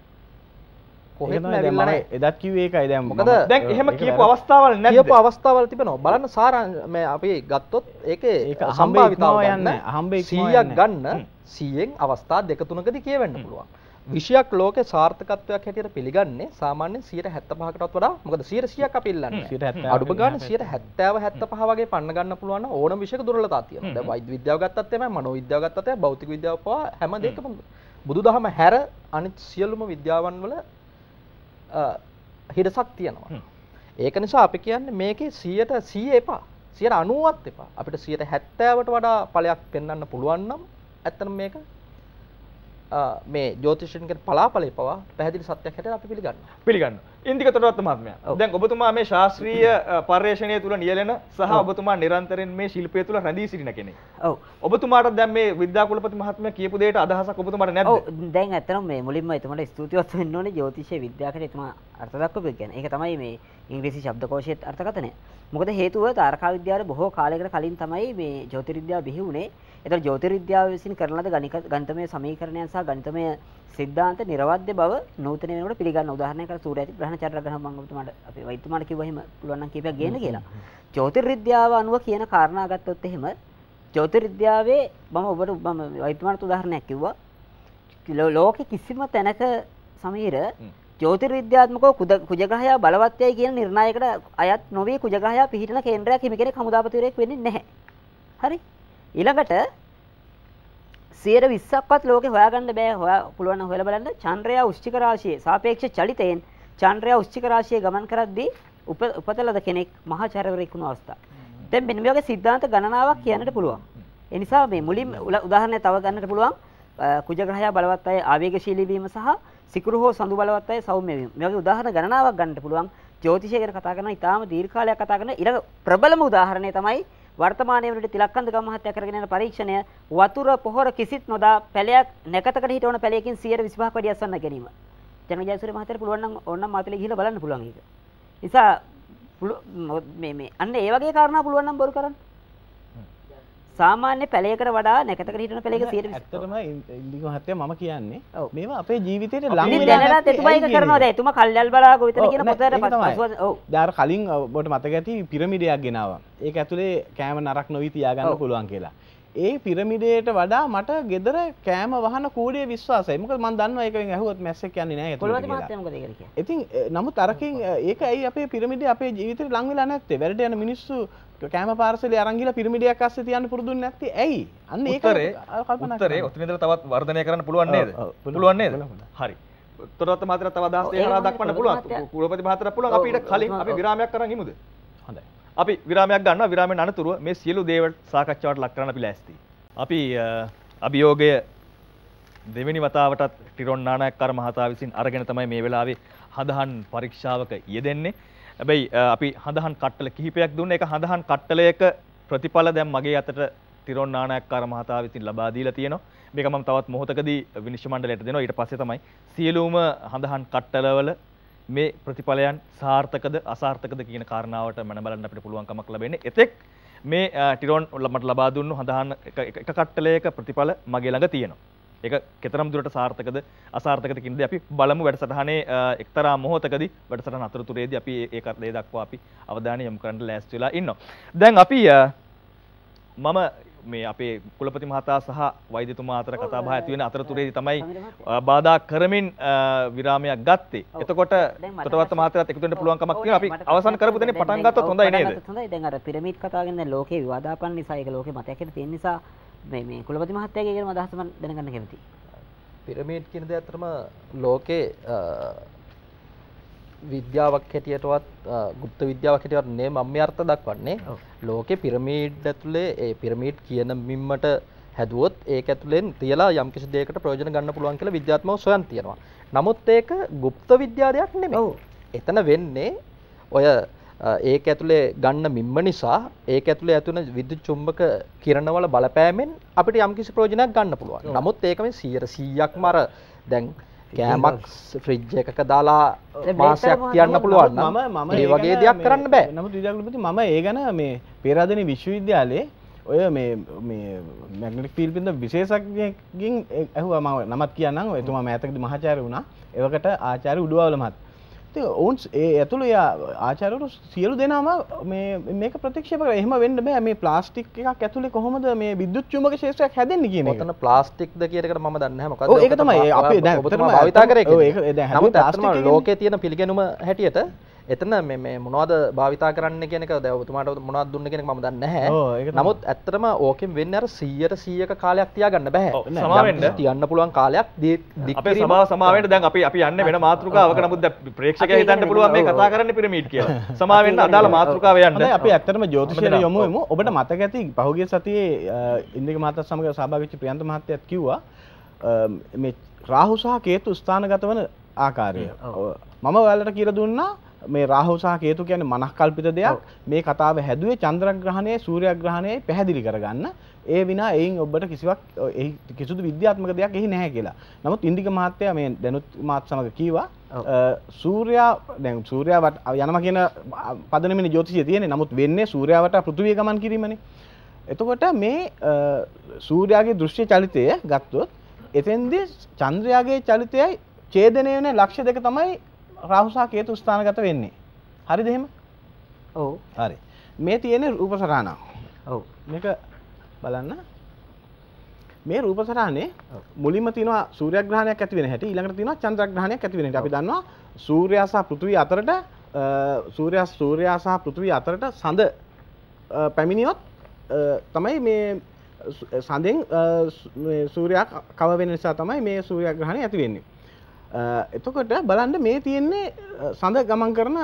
කොහෙත්ම ඇවිල්ලා නැහැ. එදත් කිව්වේ ඒකයි දැන්. මොකද දැන් එහෙම කියපු අවස්ථාවල් නැද්ද? කියපු අවස්ථාවල් තිබෙනවා. බලන්න මේ අපි ගත්තොත් ඒකේ සම්භාවිතාව ගන්න 100ක් ගන්න 100න් අවස්ථා දෙක තුනකදී කියවෙන්න පුළුවන්. විෂයක් ලෝකේ සාර්ථකත්වයක් හැටියට පිළිගන්නේ සාමාන්‍යයෙන් 75%කටත් වඩා මොකද 100ක් අපි ඉල්ලන්නේ අඩුම ගන්න 70 75 වගේ පන්න ගන්න පුළුවන් නම් ඕනම විෂයක දුර්වලතා තියෙනවා. දැන් වෛද්‍ය විද්‍යාව ගත්තත් එමය, මනෝ විද්‍යාව ගත්තත් එමය, භෞතික විද්‍යාව පවා හැම දෙයකම බුදුදහම හැර අනිත් සියලුම විද්‍යාවන් වල හිඩසක් තියෙනවා. ඒක නිසා අපි කියන්නේ මේකේ 100% එපා. 90ත් එපා. අපිට 70ට වඩා ඵලයක් පෙන්වන්න පුළුවන් නම් ඇත්තටම මේක මේ ජ්‍යොතිෂයෙන් කියන පලාපලේ පවා පැහැදිලි සත්‍යයක් හැටියට අපි පිළිගන්නවා. ඉන්දික තොටවත්ත මහත්මයා. දැන් ඔබතුමා මේ ශාස්ත්‍රීය පර්යේෂණය තුල නියැලෙන සහ ඔබතුමා නිරන්තරයෙන් මේ ශිල්පය තුල රැඳී සිටින කෙනෙක්. ඔව්. ඔබතුමාට දැන් මේ විද්‍යා කුලපති මහත්මයා කියපු දෙයට අදහසක් ඔබතුමාට නැද්ද? ඔව්. දැන් ඇත්තටම මේ මුලින්ම එතුමාට ස්තුතිවත් වෙන්න ඕනේ ජ්‍යොතිෂ විද්‍යාවට එතුමා අර්ථ දක්වපු කියන්නේ. ඒක තමයි මේ ඉංග්‍රීසි ශබ්දකෝෂයේ අර්ථකථනය. මොකද හේතුව තාරකා විද්‍යාවේ බොහෝ කාලයකට කලින් තමයි මේ ජ්‍යොතිර්විද්‍යාව බිහි වුණේ. ඒතර ජ්‍යොතිර්විද්‍යාව විසින් කරන ලද ගණිතමය සමීකරණයන් සහ ගණිතමය සිද්ධාන්ත නිර්වද්‍ය බව නූතන වෙනකොට පිළිගන්න. උදාහරණයක් අර සූර්යාති ග්‍රහණ චන්ද්‍ර ග්‍රහණ මම ඔබතුමාට අපේ වෛද්‍යතුමාට කිව්වා එහෙම පුළුවන් නම් කීපයක් ගේන්න කියලා. ජ්‍යොතිර්විද්‍යාව අනුව කියන කාරණා ගත්තොත් එහෙම ජ්‍යොතිර්විද්‍යාවේ මම වෛද්‍යතුමාට උදාහරණයක් කිව්වා. ලෝකෙ කිසිම තැනක සමීර ජ්‍යොතිර්විද්‍යාත්මකව කුජග්‍රහයා බලවත්යයි කියන නිර්ණයකට අයත් නොවේ කුජග්‍රහයා පිහිටන කේන්ද්‍රයක් හිමි කෙනෙක් හමුදාපතිවරයෙක් වෙන්නේ නැහැ. හරි? ඊළඟට 120ක්වත් ලෝකේ හොයාගන්න බෑ. පුළුවන් නම් හොයලා බලන්න. චන්ද්‍රයා වෘශ්චික රාශියේ සාපේක්ෂ චලිතයෙන් චන්ද්‍රයා වෘශ්චික රාශියේ ගමන් කරද්දී උපතලද කෙනෙක් මහා චරවරයෙක් වුණු අවස්ථාව. දැන් මෙන්න මේ වගේ සිද්ධාන්ත ගණනාවක් කියන්නට පුළුවන්. ඒ නිසා මේ මුලින් උදාහරණයක් තව ගන්නට පුළුවන්. කුජග්‍රහයා බලවත් අය ආවේගශීලී වීම සහ සිකුරු හෝ සඳු බලවත් අය සෞම්‍ය වීම. මේ වගේ උදාහරණ ගණනාවක් ගන්නට පුළුවන්. ජ්‍යොතිෂය ගැන කතා කරන ඉතාම දීර්ඝ කාලයක් කතා කරන ඊළඟ ප්‍රබලම උදාහරණය තමයි වර්තමානයේ වලට තිලක්කන්ද ගම මහත්තයා කරගෙන යන පරීක්ෂණය වතුර පොහොර කිසිත් නොදා පැලයක් නැකතකට හිටවන පැලයකින් 125ක් වැඩි අස්වන්න ගැනීම. ජනජයසූරිය මහත්තයාට පුළුවන් නම් ඕනනම් මාතලේ ගිහිල්ලා බලන්න පුළුවන් ඒක. නිසා මේ අන්න ඒ වගේ කාරණා පුළුවන් නම් බොරු කරන්න. සාමාන්‍ය පැලයකට වඩා නැකතකට හිටවන පැලයක 125. ඇත්තටම ඉන්දික මහත්තයා මම කියන්නේ මේවා අපේ ජීවිතේට ලං වෙලා දැනට එතුමා ඒක කරනවා. දැන් එතුමා කල්යල් බලා ගොවිතැන කියන පොතේ පසුව ඔව්. දැන් කලින් ඔබට මතක ඇති පිරමිඩයක් ගෙනාවා. ඒක ඇතුලේ කෑම නරක නොවි තියාගන්න පුළුවන් කියලා. ඒ පිරමිඩයට වඩා මට ගෙදර කෑම වහන කූඩේ විශ්වාසයි. මොකද මම දන්නවා ඒකෙන් ඇහුවොත් මැස්සෙක් යන්නේ නැහැ ඒකට. කොළඹ මහත්තයා මොකද ඒකට කියන්නේ? ඉතින් නමුත් අරකින් ඒක ඇයි අපේ පිරමිඩේ අපේ ජීවිතේට ලං වෙලා නැත්තේ? වැඩට යන මිනිස්සු කෑම පාර්සලේ අරන් ගිහලා පිරමිඩයක් අස්සේ තියන්න පුරුදුන්නේ නැත්තේ ඇයි? අන්න ඒක කල්පනා උත්තරේ ඔතන ඉඳලා තවත් වර්ධනය කරන්න පුළුවන් නේද? පුළුවන් නේද? හරි. තොරවත්ත මහත්තයාට තව අදහස් දෙකක් දක්වන්න පුළුවන්. කුලපති මහත්තයාට පුළුවන් අපි ඊට කලින් අපි විරාමයක් අරන් ඉමුද? හොඳයි. අපි විරාමයක් ගන්නවා. විරාමයෙන් අනතුරුව මේ සියලු දේවල් සාකච්ඡාවට ලක් කරන්න අපි ලෑස්තියි. අපි අභියෝගය දෙවෙනි වතාවටත් ටිරොන් නානායක්කාර මහතා විසින් අරගෙන තමයි මේ වෙලාවේ හඳහන් පරීක්ෂාවක යෙදෙන්නේ. හැබැයි අපි හඳහන් කට්ටල කිහිපයක් දුන්නේ. ඒක හඳහන් කට්ටලයක ප්‍රතිඵල දැන් මගේ අතට ටිරොන් නානායක්කාර මහතා විසින් ලබා දීලා තියෙනවා. මේක මම තවත් මොහොතකදී විනිශ්චය මණ්ඩලයට දෙනවා. ඊට පස්සේ තමයි සියලුම හඳහන් කට්ටලවල මේ ප්‍රතිඵලයන් සාර්ථකද අසාර්ථකද කියන කාරණාවට මන බලන්න අපිට පුළුවන්කමක් ලැබෙන්නේ. එතෙක් මේ ටිරොන් මට ලබා දුන්නු හඳහන් එක කට්ටලයක ප්‍රතිඵල මගේ ළඟ තියෙනවා. ඒක කෙතරම් දුරට සාර්ථකද අසාර්ථකද කියන දේ අපි බලමු වැඩසටහනේ එක්තරා මොහොතකදී වැඩසටහන අතරතුරේදී අපි ඒ දක්වා අපි අවධානය යොමු කරන්න ලෑස්ති වෙලා ඉන්නවා. දැන් අපි මම මේ අපේ කුලපති මහතා සහ වෛද්‍යතුමා අතර කතා බහ ඇති වෙන අතරතුරේදී තමයි බාධා කරමින් විරාමයක් ගත්තේ. එතකොට තොටවත්ත මහතාට එකතු වෙන්න පුළුවන් කමක් තියෙනවා. අපි අවසන් කරපු දෙනේ පටන් ගත්තොත් හොඳයි නේද? හොඳයි. දැන් අර පිරමීඩ් කතා ගැන දැන් ලෝකේ විවාදාපන්න නිසා ඒක ලෝකේ මතයක් හිට තියෙන නිසා මේ කුලපති මහත්තයාගේ කියන අදහස මම දැනගන්න කැමතියි. පිරමීඩ් කියන දේ අතරම ලෝකේ විද්‍යාවක් හැටියටවත් গুপ্ত විද්‍යාවක් හැටියට නේ මම මේ අර්ථ දක්වන්නේ. ලෝකේ පිරමීඩ් ඇතුලේ ඒ පිරමීඩ් කියන මිම්මට හැදුවොත් ඒක ඇතුලෙන් තියලා යම්කිසි දෙයකට ප්‍රයෝජන ගන්න පුළුවන් කියලා විද්‍යාත්මකව සොයන් තියෙනවා. නමුත් ඒක গুপ্ত විද්‍යා දෙයක් නෙමෙයි. එතන වෙන්නේ ඔය ඒක ඇතුලේ ගන්න මිම්ම නිසා ඒක ඇතුලේ ඇතුන විද්‍යුත් චුම්බක කිරණවල බලපෑමෙන් අපිට යම්කිසි ප්‍රයෝජනයක් ගන්න පුළුවන්. නමුත් ඒක මේ 100%ක්ම අර දැන් කෑමක් ෆ්‍රිජ් එකක දාලා මාසයක් තියන්න පුළුවන් නම් මේ වගේ දෙයක් කරන්න බෑ. නමුත් විද්‍යාඥයෝ මම ඒ ගැන මේ පේරාදෙණිය විශ්වවිද්‍යාලයේ ඔය මේ මැග්නටික් ෆීල්ඩ් පිළිබඳ විශේෂඥයෙක්ගෙන් ඇහුවා මම නමත් කියන්නම්. එතුමා මෑතකදී මහාචාර්ය වුණා. ඒවකට ආචාර්ය උඩුවවල මහත්. ඉතින් ඔවුන් ඒ ඇතුළේ ආචාර්යවරු සියලු දෙනාම මේක ප්‍රතික්ෂේප කරා. එහෙම වෙන්න බෑ. මේ ප්ලාස්ටික් එකක් ඇතුලේ කොහොමද මේ විද්‍යුත් චුම්බක ක්ෂේත්‍රයක් හැදෙන්නේ කියන එක. ඔතන ප්ලාස්ටික්ද කියන එකට මම දන්නේ නැහැ මොකද්ද. ඔව් ඒක තමයි අපි දැන් ඔබතුමා භාවිතා කරේ. ඔව් ඒක දැන් නමුත් ඇත්තටම ලෝකේ තියෙන පිළිගැනුම හැටියට එතන මේ මොනවද භාවිතා කරන්න කියන එක දැන් ඔබතුමාට මොනවද දුන්නේ කියන එක මම දන්නේ නැහැ. නමුත් ඇත්තටම ඕකෙන් වෙන්නේ අර 100% කාලයක් තියාගන්න බෑ. සමාවෙන්න තියන්න පුළුවන් කාලයක් අපේ සමාවෙන්න දැන් අපි යන්නේ වෙන මාතෘකාවක. නමුත් ප්‍රේක්ෂකයා හිතන්න පුළුවන් මේ කතා කරන්නේ පිරමීඩ් කියලා. සමාවෙන්න අදාළ මාතෘකාව යන්න. හොඳයි අපි ඇත්තටම ජ්‍යොතිෂයට යමු. ඔබට මතක ඇති පහුගිය සතියේ ඉන්දික මහතා සමග සහභාගී වෙච්ච ප්‍රියන්ත මහත්තයාත් කිව්වා මේ රාහු සහ කේතු ස්ථානගත වන ආකාරය. මම ඔයාලට කියලා දුන්නා මේ රාහු සහ කේතු කියන්නේ මනස්කල්පිත දෙයක්. මේ කතාව හැදුවේ චන්ද්‍රග්‍රහණයයි සූර්යග්‍රහණයයි පැහැදිලි කරගන්න. ඒ විනා එයින් ඔබට කිසිවක් කිසිදු විද්‍යාත්මක දෙයක් එහි නැහැ කියලා. නමුත් ඉන්දික මහත්තයා මේ දැනුත් මාත් සමග කීවා සූර්යා දැන් සූර්යාවට යනවා කියන පදනමනේ ජ්‍යොතිෂය තියෙන්නේ. නමුත් වෙන්නේ සූර්යාවට පෘථිවිය ගමන් කිරීමනේ. එතකොට මේ සූර්යාගේ දෘශ්‍ය චලිතය ගත්තොත් එතෙන්දී චන්ද්‍රයාගේ චලිතයයි ඡේදනය වෙන ලක්ෂ්‍ය දෙක තමයි රාහු සහ කේතු ස්ථානගත වෙන්නේ. හරිද එහෙම? ඔව්. හරි. මේ තියෙන්නේ රූප සටහන. ඔව්. මේක බලන්න. මේ රූප සටහනේ මුලින්ම තියෙනවා සූර්යග්‍රහණයක් ඇති වෙන හැටි, ඊළඟට තියෙනවා චන්ද්‍රග්‍රහණයක් ඇති වෙන හැටි. අපි දන්නවා සූර්යයා සහ පෘථිවිය අතරට සූර්යයා සහ පෘථිවිය අතරට සඳ පැමිණියොත් තමයි මේ සඳෙන් සූර්යයා කව වෙන නිසා තමයි මේ සූර්යග්‍රහණය ඇති වෙන්නේ. එතකොට බලන්න මේ තියෙන්නේ සඳ ගමන් කරන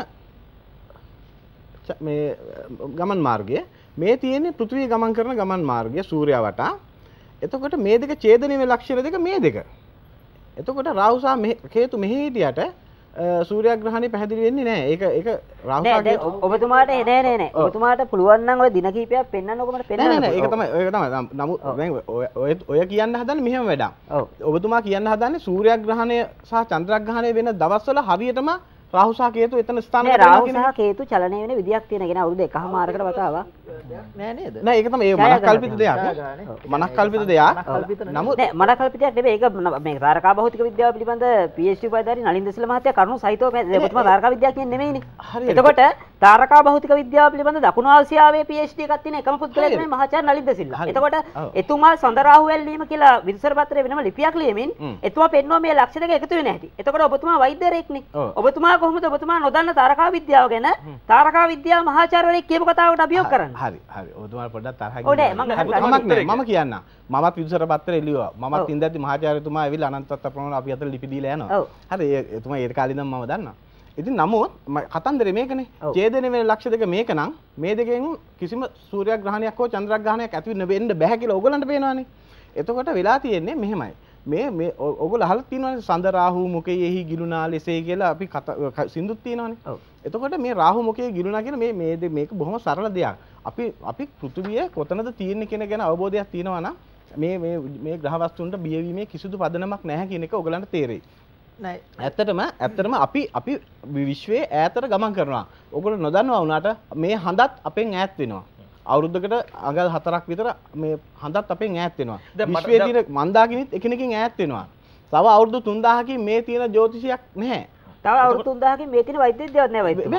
මේ ගමන් මාර්ගය. මේ තියෙන්නේ පෘථිවිය ගමන් කරන ගමන් මාර්ගය සූර්යයා වටා. එතකොට මේ දෙක ඡේදනය වෙන ලක්ෂණ දෙක මේ දෙක. එතකොට රාහු සහ කේතු මෙහි හිටියට සූර්යග්‍රහණය පැහැදිලි වෙන්නේ නැහැ. ඒක රාහු සහ කේතු ඔබතුමාට නෑ. ඔබතුමාට පුළුවන් නම් ඔය දින කිහිපයක් පෙන්වන්නකො මට පෙන්වන්න. නෑ ඒක තමයි. නමුත් දැන් ඔය කියන්න හදන්නේ මෙහෙම වැඩක්. ඔබතුමා කියන්න හදන්නේ සූර්යග්‍රහණය සහ චන්ද්‍රග්‍රහණය වෙන දවස්වල හරියටම රාහු සහ කේතු එතන ස්ථාන නෑ රාහු සහ කේතු චලනය වෙන විදියක් තියෙන. කියන අවුරුදු 1මාරකට වතාවක්. නෑ නේද? නෑ ඒක තමයි ඒ මනස්කල්පිත දෙයක්. මනස්කල්පිත දෙයක්. නමුත් නෑ මනස්කල්පිතයක් නෙවෙයි. ඒක මේ තාරකා භෞතික විද්‍යාව පිළිබඳ PhD උපාධිධාරී නලින් දෙසිල මහත්තයා කරුණු සහිතව ඔබතුමා තාරකා විද්‍යාව කියන්නේ නෙමෙයිනේ. එතකොට තාරකා භෞතික විද්‍යාව පිළිබඳ දකුණු ආසියාවේ PhD එකක් තියෙන එකම පුද්ගලයා තමයි මහාචාර්ය නලින් දෙසිල. එතකොට එතුමා සඳරාහු වැල්ලීම කියලා විස්තර පත්‍රයේ වෙනම ලිපියක් ලියමින් එතුමා පෙන්වුවා මේ ලක්ෂ දෙක එකතු වෙන හැටි. එතකොට ඔබතුමා වෛද්‍යවරයෙක්නේ. ඔබතුමා කොහොමද ඔබතුමා නොදන්න තාරකා විද්‍යාව ගැන තාරකා විද්‍යාව මහාචාර්යවරයෙක් කියපු කතාවකට අභියෝග කරන්නේ? හරි හරි. ඔබතුමාට පොඩ්ඩක් තරහ මම කියන්න. මමත් විදුසර පත්‍රය ලියුවා. මමත් ඉඳද්දි මහාචාර්යතුමා ඇවිල්ලා අනන්තවත් ප්‍රමාණ අපි අතට ලිපි දීලා යනවා. හරි එතුමා ඒ කාලේ ඉඳන් මම දන්නවා. ඉතින් නමුත් කතන්දරේ මේකනේ. ඡේදනය වෙන ලක්ෂ දෙක මේක නම් මේ දෙකෙන් කිසිම සූර්යග්‍රහණයක් හෝ චන්ද්‍රග්‍රහණයක් ඇති වෙන්න බෑ කියලා ඕගොල්ලන්ට පේනවානේ. එතකොට වෙලා තියෙන්නේ මෙහෙමයි. මේ ඕගොල්ලෝ අහලා තියෙනවානේ සඳ රාහු මුඛයෙහි ගිලුනා ලෙසේ කියලා අපි සින්දුත් තියෙනවානේ. එතකොට මේ රාහු මුඛයේ ගිලුනා කියන මේක බොහොම සරල දෙයක්. අපි පෘථිවිය කොතනද තියෙන්නේ කියන ගැන අවබෝධයක් තියෙනවා නම් මේ ග්‍රහ වස්තුන්ට බියවීමේ කිසිදු පදනමක් නැහැ කියන එක ඔයගලන්ට තේරෙයි. නෑ ඇත්තටම අපි විශ්වයේ ඈතට ගමන් කරනවා. ඔයගොල්ලෝ නොදන්නවා වුණාට මේ හඳත් අපෙන් ඈත් වෙනවා. අවුරුද්දකට අඟල් 4ක් විතර මේ හඳත් අපෙන් ඈත් වෙනවා. විශ්වයේ තියෙන මන්දාකිනිත් එකිනෙකින් ඈත් වෙනවා. තව අවුරුදු 3000කින් මේ තියෙන ජ්‍යොතිෂයක් නැහැ. තව අවුරුදු 3000කින් මේ තියෙන වෛද්‍ය විද්‍යාවක් නැහැ වෛද්‍ය.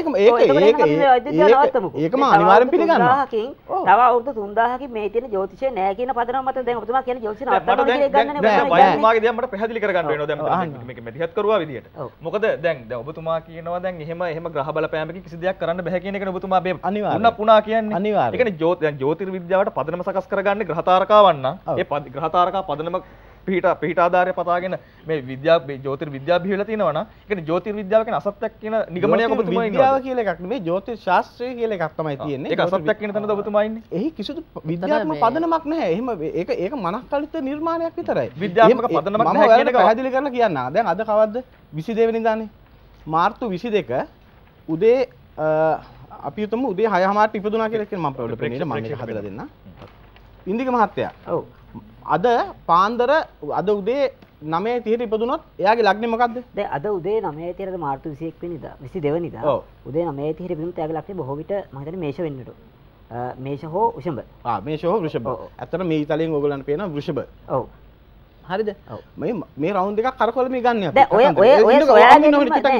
ඒකම අනිවාර්යෙන් පිළිගන්නවා. තව අවුරුදු 3000කින් මේ තියෙන ජ්‍යොතිෂය නැහැ කියන පදනම මත දැන් ඔබතුමා කියන්නේ ජ්‍යොතිෂය නවත්තනවා කියලා ගන්නනේ. දැන් වෛද්‍යතුමාගේ දේ මට පැහැදිලි කරගන්න වෙනවා දැන් මේක මැදිහත් කරුවා විදියට. මොකද දැන් ඔබතුමා කියනවා දැන් එහෙම ග්‍රහ බලපෑමකින් කිසි දෙයක් කරන්න බෑ කියන එකනේ ඔබතුමා මේ පුණා කියන්නේ. ඒ කියන්නේ ජ්‍යොතිර්විද්‍යාවට පදනම සකස් කරගන්නේ ග්‍රහ තාරකාවන් නම් ඒ ග්‍රහ තාරකා පදනම පිට ආධාරය පතාගෙන මේ ජ්‍යොතිර්විද්‍යාව බිහිවෙලා තියෙනවා නම් ඒ කියන්නේ ජ්‍යොතිර්විද්‍යාව කියන්නේ අසත්‍යක් කියන නිගමනයක් ඔබතුමා ඉන්නවා. විද්‍යාව කියලා එකක් නෙමෙයි ජ්‍යොතිෂ ශාස්ත්‍රය කියලා එකක් තමයි තියෙන්නේ. ඒක අසත්‍යක් කියන තැනද ඔබතුමා ඉන්නේ. එහි කිසිදු විද්‍යාත්මක පදනමක් නැහැ. එහෙම ඒක මනස්කලිත නිර්මාණයක් විතරයි. විද්‍යාත්මක පදනමක් නැහැ කියන එක පැහැදිලි කරලා කියන්න. දැන් අද කවද්ද 22 වෙනිදානේ. මාර්තු 22 උදේ අපි හිතමු උදේ 6:00ට ඉපදුනා කියලා කියන මම පොඩ්ඩක් මේක හදලා දෙන්න. ඉන්දික මහත්තයා. ඔව්. අද පාන්දර අද උදේ 9:30ට ඉපදුනොත් එයාගේ ලග්නේ මොකද්ද? දැන් අද උදේ 9:30ට මාර්තු 21 වෙනිදා 22 වෙනිදා උදේ 9:30ට ඉපදුනොත් එයාගේ ලග්නේ බොහෝ විට මම හිතන්නේ මේෂ වෙන්නට. මේෂ හෝ වෘෂභ. මේෂ හෝ වෘෂභ. ඇත්තට මේ ඉතාලියෙන් ඕගොල්ලන්ට පේනවා වෘෂභ. ඔව්. හරිද? මේ රවුන්ඩ් එකක් කරකවල මේ ගන්න අපි. දැන් ඔය සොයාගෙන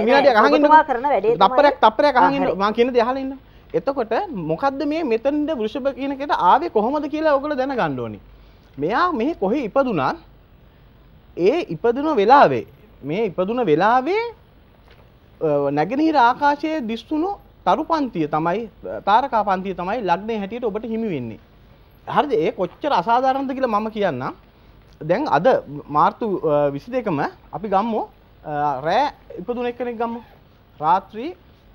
තප්පරයක් අහන් ඉන්න මම කියන දේ අහලා ඉන්න. එතකොට මොකද්ද මේ මෙතනද වෘෂභ කියන එකට ආවේ කොහොමද කියලා ඔයගොල්ලෝ දැනගන්න ඕනි. මෙයා මෙහි කොහේ ඉපදුනත් ඒ ඉපදුන වෙලාවේ නැගෙනහිර ආකාශයේ දිස්තුණු තරු පන්තිය තමයි තාරකා පන්තිය තමයි ලග්නේ හැටියට ඔබට හිමි වෙන්නේ. හරිද? ඒ කොච්චර අසාධාරණද කියලා මම කියන්නම්. දැන් අද මාර්තු 22ම අපි ගම්මු රෑ ඉපදුන එක්කෙනෙක් ගම්මු. රාත්‍රී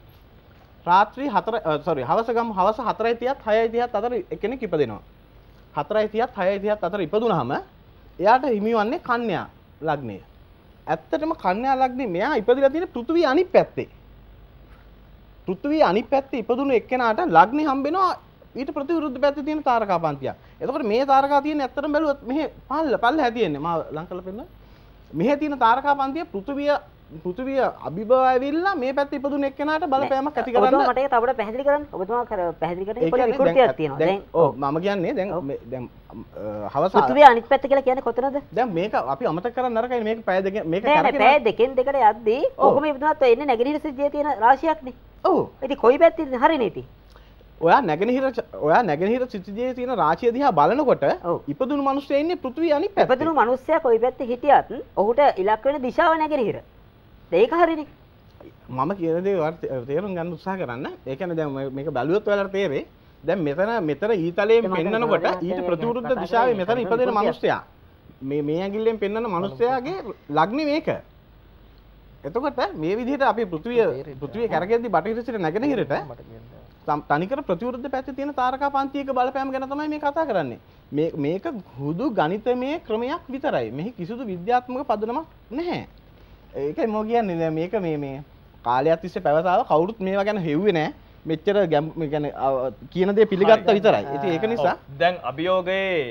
4 හවස ගම්මු. හවස 4:30ත් 6:30ත් අතර එක්කෙනෙක් ඉපදෙනවා. 4:30ත් 6:30ත් අතර ඉපදුනහම එයාට හිමිවන්නේ කන්‍යා ලග්නය. ඇත්තටම කන්‍යා ලග්නේ මෙයා ඉපදිලා තියෙන පෘථිවිය අනිත් පැත්තේ. පෘථිවිය අනිත් පැත්තේ ඉපදුණු එක්කෙනාට ලග්නේ හම්බෙනවා ඊට ප්‍රතිවිරුද්ධ පැත්තේ තියෙන තාරකා පන්තියක්. එතකොට මේ තාරකා තියෙන්නේ ඇත්තටම බැලුවොත් මෙහි පල්ල හැදින්නේ. මම ලං කරලා පෙන්නන්න. මෙහි තියෙන තාරකා පන්තිය පෘථිවිය අභිභව ඇවිල්ලා මේ පැත්තේ ඉපදුණු එක්කෙනාට බලපෑමක් ඇති කරන්න. ඔබතුමා මට ඒක තවද පැහැදිලි කරන්න. ඔබතුමා පැහැදිලි කරන්න පොඩි විකෘතියක් තියෙනවා. දැන් ඔව් මම කියන්නේ දැන් හවස පෘථිවිය අනිත් පැත්ත කියලා කියන්නේ කොතනද? දැන් මේක අපි අමතක කරන්න නරකයි මේක පැය දෙක මේක කරගෙන පැය දෙකෙන් දෙකට යද්දී ඔකම ඉපදුනත් එන්නේ නැගෙනහිර සිද්ධියේ තියෙන රාශියක්නේ. ඔව්. ඉතින් කොයි පැත්තේද හරිනේ ඉතින්. ඔයා නැගෙනහිර සිද්ධියේ තියෙන රාශිය දිහා බලනකොට ඉපදුණු මිනිස්සයා ඉන්නේ පෘථිවිය අනිත් පැත්තේ. ඉපදුණු මිනිස්සයා කොයි පැත්තේ හිටියත් ඔහුට ඉලක්ක වෙන දිශාව නැගෙනහිර. ඒක හරිනේ. මම කියන දේ තේරුම් ගන්න උත්සාහ කරන්න. ඒ කියන්නේ දැන් මේක බැලුවොත් ඔයාලට තේරෙයි. දැන් මෙතන ඊතලයෙන් පෙන්නනකොට ඊට ප්‍රතිවිරුද්ධ දිශාවේ මෙතන ඉපදෙන මිනිස්සයා. මේ ඇඟිල්ලෙන් පෙන්නන මිනිස්සයාගේ ලග්නේ මේක. එතකොට මේ විදිහට අපි පෘථිවිය කැරකෙද්දි බටහිර සිට නැගෙනහිරට තනිකර ප්‍රතිවිරුද්ධ පැත්තේ තියෙන තාරකා පන්තියක බලපෑම ගැන තමයි මේ කතා කරන්නේ. මේක හුදු ගණිතමය ක්‍රමයක් විතරයි. මෙහි කිසිදු විද්‍යාත්මක පදනමක් නැහැ. ඒකයි මම කියන්නේ දැන් මේක මේ කාලයක් තිස්සේ පැවතාව කවුරුත් මේවා ගැන හෙව්වේ නැහැ. මෙච්චර කියන දේ පිළිගත්තා විතරයි. ඉතින් ඒක නිසා දැන්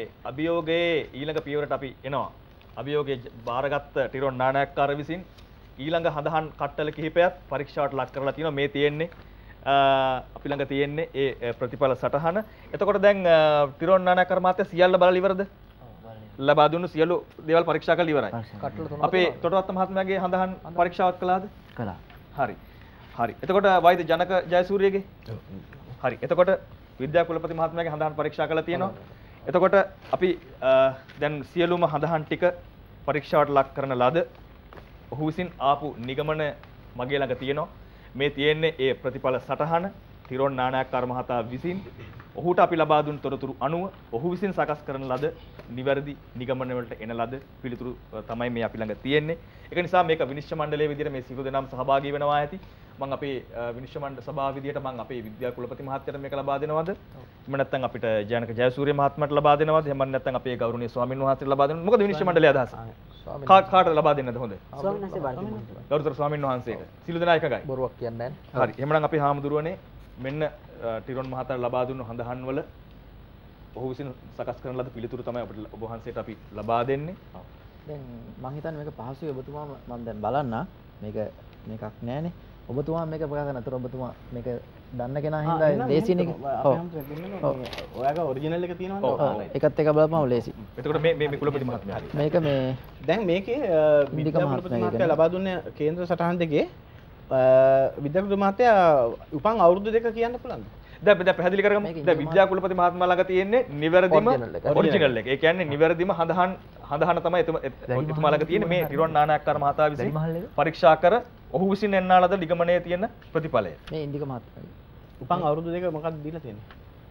අභියෝගයේ ඊළඟ පියවරට අපි එනවා. අභියෝගයේ බාරගත්ත ටිරොන් නානායක්කාර විසින් ඊළඟ හඳහන් කට්ටල කිහිපයක් පරීක්ෂාවට ලක් කරලා තියෙනවා. මේ තියෙන්නේ අපි ළඟ තියෙන්නේ ඒ ප්‍රතිඵල සටහන. එතකොට දැන් තිරෝන් නානායකර මහත්තයා සියල්ල බලලා ඉවරද? ලබා දුන්නු සියලු දේවල් පරීක්ෂා කරලා ඉවරයි. අපේ තොටරත්න මහත්මයාගේ හඳහන් පරීක්ෂාවක් කළාද? කළා. හරි. හරි. එතකොට වෛද්‍ය ජනක ජයසූරියගේ? හරි. එතකොට විද්‍යා කුලපති මහත්මයාගේ හඳහන් පරීක්ෂා කළා තියෙනවා. එතකොට අපි දැන් සියලුම හඳහන් ටික පරීක්ෂාවට ලක් කරන ලද ඔහු විසින් ආපු නිගමන මගේ ළඟ තියෙනවා. මේ තියෙන්නේ ඒ ප්‍රතිඵල සටහන තිරෝන් නානායක්කාර මහතා විසින් ඔහුට අපි ලබා දුන් තොරතුරු අනුව ඔහු විසින් සකස් කරන ලද නිවැරදි නිගමන වලට එන ලද පිළිතුරු තමයි මේ අපි ළඟ තියෙන්නේ. ඒක නිසා මේක විනිශ්චය මණ්ඩලයේ විදිහට මේ සියලු දෙනාම සහභාගී වෙනවා ඇති. මම අපේ විනිශ්චය මණ්ඩල සභාව විදිහට මම අපේ විද්‍යා කුලපති මහත්තයාට මේක ලබා දෙනවද? එහෙම නැත්නම් අපිට ජයනක ජයසූරිය මහත්මයාට ලබා දෙනවද? එහෙම නැත්නම් අපේ ගෞරවනීය ස්වාමීන් වහන්සේට ලබා දෙනවද? මොකද විනිශ්චය මණ්ඩලයේ අදහස? කාටද ලබා දෙන්නද හොඳ? ස්වාමීන් වහන්සේ බලන්න. ගෞරවතර ස්වාමීන් වහන්සේට. සියලු දෙනා එකගයි. බොරුවක් කියන්නේ නැහැ. හරි. එහෙමනම් අපි හාමුදුරුවනේ මෙන්න ටිරොන් මහතාට ලබා දුන්නු හඳහන් වල ඔහු විසින් සකස් කරන ලද පිළිතුරු තමයි අපිට ඔබ වහන්සේට අපි ලබා දෙන්නේ. දැන් මම හිතන්නේ මේක පහසුයි ඔබතුමාම මම දැන් බලන්න මේකක් නෑනේ. ඔබතුමා මේක ප්‍රකාශ කරන අතර ඔබතුමා මේක දන්න කෙනා හින්දා ලේසිනේ. ඔයාගේ ඔරිජිනල් එක තියෙනවද? ඒකත් එක බලපුවම ලේසි. එතකොට මේ කුලපති මහත්මයා මේක මේ දැන් මේකේ විද්‍යා කුලපති මහත්මයා ලබා දුන්නේ කේන්ද්‍ර සටහන් දෙකේ විද්‍යා කුලපති මහත්තයා උපන් අවුරුදු දෙක කියන්න පුළුවන්ද? දැන් පැහැදිලි කරගමු. දැන් විද්‍යා කුලපති මහත්මයා ළඟ තියෙන්නේ නිවැරදිම ඔරිජිනල් එක. ඒ කියන්නේ නිවැරදිම හඳහන තමයි එතුමා ළඟ තියෙන්නේ මේ තිරොන් නානායක්කාර මහතා විසින් පරීක්ෂා කර ඔහු විසින් එන්නා ලද නිගමනයේ තියෙන ප්‍රතිඵලය. මේ ඉන්දික මහත්මයා. උපන් අවුරුදු දෙක මොකක්ද දීලා තියෙන්නේ?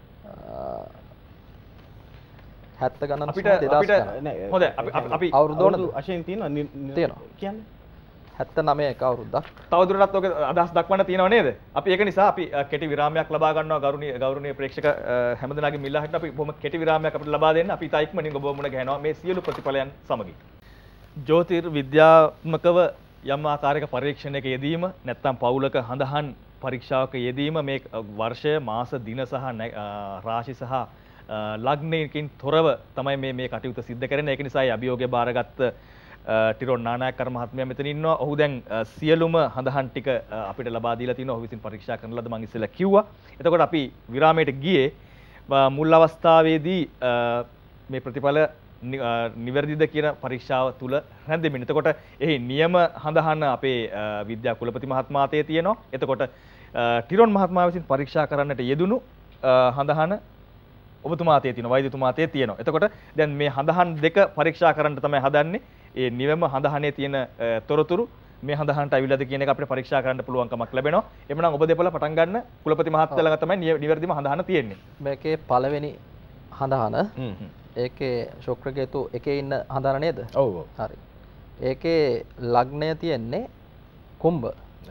70 ගණන් අපිට හොඳයි අපි අවුරුදු වශයෙන් තියෙනවා කියන්නේ 79 එක අවුරුද්දක්. තවදුරටත් ඔක අදහස් දක්වන්න තියෙනව නේද? අපි ඒක නිසා අපි කෙටි විරාමයක් ලබා ගන්නවා ගෞරවනීය ප්‍රේක්ෂක හැමදෙනාගේ මිල්ලා හිටලා අපි බොහොම කෙටි විරාමයක් අපිට ලබා දෙන්න. අපි තා ඉක්මනින් ඔබ මුණ ගැහෙනවා මේ සියලු ප්‍රතිඵලයන් සමගින්. ජ්‍යොතිර්විද්‍යාත්මකව යම් ආකාරයක පරීක්ෂණයක යෙදීම නැත්නම් පවුලක හඳහන් පරීක්ෂාවක යෙදීම මේ වර්ෂය මාස දින සහ රාශි සහ ලග්නයකින් තොරව තමයි මේ කටයුතු සිද්ධ කරන්නේ. ඒක නිසා අභියෝගය බාරගත්ත ටිරොන් නානායක්කාර මහත්මයා මෙතන ඉන්නවා. ඔහු දැන් සියලුම හඳහන් ටික අපිට ලබා දීලා තිනවා. ඔහු විසින් පරීක්ෂා කරන ලද මම ඉස්සෙල්ලා කිව්වා. එතකොට අපි විරාමයට ගියේ මුල් අවස්ථාවේදී මේ ප්‍රතිඵල නිවැරදිද කියන පරීක්ෂාව තුල රැඳෙමින්. එතකොට එහි නියම හඳහන් අපේ විද්‍යා කුලපති මහත්මයාතේ තියෙනවා. එතකොට ටිරොන් මහත්මයා විසින් පරීක්ෂා කරන්නට යෙදුණු හඳහන ඔබතුමාතේ තියෙනවා, වෛද්‍යතුමාතේ තියෙනවා. එතකොට දැන් මේ හඳහන් දෙක පරීක්ෂා කරන්න තමයි හදන්නේ. ඒ නිවැරදිම හඳහනේ තියෙන තොරතුරු මේ හඳහනට අවිලද කියන එක අපිට පරීක්ෂා කරන්න පුළුවන්කමක් ලැබෙනවා. එhmenan ඔබ දෙපළ පටන් ගන්න කුලපති මහත්තයා ළඟ තමයි නිවැරදිම හඳහන තියෙන්නේ. මේකේ පළවෙනි හඳහන ඒකේ ශුක්‍රකේතු එකේ ඉන්න හඳහන නේද? ඔව්. හරි. ඒකේ ලග්නය තියෙන්නේ කුම්භ.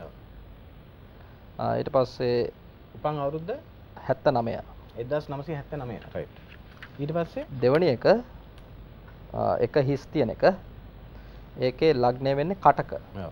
ඊට පස්සේ උපන් අවුරුද්ද 79. 1979. රයිට්. ඊට පස්සේ දෙවැනි එක හිස් තියෙන එක. ඒකේ ලග්නය වෙන්නේ කටක. ඔව්.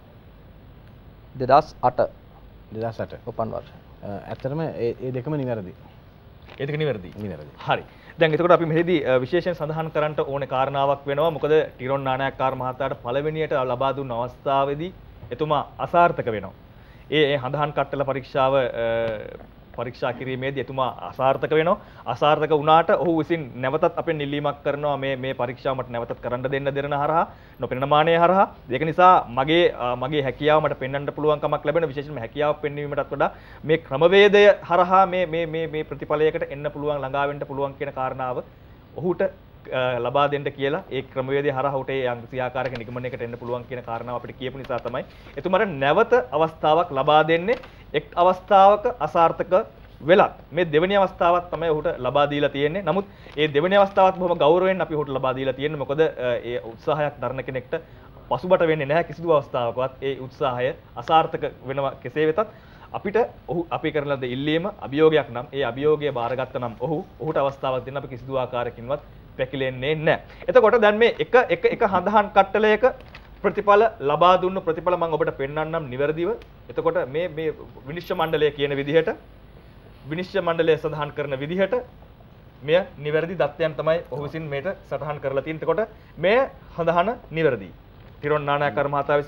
2008 උපන් වර්ෂය. ඇත්තටම ඒ දෙකම නිවැරදි. ඒ දෙක නිවැරදි. නිවැරදි. හරි. දැන් එතකොට අපි මෙහිදී විශේෂයෙන් සඳහන් කරන්න ඕනේ කාරණාවක් වෙනවා. මොකද ටිරොන් නානායක්කාර මහතාට පළවෙනියට ලබා දුන්න අවස්ථාවේදී එතුමා අසාර්ථක වෙනවා. ඒ හඳහන් කට්ටල පරීක්ෂා කිරීමේදී එතුමා අසාර්ථක වෙනවා. අසාර්ථක වුණාට ඔහු විසින් නැවතත් අපෙන් ඉල්ලීමක් කරනවා මේ පරීක්ෂාව මට නැවතත් කරන්න දෙන හරහා නොපෙනෙන මානය හරහා. ඒක නිසා මගේ හැකියාව මට පෙන්වන්න පුළුවන් කමක් ලැබෙන විශේෂයෙන්ම හැකියාව පෙන්වීමටත් වඩා මේ ක්‍රමවේදය හරහා මේ ප්‍රතිඵලයකට එන්න පුළුවන් ළඟා වෙන්න පුළුවන් කියන කාරණාව ඔහුට ලබා දෙන්න කියලා ඒ ක්‍රමවේදය හරහා උට ඒ අංගසියාකාරක නිගමනයකට එන්න පුළුවන් කියන කාරණාව අපිට කියපු නිසා තමයි එතුමාට නැවත අවස්ථාවක් ලබා දෙන්නේ. එක් අවස්ථාවක අසාර්ථක වෙලත් මේ දෙවෙනි අවස්ථාවක් තමයි ඔහුට ලබා දීලා තියෙන්නේ. නමුත් ඒ දෙවෙනි අවස්ථාවත් බොහොම ගෞරවයෙන් අපි ඔහුට ලබා දීලා තියෙන්නේ. මොකද ඒ උත්සාහයක් දරන කෙනෙක්ට පසුබට වෙන්නේ නැහැ කිසිදු අවස්ථාවකවත්. ඒ උත්සාහය අසාර්ථක වෙනවා කෙසේ වෙතත් අපිට අපි කරන ලද ඉල්ලීම අභියෝගයක් නම් ඒ අභියෝගය බාරගත්ත නම් ඔහුට අවස්ථාවක් දෙන්න අපි කිසිදු ආකාරයකින්වත් පැකිලෙන්නේ නැහැ. එතකොට දැන් මේ එක හඳහන් කට්ටලයක ප්‍රතිඵල ලබා දුන්න ප්‍රතිඵල මම ඔබට පෙන්වන්නම් නිවැරදිව. එතකොට මේ විනිශ්චය මණ්ඩලය කියන විදිහට විනිශ්චය මණ්ඩලය සඳහන් කරන විදිහට මෙය නිවැරදි දත්තයන් තමයි ඔහු විසින් මේට සටහන් කරලා තියෙන්නේ. එතකොට මේ හඳහන නිවැරදි. තිරොන් නානායක්කාර මහතා විසින්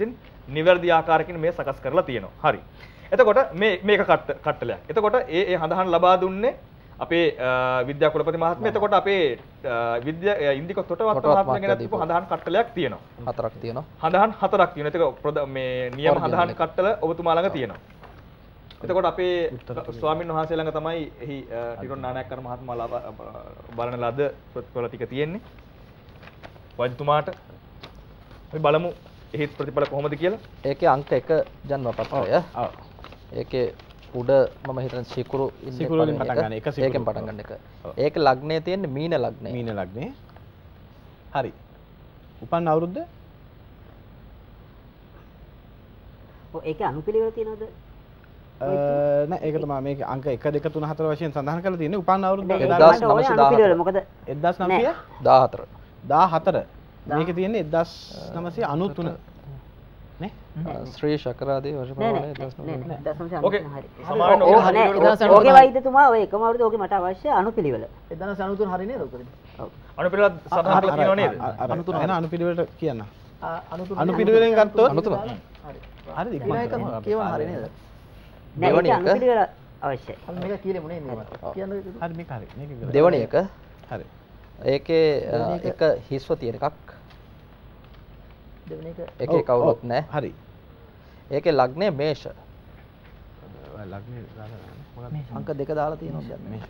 නිවැරදි ආකාරයකින් මේ සකස් කරලා තියෙනවා. හරි. එතකොට මේක කට්ටලයක්. එතකොට ඒ හඳහන් ලබා දුන්නේ අපේ විද්‍යා කුලපති මහත්මයා. එතකොට අපේ ඉන්දික තොටවත් මහත්මයා ගැන තිබු හඳහන් කට්ටලයක් තියෙනවා. 4ක් තියෙනවා. හඳහන් 4ක් තියෙනවා. ඒක මේ නියම හඳහන් කට්ටල ඔබතුමා ළඟ තියෙනවා. එතකොට අපේ ස්වාමින් වහන්සේ ළඟ තමයි එහි ටිරොන් නානායක්කර මහත්මයා බලන ලද ප්‍රතිඵල ටික තියෙන්නේ. වෛද්‍යතුමාට අපි බලමු එහි ප්‍රතිඵල කොහොමද කියලා. ඒකේ අංක 1 ජන්ම පත්‍රය. ඔව්. ඒකේ උඩ මම හිතන සිකුරු වලින් පටන් ගන්න එක සිකුරු. ඒකෙන් පටන් ගන්න එක. ඒක ලග්නේ තියෙන්නේ මීන ලග්නේ. මීන ලග්නේ. හරි. උපන් අවුරුද්ද? ඔව් ඒකේ අනුපිළිවෙල තියෙනවද? නෑ ඒක තමයි මේක අංක 1 2 3 4 වශයෙන් සඳහන් කරලා තියෙන්නේ උපන් අවුරුද්ද 1914 මොකද 1900 14 මේකේ තියෙන්නේ 1993 නේ ශ්‍රී ශකරාදී වර්ෂ ප්‍රමාණය 1993 ඕකේ සමාවෙන්න ඕකේ වෛද්‍යතුමා ඔය එකම අවුරුද්ද ඕකේ මට අවශ්‍ය අනුපිළිවෙල 1993 හරි නේද ඔකද ඔව් අනුපිළිවෙල සඳහන් කරලා තියෙනව නේද 93 එන අනුපිළිවෙලට කියන්න අනුපිළිවෙලෙන් ගත්තොත් 93 හරි ඒක කියවන හරි නේද නෑ ඒක අනුපිළිවෙල අවශ්‍යයි. මේක කීලෙ මොනේ ඉන්නේ මට. කියන්නේ හරි මේක හරි. මේක දෙවණි එක. හරි. ඒකේ එක හිස්ව තියෙන එකක්. දෙවණි එක ඒකේ කවුරුත් නෑ. හරි. ඒකේ ලග්නේ මේෂ. ලග්නේ දාලා අංක 2 දාලා තියෙනවා දැන්. මේෂ.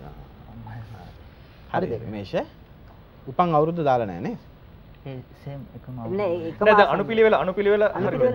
හරිද? මේෂ. උපන් අවුරුද්ද දාලා නෑ නේද? ඒ සේම් එකම නේද අනුපිළිවෙල හරි.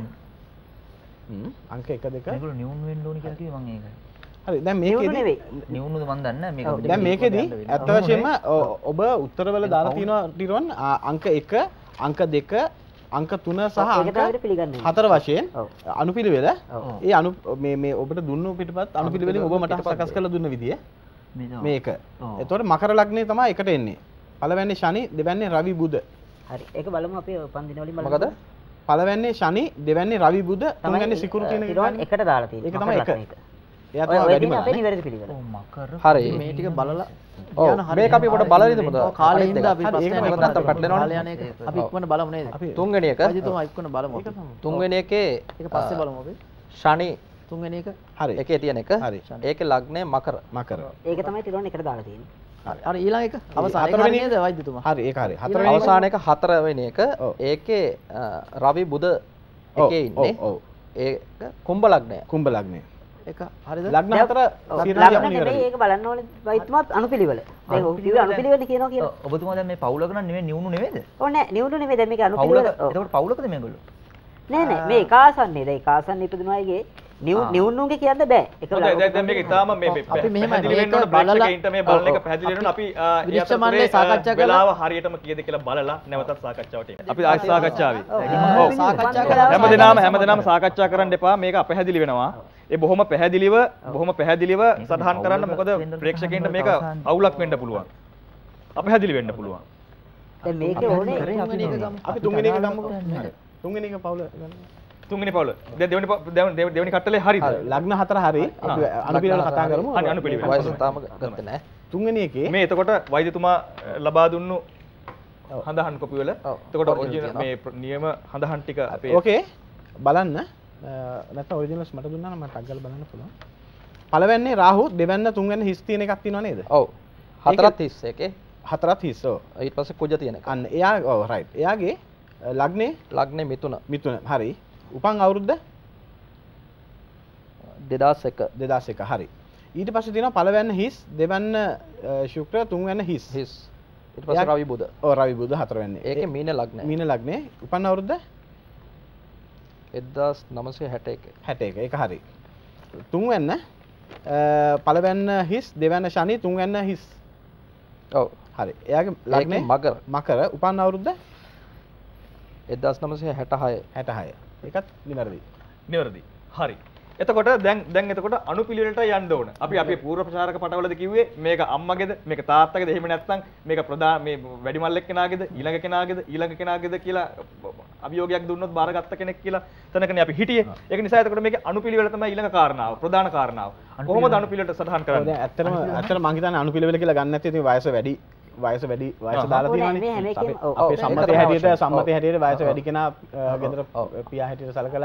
අංක 1 2 මේගොල්ලෝ නියුන් වෙන්න ඕනි කියලා කිව්වේ මම ඒකයි. හරි දැන් මේකෙදි නියුන්ද මන් දන්නේ නැහැ මේක. දැන් මේකෙදි ඇත්ත වශයෙන්ම ඔබ උත්තරවල දාලා තියෙනවා ටිරොන් අංක 1 අංක 2 අංක 3 සහ අංක 4 වශයෙන් අනුපිළිවෙල ඒ මේ ඔබට දුන්නු පිටපත් අනුපිළිවෙලින් ඔබ මට සකස් කරලා දුන්න විදිය මේක. එතකොට මකර ලග්නේ තමයි එකට එන්නේ. පළවෙනි ශනි දෙවැන්නේ රවි බුධ. හරි ඒක බලමු අපේ උපන් දින වලින් බලමු. මොකද? පළවෙනි ශනි දෙවැන්නේ රවි බුධ තුන්වෙනි සිකුරු කියන එක එකට දාලා තියෙනවා. ඒක තමයි එක. එයා තමයි වැඩිම අපේ නිවැරදි පිළිවෙල. ඔව් මකර. හරි. මේ ටික බලලා ඔව් මේක අපි පොඩ්ඩක් බලලා ඉඳමුද? කාලේ ඉඳලා අපි ප්‍රශ්න ඒක නැත්තම් පැටලෙනවනේ. යන එක අපි ඉක්මනට බලමු නේද? තුන්වෙනි එක. අජිතුමා ඉක්මනට බලමු අපි. තුන්වෙනි එකේ ඒක පස්සේ බලමු අපි. ශනි තුන්වෙනි එක. හරි. එකේ තියෙන එක. ඒකේ ලග්නේ මකර. මකර. ඒක තමයි ටිරොන් එකට දාලා තියෙන්නේ. හරි ඊළඟ එක අවසාන එක හරි නේද වෛද්‍යතුමා? හරි ඒක හරි. හතරවෙනි අවසාන එක හතරවෙනි එක. ඒකේ රවි බුධ එකේ ඉන්නේ. ඔව්. ඒක කුම්භ ලග්නය. කුම්භ ලග්නය. එක හරිද? ලග්න හතර ලග්න නෙමෙයි ඒක බලන්න ඕනේ වෛද්‍යතුමා අනුපිළිවෙල. දැන් ඔය කිව්වේ අනුපිළිවෙල කියනවා කියලා. ඔබතුමා දැන් මේ පවුලක නම් නෙමෙයි නියුණු නෙමෙයිද? ඔව් නෑ නියුණු නෙමෙයි දැන් මේක අනුපිළිවෙල. එතකොට පවුලකද මේගොල්ලෝ? නෑ නෑ මේ එක ආසන්නේ. දැන් එක ආසන්නේ ඉපදුන අයගේ නියුණුන්ගේ කියන්න බෑ. ඒක දැන් මේක ඉතාලම මේ අපි මෙහෙමයි පැහැදිලි වෙන්න ඕන ප්‍රේක්ෂකයින්ට මේ බලන එක පැහැදිලි වෙන්න අපි විනිශ්චය මණ්ඩලයේ සාකච්ඡා කරලා වෙලාව හරියටම කීයද කියලා බලලා නැවතත් සාකච්ඡාවට එන්න. අපි ආයෙත් සාකච්ඡාවේ. ඔව් සාකච්ඡා කරලා හැමදෙනාම සාකච්ඡා කරන්න එපා. මේක අපැහැදිලි වෙනවා. ඒ බොහොම පැහැදිලිව සටහන් කරන්න. මොකද ප්‍රේක්ෂකයින්ට මේක අවුලක් වෙන්න පුළුවන්. අපැහැදිලි වෙන්න පුළුවන්. දැන් මේකේ ඕනේ අපි තුන්වෙනි එක ගමුකෝ. තුන්වෙනි එක පවුල ගන්න. තුන්වෙනි පවුල. දැන් දෙවෙනි කට්ටලේ හරිද? ලග්න හතර හරි. අපි අනුපිළිවෙල කතා කරමු. අනුපිළිවෙල. වයස තාම ගත්තේ නැහැ. තුන්වෙනි එකේ මේ එතකොට වෛද්‍යතුමා ලබා දුන්නු හඳහන් කොපි වල එතකොට ඔරිජිනල් මේ නියම හඳහන් ටික අපේ ඕකේ බලන්න නැත්නම් ඔරිජිනල්ස් මට දුන්නා නම් මට අග්ගල බලන්න පුළුවන්. පළවෙන්නේ රාහු දෙවැන්න තුන්වැන්න හිස් තියෙන එකක් තියෙනව නේද? ඔව්. හතරත් හිස් එකේ. හතරත් හිස්. ඔව්. ඊට පස්සේ කුජ තියෙන එක. අන්න එයා ඔව් රයිට්. එයාගේ ලග්නේ මිථුන. මිථුන. හරි. උපන් අවුරුද්ද 2001 හරි. ඊට පස්සේ තියෙනවා පළවෙන්න හිස් දෙවැන්න ශුක්‍ර තුන්වැන්න හිස්. ඊට පස්සේ රවි බුධ. ඔව් රවි බුධ හතරවැන්නේ. ඒකේ මීන ලග්නය. මීන ලග්නේ උපන් අවුරුද්ද 1961. ඒක හරි. තුන්වැන්න පළවෙන්න හිස් දෙවැන්න ශනි තුන්වැන්න හිස්. ඔව් හරි. එයාගේ ලග්නේ මකර උපන් අවුරුද්ද 1966. ඒකත් නිවැරදි. හරි. එතකොට දැන් එතකොට අනුපිළිවෙලට යන්න ඕන. අපි අපේ පූර්ව ප්‍රචාරක පටවලද කිව්වේ මේක අම්මගේද මේක තාත්තගේද එහෙම නැත්නම් මේක ප්‍රධාන මේ වැඩිමල් එක්කෙනාගේද ඊළඟ කෙනාගේද කියලා අභියෝගයක් දුන්නොත් බාරගත්ත කෙනෙක් කියලා තැනකනේ අපි හිටියේ. ඒක නිසා එතකොට මේකේ අනුපිළිවෙල තමයි ඊළඟ කාරණාව ප්‍රධාන කාරණාව. කොහොමද අනුපිළිවෙලට සටහන් කරන්නේ? දැන් ඇත්තටම මම හිතන්නේ අනුපිළිවෙල කියලා ගන්න නැත්නම් ඉතින් වයස දාලා තියෙනවානේ. අපේ සම්මතය හැටියට වයස වැඩි කෙනා ගෙදර පියා හැටියට සලකලා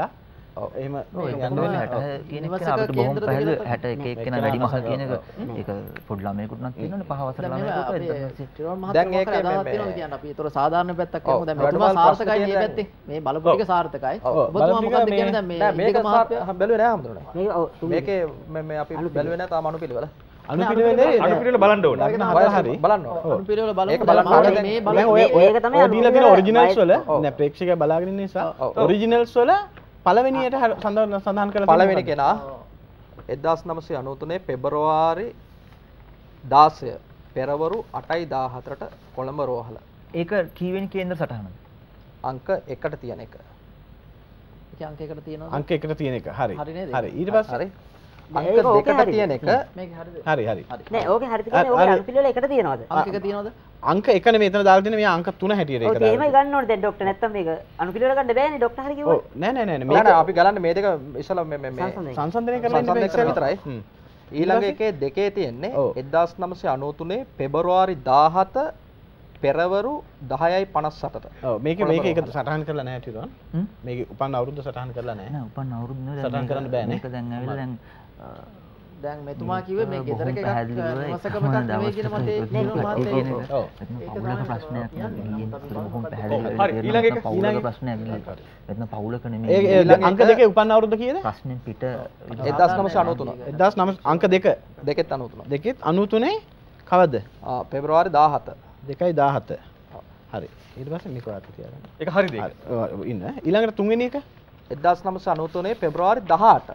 එහෙම යන්න වෙන්නේ 60 කියන එක අපිට බොහොම පැහැදිලි 61 එක කෙනා වැඩි මහල් කියන එක ඒක පොඩි ළමයෙකුට නම් තියෙනවනේ 5 වසර ළමයෙකුට ටිරෝන් මහත්තයා මොකක්ද අදහස් තියෙනවද කියන්නේ අපි ඒතර සාධාරණ පැත්තක් කරමු දැන් මෙතුමා සාර්ථකයි මේ පැත්තේ මේ බලපු ටික සාර්ථකයි ඔබතුමා මොකක්ද කියන්නේ දැන් මේ මේක මහත්තයා බැලුවේ නෑ හම්දුනේ මේකේ මේ අපි බැලුවේ නෑ තාම අනුපිළිවෙල අනුපිළිවෙල බලන්න ඕනේ හරි බලන්න අනුපිළිවෙල බලමු මේ ඔය දීලා තියෙන ඔරිජිනල්ස් වල නෑ ප්‍රේක්ෂකයා බලාගෙන ඉන්න නිසා ඔරිජිනල්ස් වල පළවෙනියට සඳහන් කරලා පළවෙනි කෙනා 1993 පෙබරවාරි 16 පෙරවරු 8:14ට කොළඹ රෝහල. ඒක කීවෙනි කේන්ද්‍ර සටහනද? අංක 1ට තියෙන එක. ඒක අංක 1ට තියෙනවද? අංක 1ට තියෙන එක. හරි. හරි. ඊට පස්සේ හරි. අංක 2ට තියෙන එක. මේක හරිද? හරි. නෑ ඕකේ හරිද කියන්නේ ඕකේ අනුපිළිවෙල එකට තියෙනවද? අංක 1 තියෙනවද? අංක 1 නෙමෙයි එතන දාලා තියෙන මේ අංක 3 හැටියට ඒක දාලා. ඔව් එහෙමයි ගන්න ඕනේ දැන් ડોක්ටර් නැත්තම් මේක අනුපිළිවෙල ගන්න බෑනේ ડોක්ටර් හරි කිව්වා. ඔව් නෑ මේක අපි ගලන්නේ මේ දෙක ඉස්සලා මේ සංසන්දනය කරලා ඉන්න සංසන්දනය විතරයි. ඊළඟ එකේ දෙකේ තියෙන්නේ 1993 පෙබරවාරි 17 පෙරවරු 10:58ට. ඔව් මේක ඒක සටහන් කරලා නැහැ ටිරෝන්. මේක උපන් අවුරුද්ද සටහන් කරලා නැහැ. නෑ උපන් අවුරුද්ද නෙවෙයි සටහන් කරන්න බෑනේ. මේක දැන් ඇවිල්ලා දැන් මෙතුමා කිව්වේ මේ ගෙදරක එකක් නිවසකම එකක් නෙවෙයි කියන මතේ ටිරෝන් මහත්තයා ඒක පවුලක ප්‍රශ්නයක් නෙවෙයි බොහොම පැහැදිලි හරි ඊළඟ එක පවුලක ප්‍රශ්නයක් නෙවෙයි එතන පවුලක නෙමෙයි ඒ අංක දෙකේ උපන් අවුරුද්ද කීයද? ප්‍රශ්නෙන් පිට 1993 1900 අංක දෙක දෙකෙත් 93 දෙකෙත් 93 කවද්ද? පෙබරවාරි 17 2:17 හරි ඊට පස්සේ මේක ඔයාලට තියාගන්න. ඒක හරිද ඒක? ඉන්න ඊළඟට තුන්වෙනි එක 1993 පෙබරවාරි 18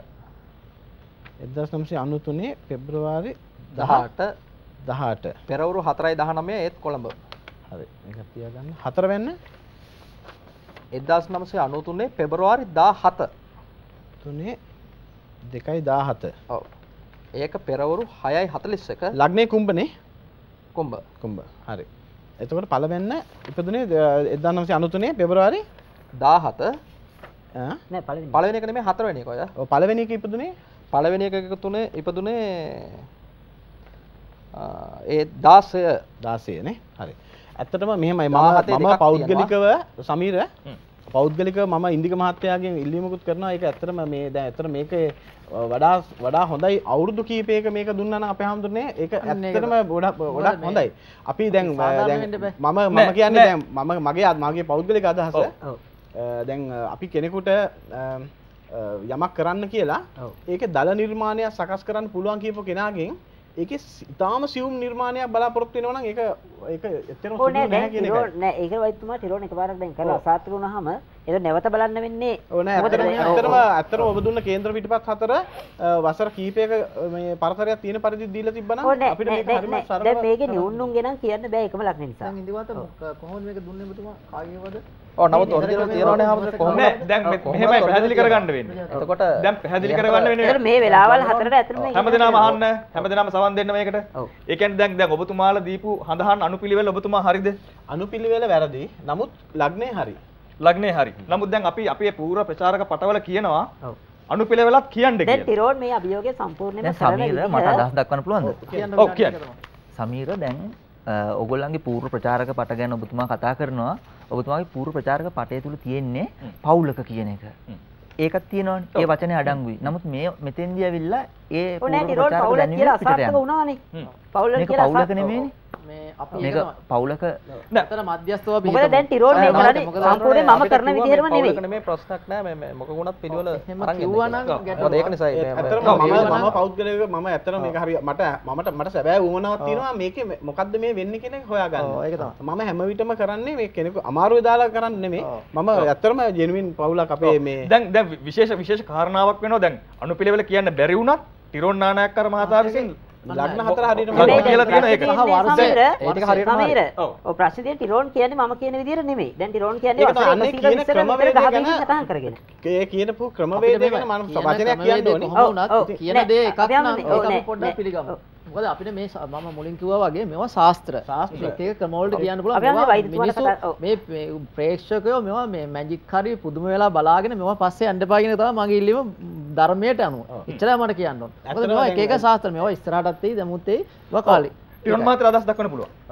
1993 පෙබ්‍රවාරි 18 පෙරවරු 4:19 ඒත් කොළඹ. හරි මේක තියාගන්න. හතරවෙන්න 1993 පෙබරවාරි 17 3 2:17 ඔව් ඒක පෙරවරු 6:41 ලග්නේ කුම්භනේ කුම්භ හරි එතකොට පළවෙන්න ඉපදුනේ 1993 පෙබරවාරි 17 නෑ පළවෙනි එක නෙමෙයි හතරවෙනි එක ඔය. ඔව් පළවෙනි එක ඉපදුනේ පළවෙනි එක ඉපදුනේ ඒ 16 නේ. හරි. ඇත්තටම මෙහෙමයි මම පෞද්ගලිකව සමීර පෞද්ගලිකව මම ඉන්දික මහත්තයාගෙන් ඉල්ලීමකුත් කරනවා. ඒක ඇත්තටම මේ දැන් ඇත්තට මේක වඩා හොඳයි අවුරුදු කීපයක මේක දුන්නා නම් අපේ හැමදෙන්නේ ඒක ඇත්තටම ගොඩක් හොඳයි. අපි දැන් මම කියන්නේ දැන් මගේ පෞද්ගලික අදහස දැන් අපි කෙනෙකුට යමක් කරන්න කියලා ඒකේ දල නිර්මාණයක් සකස් කරන්න පුළුවන් කියපු කෙනාගෙන් ඒකේ ඉතාම සියුම් නිර්මාණයක් බලාපොරොත්තු වෙනවා නම් ඒක එතරම් සුදු නැහැ කියන එකයි. නෑ ඒක වයිතුමා ටිරෝන් එකපාරක් දැන් කරලා අසාර්ථක වුණාම ඒක නැවත බලන්න වෙන්නේ. ඕ නෑ ඇත්තටම ඔබ දුන්න කේන්ද්‍ර පිටපත් හතර වසර කීපයක මේ පරතරයක් තියෙන පරිදි දීලා තිබ්බනම් අපිට මේක හරිම සරලව දැන් මේකේ නියුන්නුන්ගේ නම් කියන්න බෑ එකම ලක්ෂණ නිසා. දැන් ඉඳිවාත කොහොමද මේක දුන්නේ ඔබතුමා කාගේවද? ඔව් නමුත් ඔරිජිනල් තියනවනේ හැමෝටම කොහොමද දැන් මෙහෙමයි පැහැදිලි කරගන්න වෙන්නේ. එතකොට දැන් පැහැදිලි කරගන්න වෙන්නේ මේ වෙලාවල් හතරට ඇතුළත හැමදෙනාම අහන්න හැමදෙනාම සවන් දෙන්න මේකට. ඒ කියන්නේ දැන් ඔබතුමාලා දීපු හඳහන් අනුපිළිවෙල ඔබතුමා හරිද? අනුපිළිවෙල වැරදි. නමුත් ලග්නේ හරි. ලග්නේ හරි. නමුත් දැන් අපි අපේ පූර්ව ප්‍රචාරක පටවල කියනවා අනුපිළිවෙලත් කියන්න කියලා. දැන් ටිරෝන් මේ අභියෝගය සම්පූර්ණයෙන්ම සමීර මට අදහස් දක්වන්න පුළුවන්ද? ඔව් කියන්න. සමීර දැන් ඔයගොල්ලන්ගේ පූර්ව ප්‍රචාරක පට ගැන ඔබතුමා කතා කරනවා. ඔබතුමාගේ පූර්ව ප්‍රචාරක පටය තුල තියෙන්නේ පවුලක කියන එක. ඒකත් තියෙනවනේ. ඒ වචනේ අඩංගුයි. නමුත් මේ මෙතෙන්දී ඇවිල්ලා ඒ පූර්ව ප්‍රචාරක දැනීම අසාර්ථක වුණානේ. පවුලක කියලා පවුලක නෙමෙයිනේ. මේ අපි මේක පවුලක නතර මධ්‍යස්ථව බිහිව මොකද දැන් ටිරෝන් මේ කරන්නේ සම්පූර්ණයෙන් මම කරන විදිහටම නෙවෙයි. පවුලක නෙමෙයි ප්‍රශ්නයක් නෑ මේ මොක ගුණත් පිළිවෙල අරන් කිව්වා නම් ගැටලුවක්. ඒක නිසා ඇත්තටම මම පෞද්ගලිකව මම ඇත්තටම මේක හරිය මට සැබෑ වුණාවක් තියෙනවා මේකේ මොකද්ද මේ වෙන්නේ කියන එක හොයාගන්න. ඒක තමයි. මම හැම විටම කරන්නේ මේ කෙනෙකු අමාරුවේ දාලා කරන්නේ නෙමෙයි. මම ඇත්තටම ජෙනුවින් පවුලක් අපේ මේ දැන් විශේෂ කාරණාවක් වෙනවා දැන් අනුපිළිවෙල කියන්න බැරි වුණත් ටිරෝන් නානායක්කර මහතා විසින් ලග්න හතර හරියටම කියලා තියෙන එක. ඒක හරියටම සමීර ඔව් ප්‍රශ්නේ තියෙන ටිරෝන් කියන්නේ මම කියන විදිහට නෙමෙයි. දැන් ටිරෝන් කියන්නේ වසර 120 ගැන සටහන් කරගෙන. ඒ කියනපු ක්‍රමවේදය ගැන මම වචනයක් කියන්න ඕනේ. ඔව් කියන දේ එකක් නම් ඒක අපි පොඩ්ඩක් පිළිගමු. මොකද අපිට මේ මම මුලින් කිව්වා වගේ මේවා ශාස්ත්‍ර. එක ක්‍රමවලට කියන්න පුළුවන්. මේ ප්‍රේක්ෂකයෝ මේවා මේ මැජික් හරි පුදුම වෙලා බලාගෙන මේවා පස්සේ යන්න එපා කියන තමයි මගේ ඉල්ලීම ධර්මයට අනුව. එච්චරයි මට කියන්න ඕන. මොකද මේවා එක ශාස්ත්‍ර මේවා ඉස්සරහටත් එයි දැමුත් එයි ඒවා කාලේ. ටිරෝන් මාත්‍ර අදහස් දක්වන්න පුළුවන්. ඔව්.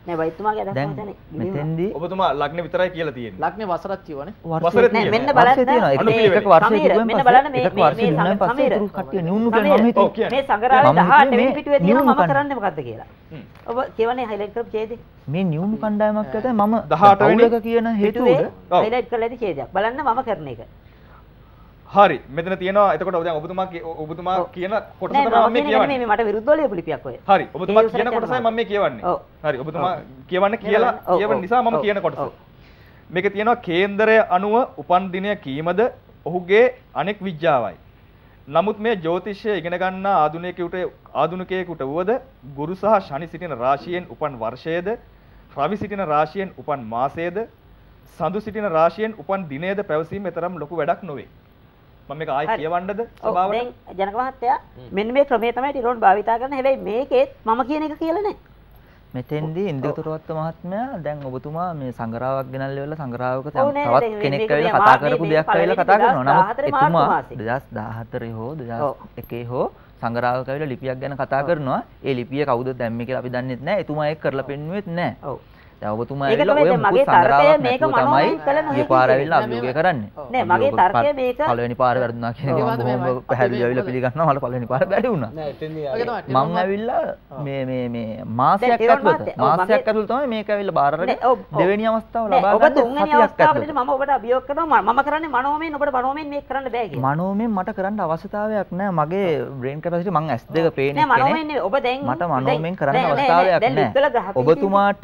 නෑ වෛද්‍යතුමාගේ අදහස දැන් මතනේ. මෙතෙන්දී ඔබතුමා ලග්නේ විතරයි කියලා තියෙන්නේ. ලග්නේ වසරක් කියවනේ. වසරේ නෑ මෙන්න වර්ෂේ බලන්න තියෙනවා. එකක වර්ෂයේ තිබුවෙන් මෙන්න පස්සේ බලන්න මේ එකක වර්ෂයේ තිබුණාන් පස්සේ සමීර. ඉතුරු කට්ටිය නියුණු කියලා මම හිතුවේ. මේ සංගරාවේ 18 වෙනි පිටුවේ තියෙනවා මම නියුණු කරන්නේ මොකද්ද කියලා. ඔබ කියවනේ highlight කරපු ඡේදේ. මේ නියුණු කණ්ඩායමක් ඇත මම 18 වෙනි පවුලක කියන හේතුව highlight කරලා ඇති ඡේදයක්. බලන්න මම කරන එක. හරි මෙතන තියෙනවා එතකොට දැන් ඔබතුමා කියන කොටස තමයි මම මේ කියවන්නේ. මේ මට විරුද්ධව ලියපු ලිපියක් ඔය. හරි ඔබතුමා කියන කොටසයි මම මේ කියවන්නේ. හරි ඔබතුමා කියවන්න කියලා කියවන නිසා මම කියන කොටස. මේක තියෙනවා කේන්දරය අනුව උපන් දිනය කීමද ඔහුගේ අනෙක් විද්‍යාවයි. නමුත් මේ ජ්‍යොතිෂය ඉගෙන ගන්නා ආධුනිකයෙකුට වුවද ගුරු සහ ශනි සිටින රාශියෙන් උපන් වර්ෂයේද රවි සිටින රාශියෙන් උපන් මාසයේද සඳු සිටින රාශියෙන් උපන් දිනයේද පැවසීම තරම් ලොකු වැඩක් නොවේ. මම මේක ආයෙ කියවන්නද ස්වභාවයට? දැන් ජනක මහත්තයා මෙන්න මේ ක්‍රමය තමයි ටිරෝන් භාවිතා කරන්නේ. හැබැයි මේකෙත් මම කියන එක කියලා නෑ. මෙතෙන්දී ඉන්දිකතුරවත්ත මහත්මයා දැන් ඔබතුමා මේ සංගරාවක් ගෙනල්ලා සංගරාවක තවත් කෙනෙක් ඇවිල්ලා කතා කරපු දෙයක් ඇවිල්ලා කතා කරනවා. නමුත් එතුමා 2014 හෝ 2001 හෝ සංගරාවක ඇවිල්ලා ලිපියක් ගැන කතා කරනවා. ඒ ලිපිය කවුද දැම්මේ කියලා අපි දන්නෙත් නැහැ. එතුමා ඒක කරලා පෙන්නුවෙත් නැහැ. ඔව්. දැන් ඔබතුමා ඇවිල්ලා ඔය මුකුත් සංගරාවක් මේක තමයි ඊපාර ඇවිල්ලා අභියෝගය කරන්නේ. නෑ මගේ තර්කය මේක පළවෙනි පාර වැරදුනා කියන එක මම පැහැදිලිව ඇවිල්ලා පිළිගන්නවා. මට පළවෙනි පාර බැරි වුණා. නෑ එතෙන්දී මම ඇවිල්ලා මේ මාසයක් ඇතුළත තමයි මේක ඇවිල්ලා බාර අරගෙන දෙවෙනි අවස්ථාව ලබා ගන්න. ඔබ තුන්වෙනි අවස්ථාවේදී මම ඔබට අභියෝග කරනවා මම කරන්නේ මනෝමයෙන් ඔබට මනෝමයෙන් මේක කරන්න බෑ කියලා. මනෝමයෙන් මට කරන්න අවශ්‍යතාවයක් නෑ. මගේ බ්‍රේන් කැපැසිටි මං S2 පේන කෙනෙක්. නෑ මනෝමයෙන් නෙවෙයි. ඔබ දැන් මට මනෝමයෙන් කරන්න අවස්ථාවක් නෑ. ඔබතුමාට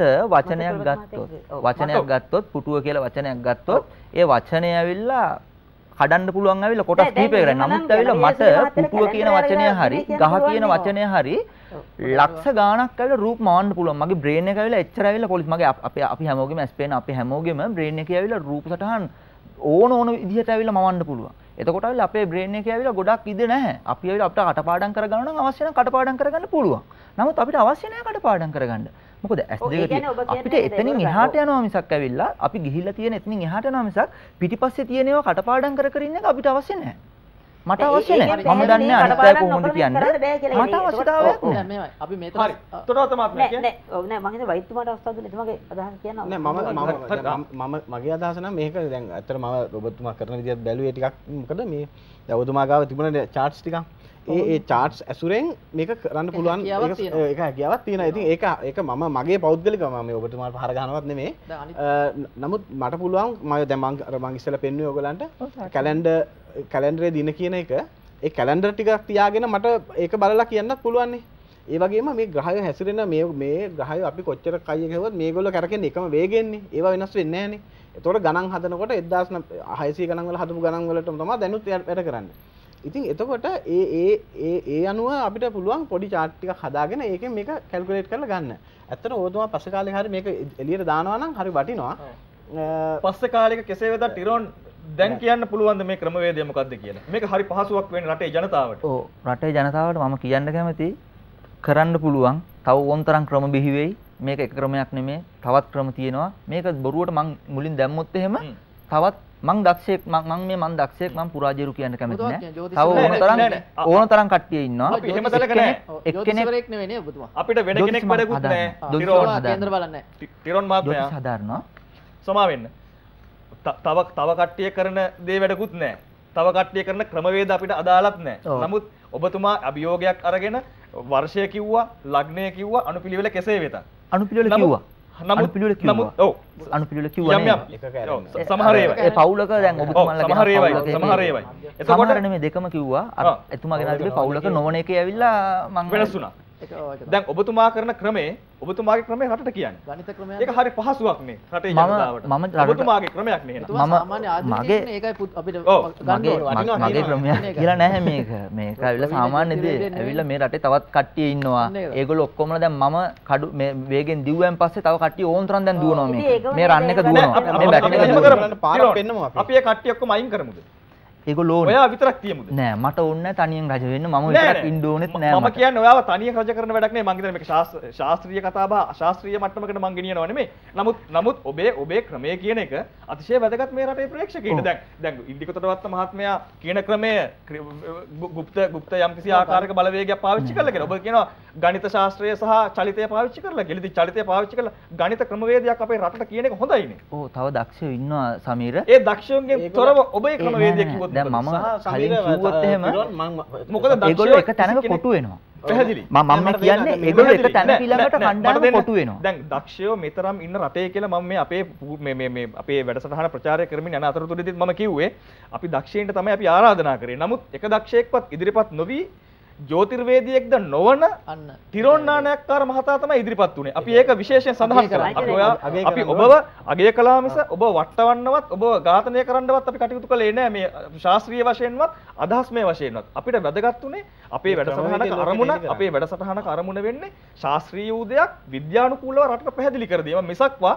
වචනයක් ගත්තොත් පුටුව කියලා වචනයක් ගත්තොත් ඒ වචනය ඇවිල්ලා කඩන්න පුළුවන් ඇවිල්ලා කොටස් කිහිපයකට. නමුත් ඇවිල්ලා මට පුටුව කියන වචනය හරි ගහ කියන වචනය හරි ලක්ෂ ගාණක් ඇවිල්ලා රූප මවන්න පුළුවන්. මගේ බ්‍රේන් එක ඇවිල්ලා එච්චර ඇවිල්ලා පොලිස් මගේ අපි හැමෝගෙම ඇස්පේන අපි හැමෝගෙම බ්‍රේන් එකේ ඇවිල්ලා රූප සටහන් ඕන විදිහට ඇවිල්ලා මවන්න පුළුවන්. එතකොට ඇවිල්ලා අපේ බ්‍රේන් එකේ ඇවිල්ලා ගොඩක් ඉද නැහැ. අපි ඇවිල්ලා අපිට කටපාඩම් කරගන්න නම් අවශ්‍ය නම් කටපාඩම් කරගන්න පුළුවන්. නමුත් අපිට අවශ්‍ය නැහැ කටපාඩම් කරගන්න. මොකද S2 අපිට එතනින් එහාට යනවා මිසක් ඇවිල්ලා අපි ගිහිල්ලා තියෙන එතනින් එහාට යනවා මිසක් පිටිපස්සේ තියෙන ඒවා කටපාඩම් කර ඉන්න එක අපිට අවශ්‍ය නැහැ. මට අවශ්‍ය නැහැ. මම දන්නේ අනිත් අය කොහොමද කියන්නේ. මට අවශ්‍යතාවයක් නැහැ. මේවයි. අපි මෙතන හරි. තොරවත මාත්මා කියන්නේ. නෑ ඔව් නෑ මම හිතුවා වෛද්‍යතුමාට අවස්ථාව දුන්නේ එතුමාගේ අදහස කියනවා. නෑ මම මගේ අදහස නම් මේක දැන් ඇත්තට මම ඔබතුමා කරන විදිහට බැලුවේ ටිකක් මොකද මේ දැන් ඔබතුමා ගාව තිබුණ charts ටිකක් ඒ charts ඇසුරෙන් මේක කරන්න පුළුවන් ඒක හැකියාවක් තියෙනවා. ඉතින් ඒක මම මගේ පෞද්ගලිකව මම ඔබතුමාට පහර ගන්නවත් නෙමෙයි. නමුත් මට පුළුවන් මම දැන් මම ඉස්සෙල්ලා පෙන්නුවේ ඔයගලන්ට කැලෙන්ඩරේ දින කියන එක ඒ කැලෙන්ඩර් ටිකක් තියාගෙන මට ඒක බලලා කියන්නත් පුළුවන් නේ. ඒ වගේම මේ ග්‍රහය හැසිරෙන මේ ග්‍රහය අපි කොච්චර කයිය ගෙවුවත් මේගොල්ලෝ කරකෙන්නේ එකම වේගෙන්නේ. ඒවා වෙනස් වෙන්නේ නැහනේ. ඒතකොට ගණන් හදනකොට 1600 ගණන් වල හදපු ගණන් වලටම තමයි දැනුත් වැඩ කරන්නේ. ඉතින් එතකොට ඒ අනුව අපිට පුළුවන් පොඩි chart ටිකක් හදාගෙන ඒකෙන් මේක කැල්කියුලේට් කරලා ගන්න. ඇත්තට ඕතුමා පස්සේ කාලේ හරි මේක එළියට දානවා නම් හරි වටිනවා. පස්සේ කාලෙක කෙසේ වෙතත් ටිරෝන් දැන් කියන්න පුළුවන්ද මේ ක්‍රමවේදය මොකක්ද කියලා? මේක හරි පහසුවක් වෙන්නේ රටේ ජනතාවට. ඔව් රටේ ජනතාවට මම කියන්න කැමතියි කරන්න පුළුවන්. තව ඕනතරම් ක්‍රම බිහි වෙයි. මේක එක ක්‍රමයක් නෙමෙයි. තවත් ක්‍රම තියෙනවා. මේක බොරුවට මං මුලින් දැම්මොත් එහෙම තවත් මං දක්ෂයෙක් මං දක්ෂයෙක් මං පුරාජේරු කියන්න කැමති නෑ. තව ඕනතරම් කට්ටිය ඉන්නවා. අපි එහෙම දැලක නෑ. එක්කෙනෙක් නෙවෙයි නේ ඔබතුමා. අපිට වෙන කෙනෙක් වැඩකුත් නෑ. ටිරෝන් කේන්දර බලන්නේ. ටිරෝන් මාත්මයා හදාරනවා. සමා වෙන්න. තව කට්ටිය කරන දේ වැඩකුත් නෑ. තව කට්ටිය කරන ක්‍රමවේද අපිට අදාළත් නෑ. නමුත් ඔබතුමා අභියෝගයක් අරගෙන වර්ෂය කිව්වා, ලග්නය කිව්වා, අනුපිළිවෙල කෙසේ වෙතත්. අනුපිළිවෙල කිව්වා. නමුත් ඔව් අනුපිළිවෙල කිව්වා නේ. සමහර ඒවා ඒ පවුලක දැන් ඔබතුමාලා සමහර ඒවායි. එතකොට නෙමෙයි දෙකම කිව්වා. අර එතුමා ගෙනල්ලා තිබේ පවුලක නොවන එකේ ඇවිල්ලා මං වෙනස් වුණා. දැන් ඔබතුමා කරන ක්‍රමේ ඔබතුමාගේ ක්‍රමේ රටට කියන්නේ. ගණිත ක්‍රමයක්. ඒක හරි පහසුවක් නේ රටේ ජනතාවට. ඔබතුමාගේ ක්‍රමයක් නේ එහෙනම්. සාමාන්‍ය ආධුනිකයෙක් ඒකයි අපිට මගේ ක්‍රමයක් කියලා නැහැ මේක. මේක ඇවිල්ලා සාමාන්‍ය දේ. ඇවිල්ලා මේ රටේ තවත් කට්ටිය ඉන්නවා. ඒගොල්ලෝ ඔක්කොමලා දැන් මම කඩු මේ වේගෙන් දිව්වෙන් පස්සේ තව කට්ටිය ඕන්තරම් දැන් දුවනවා මේක. මේ රන් එක දුවනවා. මේ බැට් එක දුවනවා. පාරක් පෙන්නමු අපි. අපි ඒ කට්ටිය ඔක්කොම අයින් කරමුද? ඒගොල්ලෝ ඔයා විතරක් තියමුද? නෑ මට ඕනේ නෑ තනියෙන් රජ වෙන්න. මම විතරක් ඉන්න ඕනෙත් නෑ මම කියන්නේ ඔයාව තනියෙන් රජ කරන වැඩක් නෙමෙයි. මං හිතන්නේ මේක ශාස්ත්‍රීය කතාබහ අශාස්ත්‍රීය මට්ටමකට මං ගෙනියනවා නෙමෙයි. නමුත් ඔබේ ක්‍රමය කියන එක අතිශය වැදගත් මේ රටේ ප්‍රේක්ෂකයින්ට. දැන් ඉන්දිකතොටවත්ත මහත්මයා කියන ක්‍රමය গুপ্ত යම්කිසි ආකාරයක බලවේගයක් පාවිච්චි කරලා කියලා. ඔබ කියනවා ගණිත ශාස්ත්‍රය සහ චලිතය පාවිච්චි කරලා කියලා. ඉතින් චලිතය පාවිච්චි කරලා ගණිත ක්‍රමවේදයක් අපේ රටට කියන එක හොඳයිනේ. ඔව් තව දක්ෂයෝ ඉන්නවා සමීර. ඒ දක්ෂයන්ගේ තොරව ඔබේ ක්‍රමවේදයක් කිව්වොත් දැන් මම කලින් කිව්වොත් එහෙම මොකද ඒගොල්ලෝ එක තැනක කොටු වෙනවා. පැහැදිලි. මම කියන්නේ ඒගොල්ලෝ එක තැනක ඊළඟට කණ්ඩායම කොටු වෙනවා. දැන් දක්ෂයෝ මෙතරම් ඉන්න රටේ කියලා මම මේ අපේ වැඩසටහන ප්‍රචාරය කරමින් යන අතරතුරදී මම කිව්වේ අපි දක්ෂයින්ට තමයි අපි ආරාධනා කරේ. නමුත් එක දක්ෂයෙක්වත් ඉදිරිපත් නොවි ජ්‍යොතිර්වේදියෙක්ද නොවන තිරෝන් නානයක්කාර මහතා තමයි ඉදිරිපත් වුණේ. අපි ඒක විශේෂයෙන් සඳහන් කරා. අපි ඔබව අගය කළා මිස ඔබ වට්ටවන්නවත් ඔබ ඝාතනය කරන්නවත් අපි කටයුතු කළේ නෑ මේ ශාස්ත්‍රීය වශයෙන්වත් අදහස්මය වශයෙන්වත්. අපිට වැදගත් උනේ අපේ වැඩසටහනක අරමුණ වෙන්නේ ශාස්ත්‍රීය උදයක් විද්‍යානුකූලව රටට පැහැදිලි කර දීම මිසක්වා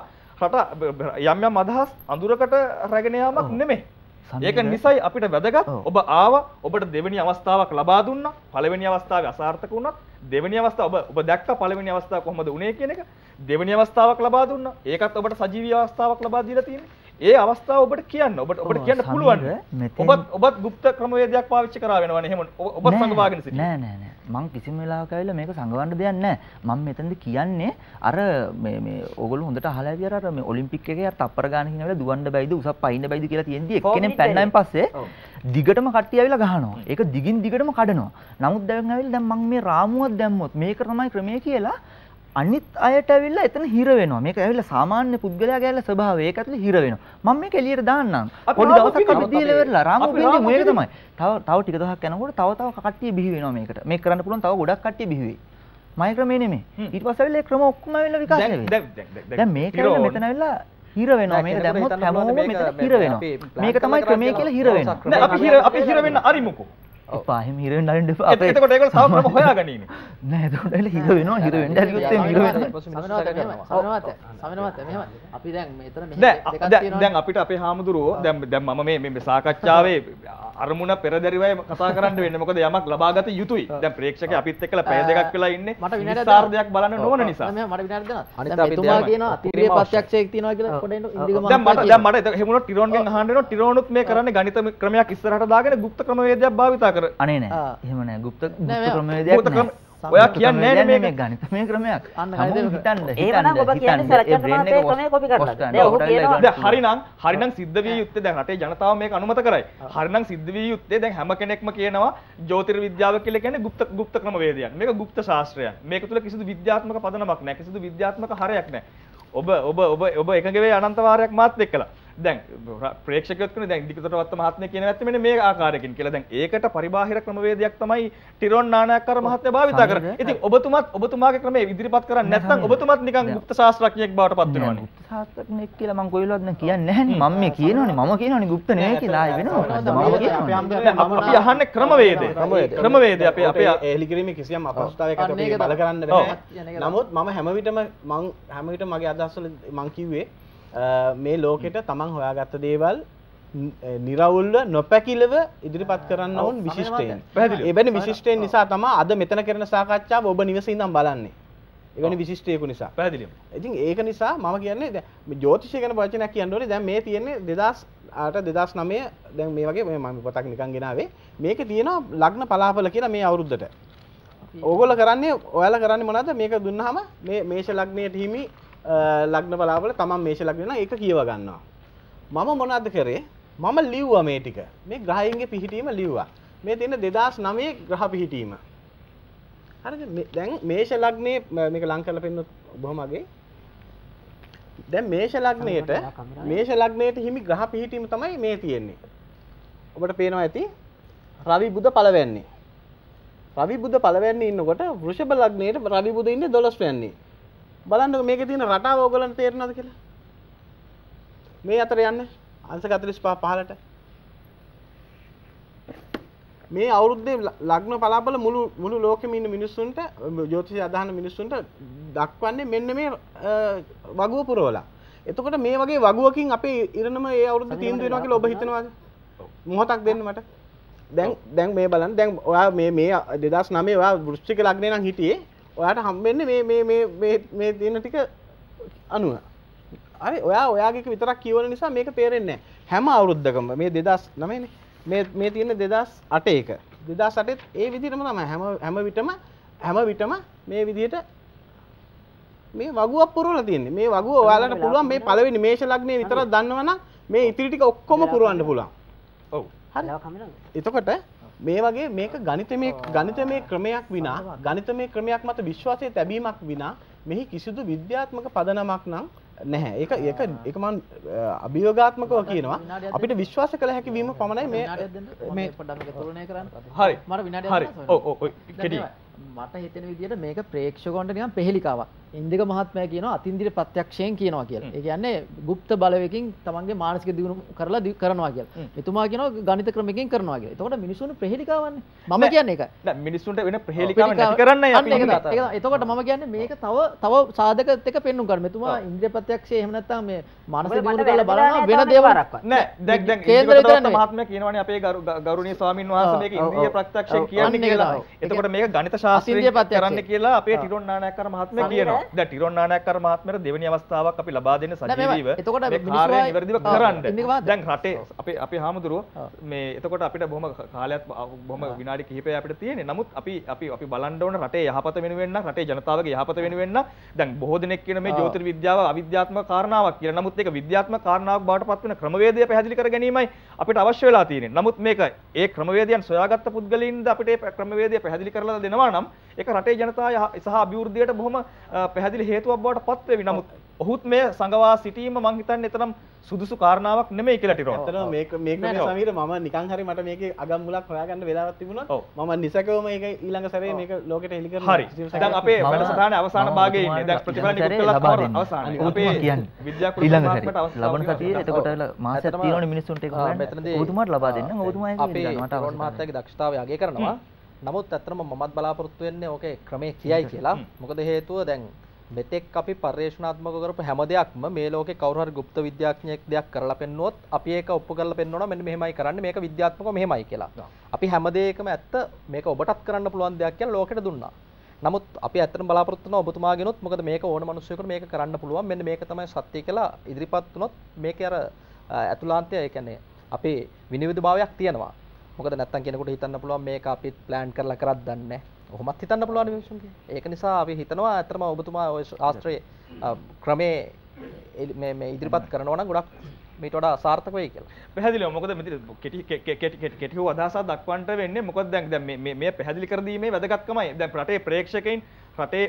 රට යම් අදහස් අඳුරකට රැගෙන යාමක් නෙමෙයි. ඒක නිසයි අපිට වැදගත් ඔබ ආවා ඔබට දෙවෙනි අවස්ථාවක් ලබා දුන්නා පළවෙනි අවස්ථාවේ අසාර්ථක වුණත් දෙවෙනි අවස්ථාව ඔබ දැක්කා පළවෙනි අවස්ථාව කොහොමද උනේ කියන එක දෙවෙනි අවස්ථාවක් ලබා දුන්නා ඒකත් ඔබට සජීවී අවස්ථාවක් ලබා දීලා තියෙන්නේ ඒ අවස්ථාව ඔබට කියන්න ඔබට කියන්න පුළුවන් ඔබත් গুপ্ত ක්‍රමවේදයක් පාවිච්චි කරා වෙනවනේ එහෙම ඔබත් සංගවාගෙන සිටින්න නෑ මං කිසිම වෙලාවක ඇවිල්ලා මේක සංගවන්න දෙයක් නෑ මම මෙතනදි කියන්නේ අර මේ ඕගොල්ලෝ හොඳට අහලා ඇති අර මේ ඔලිම්පික් එකේ අර තප්පර ගන්න කියන වෙලාව දුවන්න බැයිද උසස් පයින්න බැයිද කියලා තියෙන්දි එක්කෙනෙක් පැන්නයින් පස්සේ දිගටම කට්ටිය ඇවිල්ලා ගහනවා ඒක දිගින් දිගටම කඩනවා නමුත් දැන් ඇවිල්ලා දැන් මං මේ රාමුවක් දැම්මොත් මේක තමයි ක්‍රමය කියලා අනිත් අයට ඇවිල්ලා එතන හිර වෙනවා. මේක ඇවිල්ලා සාමාන්‍ය පුද්ගලයාගේ ඇවිල්ලා ස්වභාවය. ඒක ඇතුලේ හිර වෙනවා. මම මේක එළියට දාන්නම්. පොඩි දවසක් අපි දීලා ඉවරලා රාමු බින්දේ මේක තමයි. තව ටික දවසක් යනකොට තව කට්ටිය බිහි වෙනවා මේකට. මේක කරන්න පුළුවන් තව ගොඩක් කට්ටිය බිහි වෙයි. මයි ක්‍රමේ නෙමෙයි. ඊට පස්සේ ඇවිල්ලා ඒ ක්‍රම ඔක්කොම ඇවිල්ලා විකාශ වෙනවා. දැන් මේක ඇවිල්ලා මෙතන ඇවිල්ලා හිර වෙනවා. මේක දැම්මොත් හැමෝම මෙතන හිර වෙනවා. මේක තමයි ක්‍රමය කියලා හිර වෙනවා. නෑ අපි හිර වෙන්න අරිමුකෝ. එපා එහෙම හිර වෙන්න අරින්න එපා. එතකොට ඒගොල්ලෝ තව ක්‍රම හොයාගනීනේ. නෑ එතකොට ඇවිල්ලා හිර වෙනවා. හිර වෙන්න හරියොත් එම් හිර වෙනවා. සමනවාත මෙහෙම අපි දැන් මෙතන මෙහෙම දැන් අපිට අපේ හාමුදුරුවෝ දැන් මම මේ සාකච්ඡාවේ අරමුණ පෙරදරිවයි කතා කරන්න වෙන්නේ මොකද යමක් ලබාගත යුතුයි දැන් ප්‍රේක්ෂකයා අපිත් එක්කලා පැය දෙකක් වෙලා ඉන්නේ විස්තරයක් බලන්න නොවන නිසා මට විනාඩි දෙනවා දැන් මෙතුමා කියනවා අතිරිය ප්‍රත්‍යක්ෂයක් තියනවා කියලා පොඩ්ඩක් ඉන්දික දැන් මට එහෙමුණොත් ටිරෝන්ගෙන් අහන්න වෙනවා ටිරෝනුත් මේ කරන්නේ ගණිත ක්‍රමයක් ඉස්සරහට දාගෙන গুপ্ত ක්‍රමවේදයක් භාවිතා කර අනේ නෑ එහෙම නෑ গুপ্ত ක්‍රමවේදයක් නෑ ඔයා කියන්නේ නෑ මේ ගණිතමය ක්‍රමයක්. එහෙනම් ඔබ කියන්නේ සරච්චන්ද්‍ර මහත්තයා ක්‍රමය කොපි කරලා. දැන් ඔහු කියනවා දැන් හරිනම් සිද්ධ විය යුත්තේ දැන් රටේ ජනතාව මේක අනුමත කරයි. හරිනම් සිද්ධ විය යුත්තේ දැන් හැම කෙනෙක්ම කියනවා ජ්‍යොතිර්විද්‍යාව කියලා කියන්නේ গুপ্ত ක්‍රමවේදයක්. මේක গুপ্ত ශාස්ත්‍රයක්. මේක තුල කිසිදු විද්‍යාත්මක පදනමක් නැහැ. කිසිදු විද්‍යාත්මක හරයක් නැහැ. ඔබ එකඟ වෙයි අනන්ත වාරයක් මාත් එක්කලා. දැන් ප්‍රේක්ෂකයොත් කියන්නේ දැන් ඉන්දිකතොටවත්ත මහත්මයා කියන ඇත්ත මෙන්න මේ ආකාරයකින් කියලා. දැන් ඒකට පරිබාහිර ක්‍රමවේදයක් තමයි ටිරෝන් නානයක්කාර මහත්මයා භාවිතා කරන්නේ. ඉතින් ඔබතුමාගේ ක්‍රමය ඉදිරිපත් කරන්නේ නැත්නම් ඔබතුමාත් නිකන් গুপ্ত ශාස්ත්‍රඥයෙක් බවට පත් වෙනවනේ. গুপ্ত ශාස්ත්‍රඥයෙක් කියලා මම කොයිලවත් දැන් කියන්නේ නැහැනේ. මම මේ කියනවනේ গুপ্ත නෙවෙයි කියලා ආයෙ වෙනවා. අපි අහන්නේ ක්‍රමවේදය අපේ එහෙලි කිරීමේ කිසියම් අපහසුතාවයක් අපි බල කරන්න බෑ. නමුත් මම හැම විටම මගේ අදහස්වල මම කිව්වේ මේ ලෝකෙට තමන් හොයාගත්ත දේවල් නිරවුල්ව නොපැකිලව ඉදිරිපත් කරන්න ඕන විශිෂ්ටයෙන්. එවැනි විශිෂ්ටයෙන් නිසා තමයි අද මෙතන කරන සාකච්ඡාව ඔබ නිවසේ ඉඳන් බලන්නේ. එවැනි විශිෂ්ටයෙකු නිසා. පැහැදිලිවම. ඉතින් ඒක නිසා මම කියන්නේ දැන් මේ ජ්‍යොතිෂය ගැන වචනයක් කියන්න ඕනේ. දැන් මේ තියෙන්නේ 2008 2009 දැන් මේ වගේ මම පොතක් නිකන් ගෙනාවේ. මේකේ තියෙනවා ලග්න පලාපල කියලා මේ අවුරුද්දට. ඔයාලා කරන්නේ මොනවද? මේක දුන්නාම මේ මේෂ ලග්නයට හිමි ලග්න බලාපල තමන් මේෂ ලග්න නම් ඒක කියව ගන්නවා. මම මොනවද කරේ? මම ලිව්වා මේ ටික. මේ ග්‍රහයන්ගේ පිහිටීම ලිව්වා. මේ තියෙන 2009 ග්‍රහ පිහිටීම. හරිද? දැන් මේෂ ලග්නේ මේක ලං කරලා පෙන්නොත් බොහොම අගේ. දැන් මේෂ ලග්නයට හිමි ග්‍රහ පිහිටීම තමයි මේ තියෙන්නේ. ඔබට පේනවා ඇති රවි බුධ පළවැන්නේ. රවි බුධ පළවැන්නේ ඉන්නකොට වෘෂභ ලග්නයේට රවි බුධ ඉන්නේ 12 වෙන්නේ. බලන්නකො මේකේ තියෙන රටාව ඕගලන්ට තේරෙනවද කියලා? මේ අතර යන්නේ අංශ 45 15ට. මේ අවුරුද්දේ ලග්න පලාපල මුළු ලෝකෙම ඉන්න මිනිස්සුන්ට ජ්‍යොතිෂය අදහන මිනිස්සුන්ට දක්වන්නේ මෙන්න මේ වගුව පුරවලා. එතකොට මේ වගේ වගුවකින් අපේ ඉරණම ඒ අවුරුද්ද තීන්දුව වෙනවා කියලා ඔබ හිතනවාද? මොහොතක් දෙන්න මට. දැන් මේ බලන්න දැන් ඔයා මේ 2009 ඔයා වෘශ්චික ලග්නේ නම් හිටියේ. ඔයාට හම්බෙන්නේ මේ දින ටික 90. හරි ඔයාගේ විතරක් කියවන නිසා මේක තේරෙන්නේ නැහැ. හැම අවුරුද්දකම මේ 2009 නේ මේ තියෙන 2008 එක. 2008 ඒ විදිහටම තමයි හැම විටම මේ විදිහට මේ වගුවක් පුරවලා තියෙන්නේ. මේ වගුව ඔයාලට පුළුවන් මේ පළවෙනි මේෂ ලග්නේ විතරක් දන්නවනම් මේ ඉතිරි ටික ඔක්කොම පුරවන්න පුළුවන්. ඔව්. හරි. එතකොට මේ වගේ මේක ගණිතමය ක්‍රමයක් විනා ගණිතමය ක්‍රමයක් මත විශ්වාසය තැබීමක් විනා මෙහි කිසිදු විද්‍යාත්මක පදනමක් නම් නැහැ. ඒක මම අභියෝගාත්මකව කියනවා. අපිට විශ්වාස කළ හැකි වීම පමණයි මේ පොඩ්ඩක් මේක තුලනය කරන්න. හරි. මට විනාඩියක් හරි. ඔව් කෙටි. මට හිතෙන විදිහට මේක ප්‍රේක්ෂකවන්ට නිකන් පෙහෙලිකාවක්. ඉන්දික මහත්මයා කියනවා අතින්දිර ප්‍රත්‍යක්ෂයෙන් කියනවා කියලා. ඒ කියන්නේ গুপ্ত බලවේගකින් තමන්ගේ මානසික දියුණුව කරලා කරනවා කියලා. එතුමා කියනවා ගණිත ක්‍රමයකින් කරනවා කියලා. එතකොට මිනිසුන්ට ප්‍රහෙලිකාවන්නේ. මම කියන්නේ ඒක. නෑ මිනිසුන්ට වෙන ප්‍රහෙලිකාවක් නැති කරන්නයි අපි ඉන්නේ. එතකොට මම කියන්නේ මේක තව සාධක දෙක පෙන්නුම් කරමු. එතුමා ඉන්ද්‍රිය ප්‍රත්‍යක්ෂය එහෙම නැත්නම් මේ මානසික දියුණුව කරලා බලනවා වෙන දේවල්ක්. නෑ දැන් ඉන්ද්‍රිය මහත්මයා කියනවානේ අපේ ගෞරවනීය ස්වාමින් වහන්සේ මේක ඉන්ද්‍රිය ප්‍රත්‍යක්ෂයෙන් කියන්නේ කියලා. එතකොට මේක ගණිත ශාස්ත්‍රයෙන් කරන්න කියලා අපේ ටිරොන් නානායක්කර මහත්මයා කියනවා. දැන් ටිරොන් නානායක්කර මහත්මයාට දෙවෙනි අවස්ථාවක් අපි ලබා දෙන්න සජීවීව මේ කාර්යය නිවැරදිව කරන්න. දැන් රටේ අපේ හාමුදුරුවෝ මේ එතකොට අපිට බොහොම කාලයක් බොහොම විනාඩි කිහිපයක් අපිට තියෙන්නේ. නමුත් අපි බලන්න ඕන රටේ යහපත වෙනුවෙන් නම් රටේ ජනතාවගේ යහපත වෙනුවෙන් නම් දැන් බොහෝ දෙනෙක් කියන මේ ජ්‍යොතිර්විද්‍යාව අවිද්‍යාත්මක කාරණාවක් කියලා. නමුත් ඒක විද්‍යාත්මක කාරණාවක් බවට පත් වෙන ක්‍රමවේදය පැහැදිලි කර ගැනීමයි අපිට අවශ්‍ය වෙලා තියෙන්නේ. නමුත් මේක ඒ ක්‍රමවේදයන් සොයාගත්ත පුද්ගලයින්ද අපිට ඒ ක්‍රමවේදය පැහැදිලි කරලා දෙනවා නම් ඒක රටේ ජනතාව සහ අභිවෘද්ධියට බොහොම පැහැදිලි හේතුවක් බවට පත් වෙවි. නමුත් ඔහුත් මේ සංගවා සිටීම මං හිතන්නේ එතරම් සුදුසු කාරණාවක් නෙමෙයි කියලා ටිරොන්. ඇත්තටම මේක සමීර මම නිකන් හරි මට මේකේ අගම් මුලක් හොයාගන්න වෙලාවක් තිබුණා. මම නිසකව මේක ඊළඟ සැරේ මේක ලෝකෙට හෙළි කරනවා. හරි. දැන් අපේ වැඩසටහනේ අවසාන භාගයේ ඉන්නේ. දැන් ප්‍රතිඵල නිකුත් කළා අවසානයේ. අපේ විද්‍යා කුලපතිතුමාට ලබන සතියේ එතකොට මාසයක් තියෙනවනේ මිනිස්සුන්ට ඒක හොයන්න. ඔබතුමාට ලබා දෙන්න. ඔබතුමා ඒක අපේ ටිරොන් මහත්තයාගේ දක්ෂතාවය අගය කරනවා. නමුත් ඇත්තටම මමත් බලාපොරොත්තු වෙන්නේ ඕකේ ක්‍රමයේ කියයි කියලා. මොකද හේතුව දැන් මෙතෙක් අපි පරිශනාත්මක කරපු හැම දෙයක්ම මේ ලෝකේ කවුරු හරි গুপ্ত විද්‍යාඥයෙක් දෙයක් කරලා පෙන්නුවොත් අපි ඒක ඔප්පු කරලා පෙන්වනවා මෙන්න මෙහෙමයි කරන්නේ මේක විද්‍යාත්මකව මෙහෙමයි කියලා. අපි හැම දෙයකම ඇත්ත මේක ඔබටත් කරන්න පුළුවන් දෙයක් කියලා ලෝකෙට දුන්නා. නමුත් අපි ඇත්තටම බලාපොරොත්තු වෙනවා ඔබතුමාගෙනුත් මොකද මේක ඕන මිනිස්සුයෙකුට මේක කරන්න පුළුවන් මෙන්න මේක තමයි සත්‍ය කියලා ඉදිරිපත් වුණොත් මේකේ අර අතුලාන්තය ඒ කියන්නේ අපේ විනිවිදභාවයක් තියෙනවා. මොකද නැත්තම් කෙනෙකුට හිතන්න පුළුවන් මේක අපි ප්ලෑන් කරලා කරත් දන්නේ නැහැ. ඔහොමත් හිතන්න පුළුවන් මිනිස්සුන්ගේ. ඒක නිසා අපි හිතනවා ඇත්තටම ඔබතුමා ওই ශාස්ත්‍රයේ ක්‍රමේ මේ ඉදිරිපත් කරනවා නම් ගොඩක් මේට වඩා සාර්ථක වෙයි කියලා. පැහැදිලිව මොකද මෙතන කෙටි හෝ අදහසක් දක්වන්නට වෙන්නේ මොකද දැන් මේ පැහැදිලි කර දීමේ වැදගත්කමයි. දැන් රටේ ප්‍රේක්ෂකයින් රටේ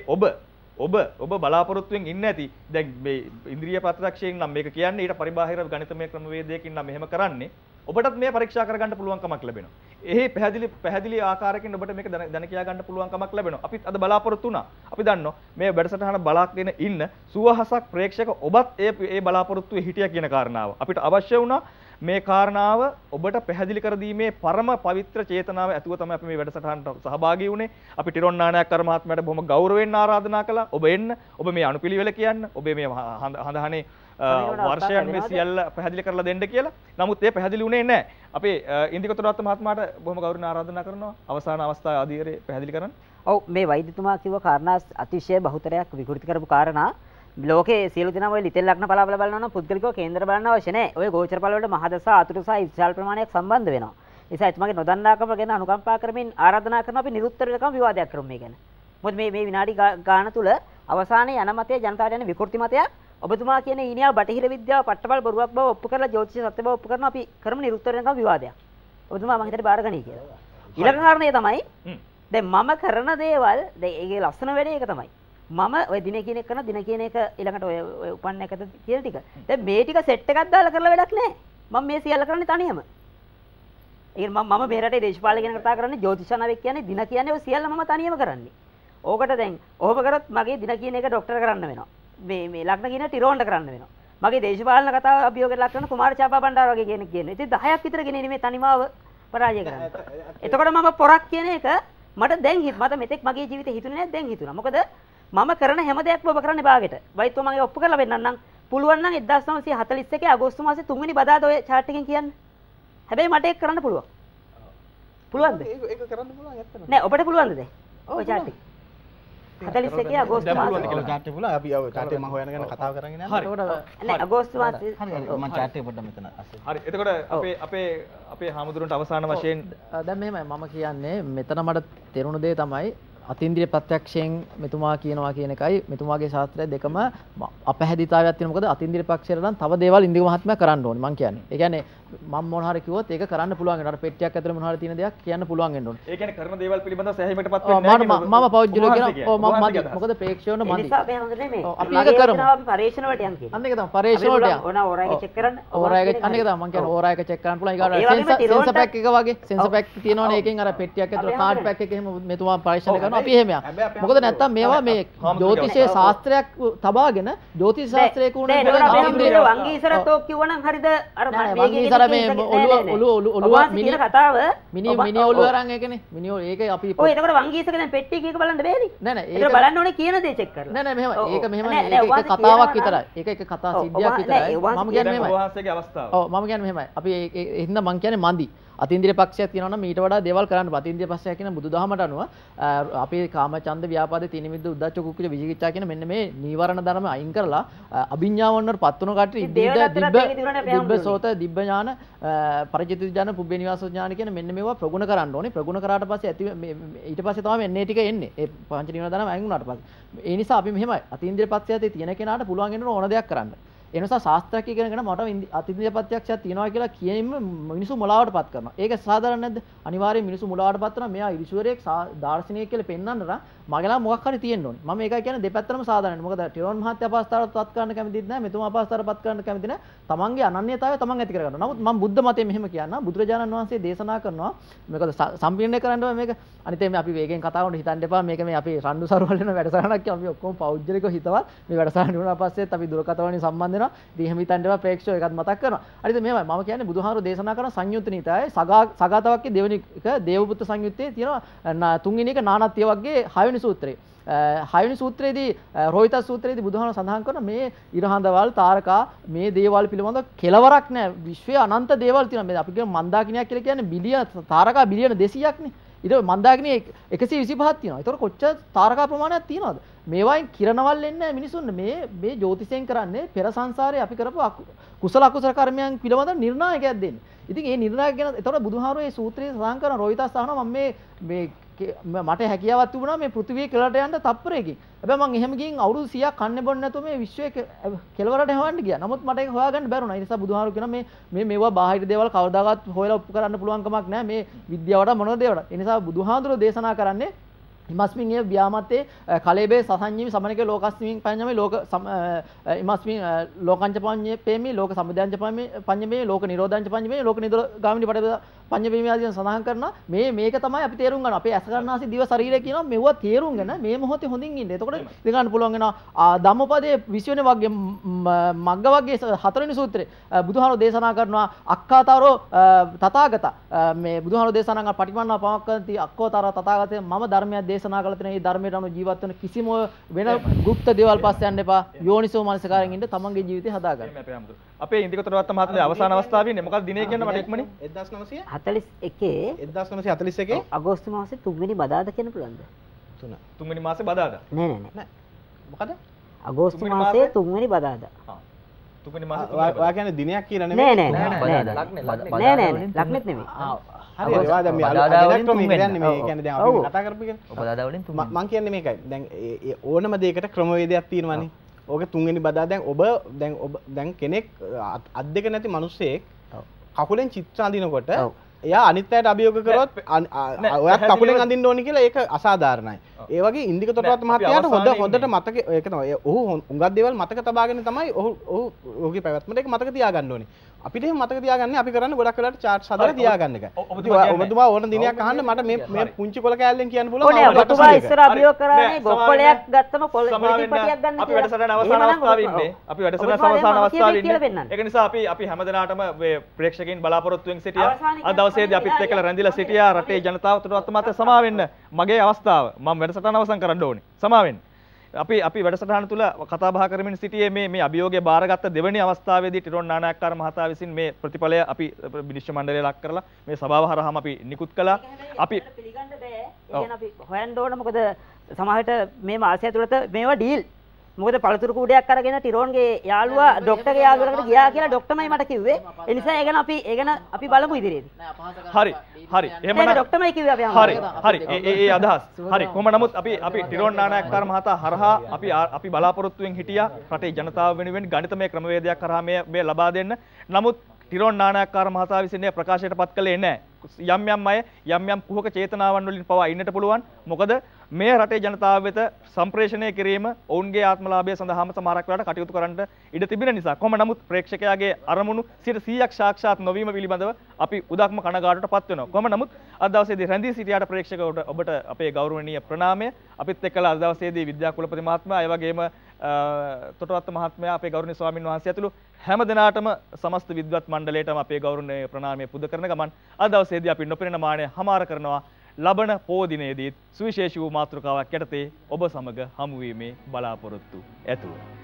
ඔබ බලාපොරොත්තුෙන් ඉන්න ඇති. දැන් මේ ඉන්ද්‍රිය ප්‍රත්‍යක්ෂයෙන් නම් මේක කියන්නේ ඊට පරිබාහිර ගණිතමය ක්‍රමවේදයකින් නම් මෙහෙම කරන්නේ. ඔබටත් මේ පරීක්ෂා කරගන්න පුළුවන්කමක් ලැබෙනවා. එහි පැහැදිලි ආකාරයකින් ඔබට මේක දැන කියා ගන්න පුළුවන්කමක් ලැබෙනවා. අපිත් අද බලාපොරොත්තු වුණා. අපි දන්නවා මේ වැඩසටහන බලාගෙන ඉන්න සුවහසක් ප්‍රේක්ෂක ඔබත් ඒ බලාපොරොත්තුවේ හිටියා කියන කාරණාව. අපිට අවශ්‍ය වුණා මේ කාරණාව ඔබට පැහැදිලි කර දීමේ පරම පවිත්‍ර චේතනාව ඇතුව තමයි අපි මේ වැඩසටහනට සහභාගී වුණේ. අපි ටිරොන් නානායක්කර මහත්මයාට බොහොම ගෞරවයෙන් ආරාධනා කළා. ඔබ එන්න. ඔබ මේ අනුපිළිවෙල කියන්න. ඔබේ මේ හඳහනේ වර්ෂයන් මේ සියල්ල පැහැදිලි කරලා දෙන්න කියලා. නමුත් ඒ පැහැදිලි වුණේ නැහැ. අපේ ඉන්දිකතුරාත් මහත්මයාට බොහොම ගෞරවයෙන් ආරාධනා කරනවා අවසාන අවස්ථාවේ ආදීරේ පැහැදිලි කරන්න. ඔව් මේ වෛද්‍යතුමා කිව්ව කාරණා අතිශය බහුතරයක් විකෘති කරපු කාරණා. ලෝකේ සියලු දෙනා ඔය ලිතෙල් ලග්න බලාබල බලනවා නම් පුද්ගලිකව කේන්දර බලන්න අවශ්‍ය නැහැ. ඔය ගෝචර බල වලට මහදස අතුරු සහ විශාල ප්‍රමාණයක් සම්බන්ධ වෙනවා. ඒ නිසා එතුමාගේ නොදන්නාකම ගැන අනුකම්පා කරමින් ආරාධනා කරනවා අපි නිරුත්තර වෙනකම් විවාදයක් කරමු මේ ගැන. මොකද මේ විනාඩි ගාන තුල අවසානයේ යන මතය ජනතාවට යන විකෘති මතයක් ඔබතුමා කියන ඊනියා බටහිර විද්‍යාව පට්ටබල් බොරුවක් බව ඔප්පු කරලා ජ්‍යොතිෂ සත්‍ය බව ඔප්පු කරනවා අපි කරමු නිරුත්තර වෙනකම් විවාදයක්. ඔබතුමා මම හිතට බාරගනී කියලා. ඊළඟ කාරණේ තමයි දැන් මම කරන දේවල් දැන් ඒකේ ලස්සන වැඩේ ඒක තමයි. මම ඔය දින කියන එක කරන දින කියන එක ඊළඟට ඔය උපන්න එකද කියන ටික. දැන් මේ ටික සෙට් එකක් දාලා කරලා වැඩක් නැහැ. මම මේ සියල්ල කරන්නේ තනියම. ඒ මම මේ රටේ දේශපාලන ගැන කතා කරන්නේ ජ්‍යොතිෂනාවෙක් කියන්නේ දින කියන්නේ ඔය සියල්ල මම තනියම කරන්නේ. ඕකට දැන් ඔහොම කරොත් මගේ දින කියන එක ડોක්ටර් කරන්න වෙනවා. මේ ලග්න කියන ටිරෝන්ට කරන්න වෙනවා. මගේ දේශපාලන කතාව අභියෝගයට ලක් කරන කුමාර චාපා බණ්ඩාර වගේ කෙනෙක් කියනවා. ඉතින් 10ක් විතර ගෙනෙන්නේ මේ තනිමාව පරාජය කරන්න. එතකොට මම පොරක් කියන එක මට දැන් මට මෙතෙක් මගේ ජීවිතේ හිතුනේ නැහැ දැන් හිතුණා. මොකද මම කරන හැම දෙයක්ම ඔබ කරන්නේ භාගෙට. වෛද්‍යතුමා මගේ ඔප්පු කරලා වෙන්නම් නම් පුළුවන් නම් 1941 අගෝස්තු මාසේ 3 වෙනි බදාදා ඔය chart එකෙන් කියන්න. හැබැයි මට ඒක කරන්න පුළුවන්. පුළුවන්ද? ඒක කරන්න පුළුවන් ඇත්තටම. නෑ ඔබට පුළුවන්ද දැන්? ඔය chart එක. 41 අගෝස්තු මාසේ. ඔව් chart එක පුළුවන්. අපි ඔව් chart එක මම හොයන ගැන කතාව කරගෙන යනවා. එතකොට නෑ අගෝස්තු මාසේ. හරි මම chart එක පොඩ්ඩක් මෙතන අස්සේ. හරි එතකොට අපේ හාමුදුරන්ට අවසාන වශයෙන් දැන් මෙහෙමයි මම කියන්නේ මෙතන මට තේරුණ දේ තමයි අතීන්ද්‍රිය ප්‍රත්‍යක්ෂයෙන් මෙතුමා කියනවා කියන එකයි මෙතුමාගේ ශාස්ත්‍රය දෙකම අපහැදිතාවයක් තියෙනවා. මොකද අතීන්ද්‍රිය පක්ෂයට නම් තව දේවල් ඉන්දික මහත්මයා කරන්න ඕනේ මං කියන්නේ. ඒ කියන්නේ මම මොන හරි කිව්වොත් ඒක කරන්න පුළුවන් වෙනවා. අර පෙට්ටියක් ඇතුලේ මොන හරි තියෙන දෙයක් කියන්න පුළුවන් වෙන්න ඕනේ. ඒ කියන්නේ කරන දේවල් පිළිබඳව සෑහීමකටපත් වෙන්නේ නැහැ. මම පෞද්ගලිකව කියනවා. ඔව් මම මදි. මොකද ප්‍රේක්ෂකවන මදි. නිසා අපි හැමෝටම මේ අපි ඒක කරමු. අපි පරීක්ෂණ වලට යන් කියන්නේ. අන්න ඒක තමයි පරීක්ෂණ වලට යන්න. ඕන ඕරා එක චෙක් කරන්න. ඕරා එක අන්න ඒක තමයි මං කියන්නේ ඕරා එක චෙක් කරන්න පුළුවන්. ඊගාට සෙන්සර් පැක් එක වගේ සෙන්සර් පැක් තියෙනවනේ ඒකෙන් අර පෙට්ටියක් ඇතුලේ කාඩ් පැක් එක එහෙම මෙතුමා පරීක්ෂණ කරනවා. අපි එහෙම යනවා. මොකද නැත්තම් මේවා මේ ජ්‍යොතිෂයේ ශාස්ත්‍රයක් තබාගෙන ජ්‍යොතිෂ ශාස්ත්‍රයක උන වංගීසරතෝ කිව්වනම් හරියද අර වංගීසර මේ ඔළුව මිනි කතාව මිනි ඔළුව අරන් ඒකනේ මිනි ඒක අපි ඔය එතකොට වංගීසක දැන් පෙට්ටිය කීක බලන්න බෑනේ නෑ නෑ ඒක බලන්න ඕනේ කියන දේ චෙක් කරලා නෑ නෑ මෙහෙම ඒක මෙහෙම ඒක කතාවක් විතරයි ඒක එක කතා සිද්ධියක් විතරයි මම කියන්නේ මෙහෙමයි වහන්සේගේ අවස්ථාව ඔව් මම කියන්නේ මෙහෙමයි අපි එහෙනම් මම කියන්නේ මන්දි අතීන්ද්‍රිය පක්ෂයක් තියෙනවා නම් ඊට වඩා දේවල් කරන්න බෑ. අතීන්ද්‍රිය පක්ෂය කියන බුදුදහමට අනුව අපේ කාමචන්ද ව්‍යාපාද තීන මිද්ද උද්දච්ච කුක්කුච විචිකිච්ඡා කියන මෙන්න මේ නීවරණ ධර්ම අයින් කරලා අභිඥාවන්වර පත් වෙන කට්ටිය දිබ්බ සෝත දිබ්බ ඥාන පරිචිත ඥාන පුබ්බේ නිවාස ඥාන කියන මෙන්න මේවා ප්‍රගුණ කරන්න ඕනේ. ප්‍රගුණ කරාට පස්සේ ඇති ඊට පස්සේ තමයි මෙන්න ටික එන්නේ. ඒ පංච නීවරණ ධර්ම අයින් වුණාට පස්සේ. ඒ නිසා අපි මෙහෙමයි අතීන්ද්‍රිය පක්ෂයතේ තියෙන කෙනාට පුළුවන් වෙන ඕන දෙයක් කරන්න. ඒ නිසා ශාස්ත්‍රයක් ඉගෙනගෙන මට අතීන්ද්‍රිය ප්‍රත්‍යක්ෂයක් තියෙනවා කියලා කියනින්ම මිනිස්සු මුලාවටපත් කරනවා. ඒක සාධාරණ නැද්ද? අනිවාර්යයෙන් මිනිස්සු මුලාවටපත් කරනවා. මෙයා ඉරිසුවරයෙක් දාර්ශනිකයෙක් කියලා පෙන්වන්න නම් මගලා මොකක් හරි තියෙන්න ඕනේ. මම ඒකයි කියන්නේ දෙපැත්තටම සාධාරණයි. මොකද ටිරෝන් මහත්තයා අපහසුතාවයටපත් කරන්න කැමතිත් නැහැ. මෙතුමා අපහසුතාවයටපත් කරන්න කැමති නැහැ. තමන්ගේ අනන්‍යතාවය තමන් ඇති කරගන්න. නමුත් මම බුද්ධ මතයේ මෙහෙම කියනවා. බුදුරජාණන් වහන්සේ දේශනා කරනවා මේකද සම්පූර්ණය කරන්න ඕනේ මේක. අනිත් මේ අපි වේගෙන් කතා කරනකොට හිතන්න එපා මේක මේ අපි රණ්ඩු සරුවල් වෙන වැඩසටහනක් අපි ඔක්කොම පෞද්ගලිකව හිතවත් මේ වැඩසටහන වුණා පස්සෙත් අපි දුරකථන වලින් සම්බන්ධ වෙනවා. ඉතින් එහෙම හිතන්න එපා ප්‍රේක්ෂකයෝ ඒකත් මතක් කරනවා. හරිද මෙහෙමයි මම කියන්නේ බුදුහාමුදුරෝ දේශනා කරන සංයුත්ත නීතයයි සගතවක්කේ දෙවෙනි එක දේවපුත්‍ර සංයුත්තේ තියෙනවා තුන්වෙනි එක නානත්තිය වගේ 6 වෙනි සූත්‍රය. 6 වෙනි සූත්‍රයේදී රෝහිත සූත්‍රයේදී බුදුහාමුදුරෝ සඳහන් කරන මේ ඉරහඳවල් තාරකා මේ දේවල් පිළිබඳව කෙලවරක් නැහැ. විශ්වයේ අනන්ත දේවල් තියෙනවා. මේ අපි කියන මන්දාකිනියක් කියලා කියන්නේ බිලියන තාරකා බිලියන 200ක් නේ. ඊට මන්දාකිනිය 125ක් තියෙනවා. ඒතකොට කොච්චර තාරකා ප්‍රමාණයක් තියෙනවද? මේවායින් කිරණවල් එන්නේ මිනිසුන් මේ ජ්‍යොතිෂයෙන් කරන්නේ පෙර සංසාරේ අපි කරපු කුසල අකුසල කර්මයන් පිළිබඳව නිර්ණායකයක් දෙන්නේ. ඉතින් මේ නිර්ණායක ගැන එතකොට බුදුහාමුදුරේ මේ සූත්‍රයේ සඳහන් කරන රෝහිතස් අහනවා මම මේ මට හැකියාවක් තිබුණා මේ පෘථිවිය කෙලවරට යන්න තප්පරයකින්. හැබැයි මං එහෙම ගිහින් අවුරුදු 100ක් කන්නේ බොන්නේ නැතුව මේ විශ්වයේ කෙලවරට හොයන්න ගියා. නමුත් මට ඒක හොයාගන්න බැරුණා. ඒ නිසා බුදුහාමුදුරු කියනවා මේවා බාහිර දේවල් කවදාවත් හොයලා ඔප්පු කරන්න පුළුවන් කමක් නැහැ. මේ විද්‍යාවට මොනවද දේවල්. ඒ නිසා බුදුහාමුදුරු දේශනා කරන්නේ ඉමස්මින් ඒ ව්‍යාමත්තේ කලේබේ සසංජීවි සමනිකේ ලෝකස්මින් පඤ්ඤමේ ලෝක ඉමස්මින් ලෝකංච පඤ්ඤේපේමි ලෝක සමුදයංච පඤ්ඤමේ ලෝක නිරෝධංච පඤ්ඤමේ ලෝක නිරෝධ ගාමිනී පඩ පඤ්ඤපේමි ආදී සඳහන් කරනවා මේක තමයි අපි තේරුම් ගන්න. අපේ ඇස කරනාසි දිව ශරීරය කියනවා මෙවුවා තේරුම්ගෙන මේ මොහොතේ හොඳින් ඉන්න. එතකොට දෙගන්න පුළුවන් වෙනවා ධම්මපදයේ 20 වෙනි වර්ගයේ මග්ග වර්ගයේ 4 වෙනි සූත්‍රයේ බුදුහාමුදුරෝ දේශනා කරනවා අක්කාතරෝ තථාගත මේ බුදුහාමුදුරෝ දේශනා කරන පටිපන්නා පවක්කන්ති අක්කෝතර තථාගතේ මම ධර්මයක් දේශනා කළ තැන මේ ධර්මයට අනුව ජීවත් වෙන කිසිම වෙන গুপ্ত දේවල් පස්සේ යන්න එපා. යෝනිසෝ මනසකාරයෙන් ඉන්න තමන්ගේ ජීවිතය හදාගන්න. අපේ ඉන්දිකතරවත් මහත්මයා අවසාන අවස්ථාවේ ඉන්නේ. මොකක්ද දිනේ කියන්නේ මට ඉක්මනින් 1941 අගෝස්තු මාසේ 3 වෙනි බදාදා කියන්න පුළුවන්ද? 3 වෙනි මාසේ බදාදා. නෑ. මොකද? අගෝස්තු මාසේ 3 වෙනි බදාදා. 3 වෙනි මාසේ ඔයා කියන්නේ දිනයක් කියලා නෙමෙයි. නෑ. ලග්නෙත් නෙමෙයි. හරි ඒවා දැන් මේ අලුත් මේ කියන්නේ මේ කියන්නේ දැන් අපි කතා කරපු එක. බදාදා වලින් 3 මම කියන්නේ මේකයි. දැන් ඕනම දෙයකට ක්‍රමවේදයක් තියෙනවානේ. ඕකේ 3 වෙනි බදා දැන් කෙනෙක් අත් දෙක නැති මිනිස්සෙක් කකුලෙන් චිත්‍ර අඳිනකොට එයා අනිත් අයට අභියෝග කරොත් ඔයත් කකුලෙන් අඳින්න ඕනි කියලා ඒක අසාධාරණයි. ඒ වගේ ඉන්දික තොටවත් මහත්තයාට හොඳට මතක ඒක තමයි. ඔහු උඟක් දේවල් මතක තබාගෙන තමයි ඔහුගේ පැවැත්මට ඒක මතක තියාගන්න ඕනේ. අපිට එහෙම මතක තියාගන්නේ අපි කරන්නේ ගොඩක් වෙලාවට chart හදලා තියාගන්න එක. ඔබතුමා ඕන දිනයක් අහන්න මට මේ පුංචි කොල කෑල්ලෙන් කියන්න පුළුවන්. ඕනේ ඔබතුමා ඉස්සර අභියෝග කරානේ ගොප්පලයක් ගත්තම පොලිටිපටියක් ගන්න අපි වැඩසටහන අවසාන අවස්ථාවේ ඉන්නේ. අපි වැඩසටහන අවසාන අවස්ථාවේ ඉන්නේ. ඒක නිසා අපි හැමදෙනාටම මේ ප්‍රේක්ෂකයන් බලාපොරොත්තුෙන් සිටියා. අද දවසේදී අපිත් එක්කලා රැඳිලා සිටියා රටේ ජනතාව තුරවත් මත සමා වෙන්න මගේ අවස්ථාව. මම වැඩසටහන අවසන් කරන්න ඕනේ. සමා වෙන්න. අපි වැඩසටහන තුල කතා බහ කරමින් සිටියේ මේ අභියෝගය බාරගත්ත දෙවැනි අවස්ථාවේදී ටිරෝන් නානායක්කාර මහතා විසින් මේ ප්‍රතිඵලය අපි විනිශ්චය මණ්ඩලය ලක් කරලා මේ සභාව හරහාම අපි නිකුත් කළා. අපි පිළිගන්න බෑ. ඒ කියන්නේ අපි හොයන්න ඕන මොකද සමහරවිට මේ මාසය ඇතුළත මේවා ඩීල්. මොකද පළතුරු කූඩයක් අරගෙන ටිරෝන්ගේ යාළුවා ડોක්ටර්ගේ යාළුවකට ගියා කියලා ડોක්ටර්මයි මට කිව්වේ. ඒ නිසා ඒ ගැන අපි බලමු ඉදිරියේදී. හරි. එහෙමනම් ડોක්ටර්මයි කිව්වේ අපි හරි. ඒ අදහස්. හරි. කොහොම නමුත් අපි ටිරෝන් නානායක්කාර මහතා හරහා අපි බලාපොරොත්තුෙන් හිටියා රටේ ජනතාව වෙනුවෙන් ගණිතමය ක්‍රමවේදයක් කරා මේ ලබා දෙන්න. නමුත් ටිරෝන් නානායක්කාර මහතා විසින් මේ ප්‍රකාශයට පත් කළේ නැහැ. යම් අය යම් කුහක චේතනාවන් වලින් පවා ඉන්නට පුළුවන්. මොකද මේ රටේ ජනතාව වෙත සම්ප්‍රේෂණය කිරීම ඔවුන්ගේ ආත්මලාභය සඳහාම සමහරක් වෙලාවට කටයුතු කරන්න ඉඩ තිබෙන නිසා කොහොම නමුත් ප්‍රේක්ෂකයාගේ අරමුණු 100%ක් සාක්ෂාත් නොවීම පිළිබඳව අපි උදක්ම කනගාටුවට පත් වෙනවා. කොහොම නමුත් අද දවසේදී රැඳී සිටියාට ප්‍රේක්ෂකවට ඔබට අපේ ගෞරවනීය ප්‍රණාමය. අපිත් එක්කලා අද දවසේදී විද්‍යා කුලපති මහත්මයා, ඒ වගේම තොටවත්ත මහත්මයා, අපේ ගෞරවනීය ස්වාමින් වහන්සේ ඇතුළු හැම දිනාටම සමස්ත විද්වත් මණ්ඩලයටම අපේ ගෞරවනීය ප්‍රණාමය පුද කරන ගමන් අද දවසේදී අපි නොපෙනෙන මාණය හමාර කරනවා. ලබන පෝ දිනයේදී සුවිශේෂී වූ මාතෘකාවක් යටතේ ඔබ සමග හමු වීමේ බලාපොරොත්තු ඇතුව